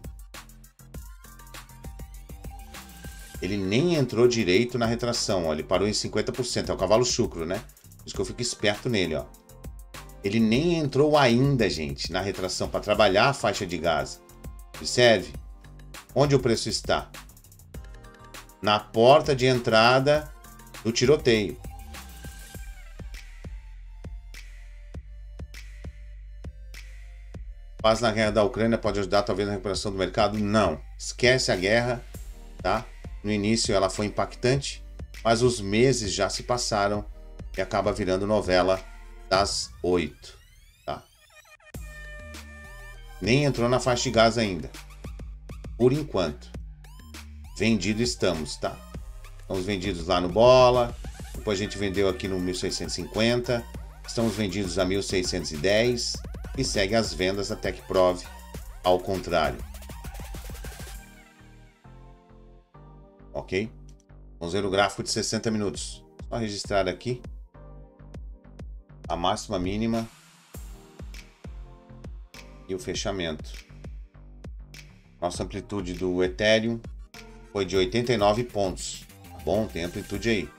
Ele nem entrou direito na retração, ó. Ele parou em cinquenta por cento, é o cavalo chucro, né? Por isso que eu fico esperto nele, ó. Ele nem entrou ainda, gente, na retração para trabalhar a faixa de Gaza. Observe onde o preço está. Na porta de entrada do tiroteio. Paz na guerra da Ucrânia pode ajudar talvez na recuperação do mercado? Não. Esquece a guerra, tá? No início ela foi impactante, mas os meses já se passaram e acaba virando novela das oito, tá? Nem entrou na faixa de Gaza ainda. Por enquanto. Vendido estamos, tá? Estamos vendidos lá no Bola, depois a gente vendeu aqui no mil seiscentos e cinquenta, estamos vendidos a mil seiscentos e dez e segue as vendas até que prove ao contrário. Ok? Vamos ver o gráfico de sessenta minutos. Só registrar aqui a máxima, mínima e o fechamento. Nossa amplitude do Ethereum foi de oitenta e nove pontos. Tá bom? Tem amplitude aí.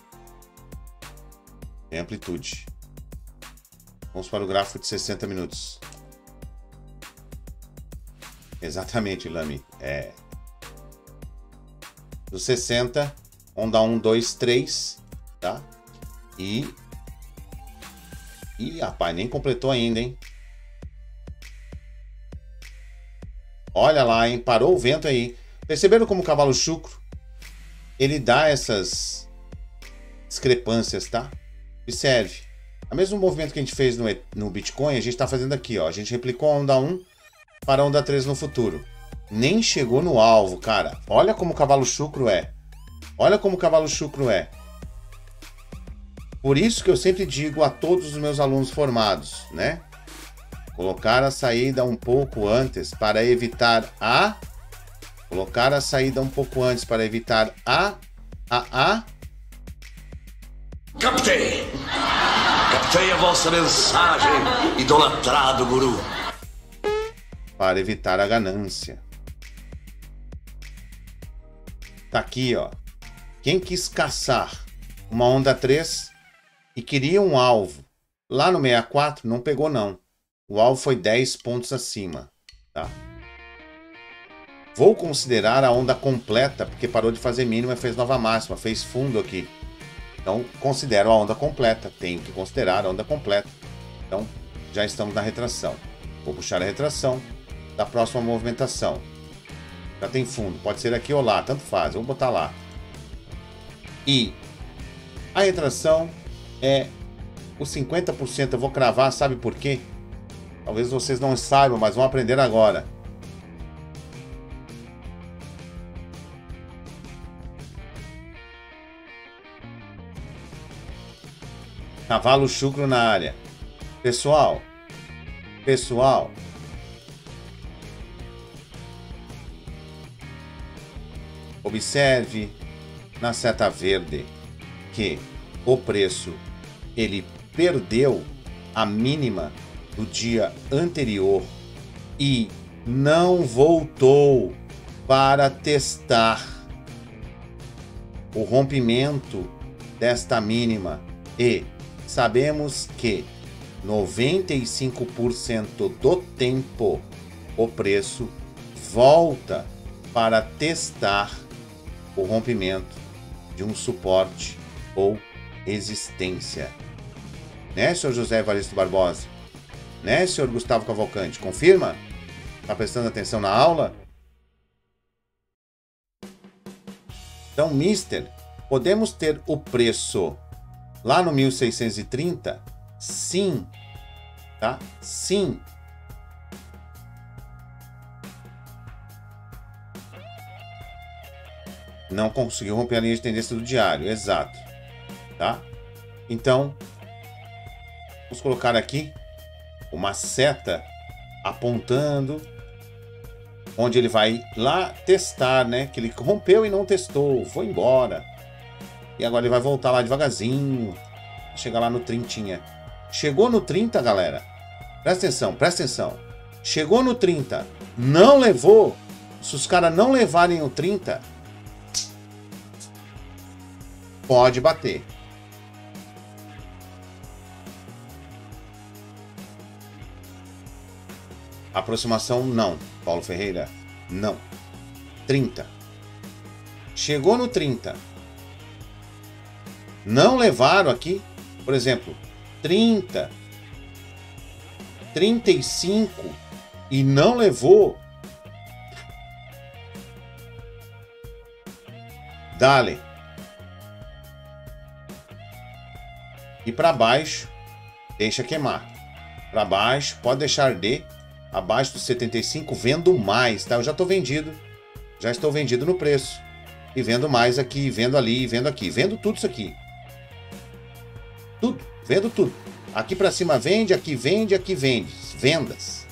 Tem amplitude. Vamos para o gráfico de sessenta minutos. Exatamente, Lami. É. Do sessenta, onda um, dois, três, tá? E... Ih, rapaz, nem completou ainda, hein? Olha lá, hein? Parou o vento aí. Perceberam como o cavalo chucro, ele dá essas discrepâncias, tá? Observe. O mesmo movimento que a gente fez no, no Bitcoin, a gente está fazendo aqui, ó. A gente replicou a onda um para a onda três no futuro. Nem chegou no alvo, cara. Olha como o cavalo chucro é. Olha como o cavalo chucro é. Por isso que eu sempre digo a todos os meus alunos formados, né? Colocar a saída um pouco antes para evitar a... Colocar a saída um pouco antes para evitar a... A... A... Captei! Captei a vossa mensagem, idolatrado guru. Para evitar a ganância. Tá aqui, ó. Quem quis caçar uma onda três e queria um alvo lá no sessenta e quatro, não pegou não. O alvo foi dez pontos acima, tá? Vou considerar a onda completa, porque parou de fazer mínima e fez nova máxima, fez fundo aqui. Então, considero a onda completa. Tenho que considerar a onda completa. Então, já estamos na retração. Vou puxar a retração da próxima movimentação. Já tem fundo. Pode ser aqui ou lá, tanto faz. Vou botar lá. E a retração é os cinquenta por cento. Eu vou cravar, sabe por quê? Talvez vocês não saibam, mas vão aprender agora. Cavalo chucro na área. Pessoal, pessoal, observe na seta verde que o preço ele perdeu a mínima do dia anterior e não voltou para testar o rompimento desta mínima. E sabemos que noventa e cinco por cento do tempo o preço volta para testar o rompimento de um suporte ou resistência. Né, senhor José Evaristo Barbosa? Né, senhor Gustavo Cavalcante? Confirma? Tá prestando atenção na aula? Então, mister, podemos ter o preço lá no mil seiscentos e trinta? Sim. Tá? Sim. Não conseguiu romper a linha de tendência do diário. Exato. Tá? Então, vamos colocar aqui uma seta apontando onde ele vai lá testar, né? Que ele rompeu e não testou, foi embora. E agora ele vai voltar lá devagarzinho, chegar lá no trintinha. Chegou no trinta, galera. Presta atenção, presta atenção. Chegou no trinta, não levou. Se os caras não levarem o trinta, pode bater. Aproximação, não. Paulo Ferreira, não. trinta. Chegou no trinta. Não levaram aqui, por exemplo, trinta, trinta e cinco e não levou. Dale. E para baixo, deixa queimar. Para baixo, pode deixar de abaixo dos setenta e cinco, vendo mais, tá? Eu já estou vendido. Já estou vendido no preço. E vendo mais aqui, vendo ali, vendo aqui. Vendo tudo isso aqui. Tudo. Vendo tudo. Aqui para cima vende, aqui vende, aqui vende. Vendas.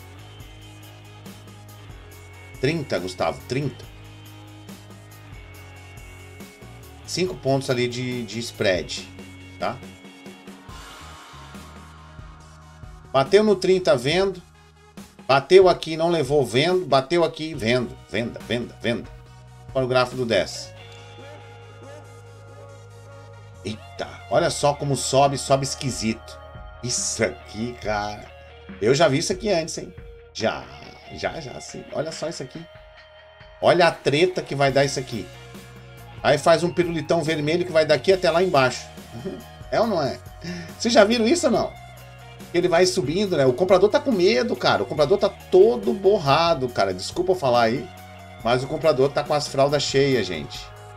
trinta, Gustavo. trinta. cinco pontos ali de, de spread. Tá? Bateu no trinta, vendo. Bateu aqui, não levou, vendo. Bateu aqui, vendo. Venda, venda, venda. Olha o gráfico do dez. Eita, olha só como sobe, sobe esquisito. Isso aqui, cara. Eu já vi isso aqui antes, hein? Já, já, já, sim. Olha só isso aqui. Olha a treta que vai dar isso aqui. Aí faz um pirulitão vermelho que vai daqui até lá embaixo. É ou não é? Vocês já viram isso ou não? Ele vai subindo, né? O comprador tá com medo, cara. O comprador tá todo borrado, cara. Desculpa eu falar aí, mas o comprador tá com as fraldas cheias, gente.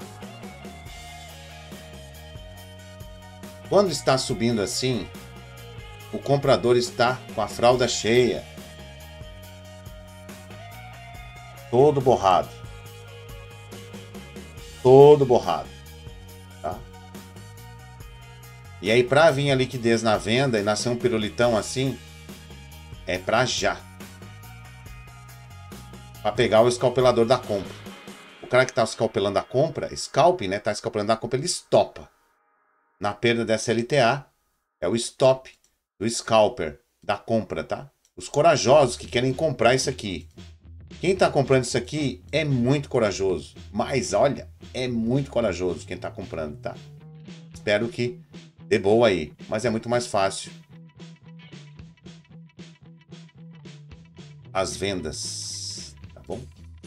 Quando está subindo assim, o comprador está com a fralda cheia. Todo borrado. Todo borrado. Tá? E aí, para vir a liquidez na venda e nascer um pirulitão assim, é para já. Para pegar o escalpelador da compra. O cara que tá escalpelando a compra, scalp, né? Tá escalpelando a compra, ele estopa. Na perda dessa L T A, é o stop do scalper da compra, tá? Os corajosos que querem comprar isso aqui. Quem tá comprando isso aqui é muito corajoso. Mas, olha, é muito corajoso quem tá comprando, tá? Espero que dê boa aí, mas é muito mais fácil. As vendas, tá bom?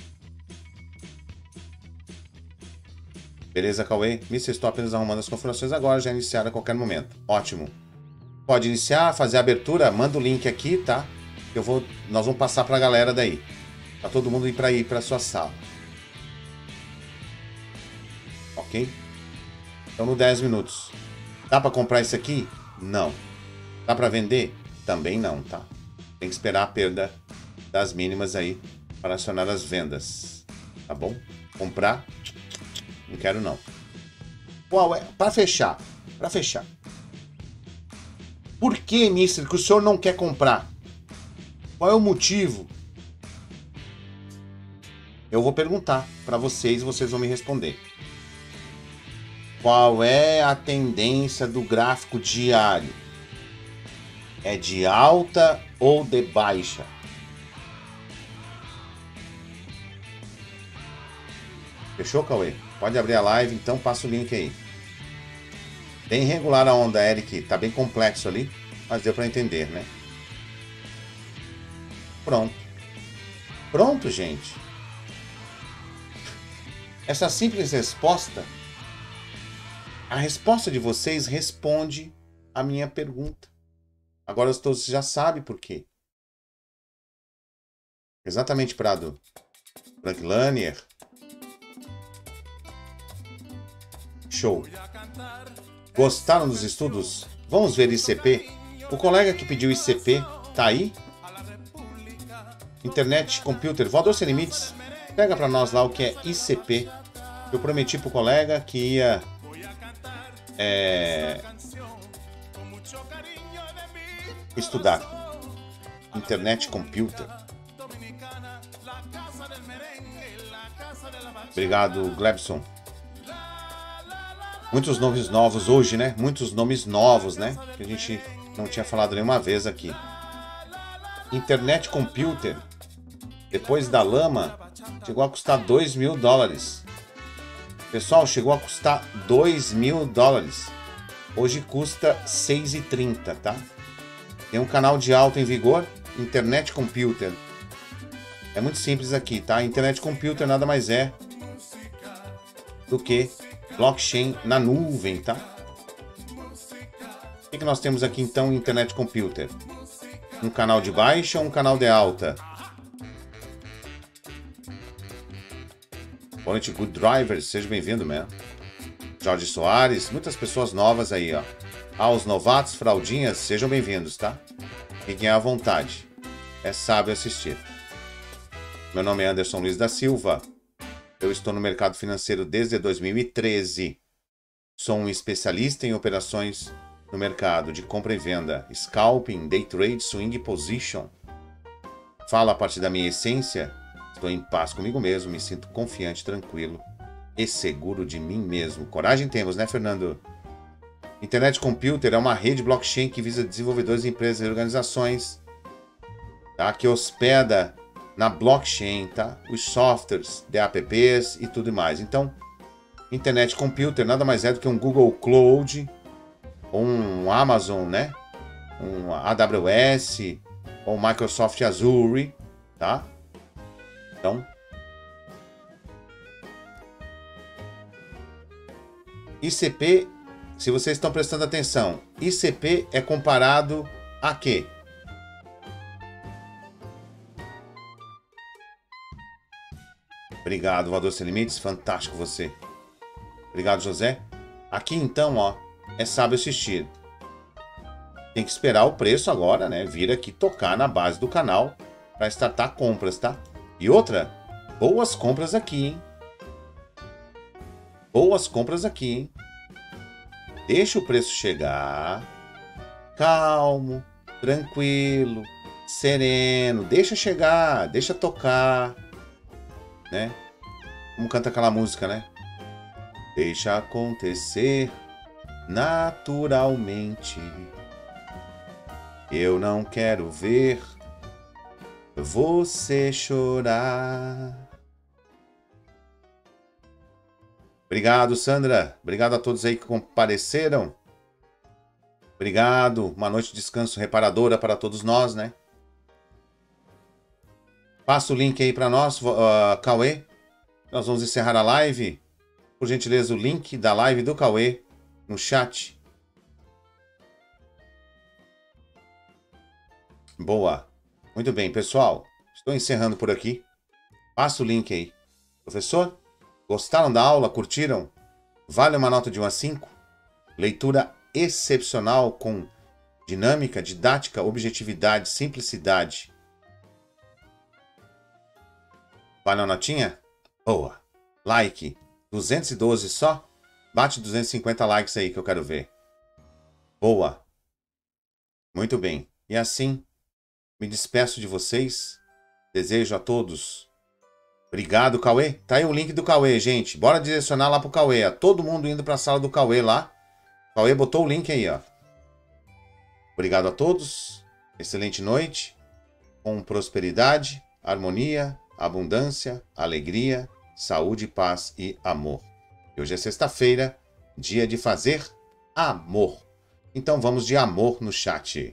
Beleza, Cauê? mister Estou apenas arrumando as configurações agora, já iniciar a qualquer momento. Ótimo. Pode iniciar, fazer a abertura, manda o link aqui, tá? Eu vou, nós vamos passar pra galera daí. Pra todo mundo ir pra ir pra sua sala. Ok? Então, no dez minutos. Dá para comprar isso aqui? Não. Dá para vender? Também não, tá? Tem que esperar a perda das mínimas aí para acionar as vendas. Tá bom? Comprar? Não quero não. Qual é? Para fechar. Para fechar. Por que, mister, que o senhor não quer comprar? Qual é o motivo? Eu vou perguntar para vocês e vocês vão me responder. Qual é a tendência do gráfico diário? É de alta ou de baixa? Fechou, Cauê? Pode abrir a live, então passa o link aí. Bem regular a onda, Eric. Tá bem complexo ali, mas deu para entender, né? Pronto. Pronto, gente. Essa simples resposta, a resposta de vocês responde a minha pergunta. Agora todos já sabem por quê. Exatamente, Prado. Frank Lanier. Show. Gostaram dos estudos? Vamos ver I C P? O colega que pediu I C P tá aí? Internet Computer, Voador Sem Limites. Pega para nós lá o que é I C P. Eu prometi pro colega que ia é, estudar Internet Computer. Obrigado, Glebson. Muitos nomes novos hoje, né? Muitos nomes novos, né? Que a gente não tinha falado nenhuma vez aqui. Internet Computer, depois da lama, chegou a custar dois mil dólares. Pessoal, chegou a custar dois mil dólares. Hoje custa seis e trinta, tá? Tem um canal de alta em vigor, Internet Computer. É muito simples aqui, tá? Internet Computer nada mais é do que blockchain na nuvem, tá? O que, que nós temos aqui então em Internet Computer? Um canal de baixa ou um canal de alta? Boa noite, Good Drivers, seja bem-vindo, man. Jorge Soares, muitas pessoas novas aí, ó. Aos novatos, fraldinhas, sejam bem-vindos, tá? Fiquem à vontade. É sábio assistir. Meu nome é Anderson Luiz da Silva. Eu estou no mercado financeiro desde dois mil e treze. Sou um especialista em operações no mercado de compra e venda, scalping, day trade, swing position. Falo a partir da minha essência. Estou em paz comigo mesmo, me sinto confiante, tranquilo e seguro de mim mesmo. Coragem temos, né, Fernando? Internet Computer é uma rede blockchain que visa desenvolvedores, empresas e organizações, tá? Que hospeda na blockchain, tá? Os softwares, de apps e tudo mais. Então, Internet Computer nada mais é do que um Google Cloud, ou um Amazon, né? Um A W S, ou um Microsoft Azure, tá? Então, I C P, se vocês estão prestando atenção, I C P é comparado a quê? Obrigado, Voador Sem Limites, fantástico você. Obrigado, José. Aqui então, ó, é sábio assistir. Tem que esperar o preço agora, né? Vir aqui tocar na base do canal para startar compras, tá? E outra, boas compras aqui, hein? Boas compras aqui, hein? Deixa o preço chegar. Calmo, tranquilo, sereno. Deixa chegar, deixa tocar. Né? Como canta aquela música, né? Deixa acontecer naturalmente. Eu não quero ver você chorar. Obrigado, Sandra. Obrigado a todos aí que compareceram. Obrigado. Uma noite de descanso reparadora para todos nós, né? Passa o link aí para nós, uh, Cauê. Nós vamos encerrar a live. Por gentileza, o link da live do Cauê no chat. Boa. Muito bem, pessoal. Estou encerrando por aqui. Passa o link aí. Professor, gostaram da aula? Curtiram? Vale uma nota de um a cinco? Leitura excepcional com dinâmica, didática, objetividade, simplicidade. Vale uma notinha? Boa. Like. duzentos e doze só? Bate duzentos e cinquenta likes aí que eu quero ver. Boa. Muito bem. E assim, me despeço de vocês. Desejo a todos. Obrigado, Cauê. Tá aí o link do Cauê, gente. Bora direcionar lá pro Cauê. Ó. Todo mundo indo pra sala do Cauê lá. Cauê botou o link aí, ó. Obrigado a todos. Excelente noite. Com prosperidade, harmonia, abundância, alegria, saúde, paz e amor. E hoje é sexta-feira, dia de fazer amor. Então vamos de amor no chat.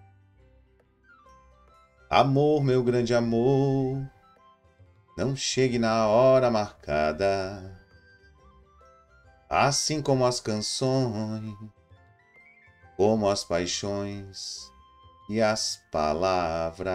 Amor, meu grande amor, não chegue na hora marcada, assim como as canções, como as paixões e as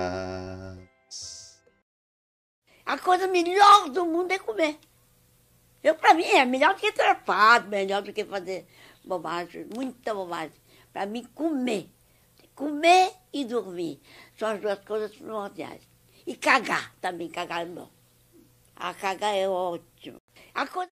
palavras. A coisa melhor do mundo é comer. Eu, pra mim, é melhor do que trepado, melhor do que fazer bobagem, muita bobagem. Pra mim, comer. Comer e dormir. São as duas coisas primordiais. E cagar também, cagar é bom. A cagar é ótimo. A coisa...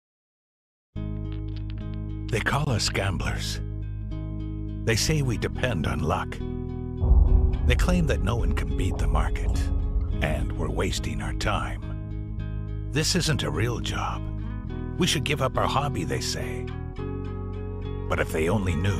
They call us gamblers. They say we depend on luck. They claim that no one can beat the market, and we're wasting our time. This isn't a real job. We should give up our hobby, they say. But if they only knew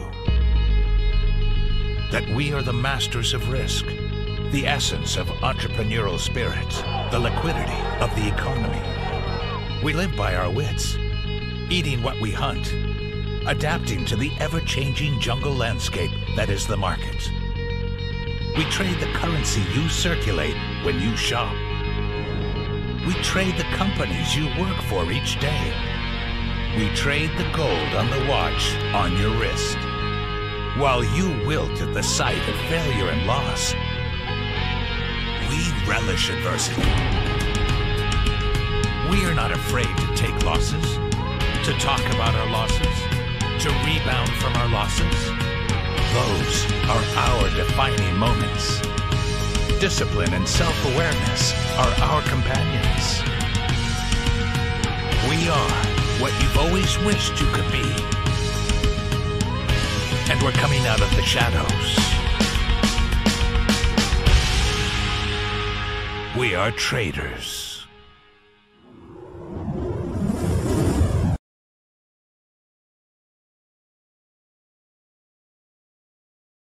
that we are the masters of risk, the essence of entrepreneurial spirit, the liquidity of the economy. We live by our wits, eating what we hunt, adapting to the ever-changing jungle landscape that is the market. We trade the currency you circulate when you shop. We trade the companies you work for each day. We trade the gold on the watch on your wrist. While you wilt at the sight of failure and loss, we relish adversity. We are not afraid to take losses, to talk about our losses, to rebound from our losses. Those are our defining moments. Discipline and self-awareness are our companions. We are what you've always wished you could be. And we're coming out of the shadows. We are traders.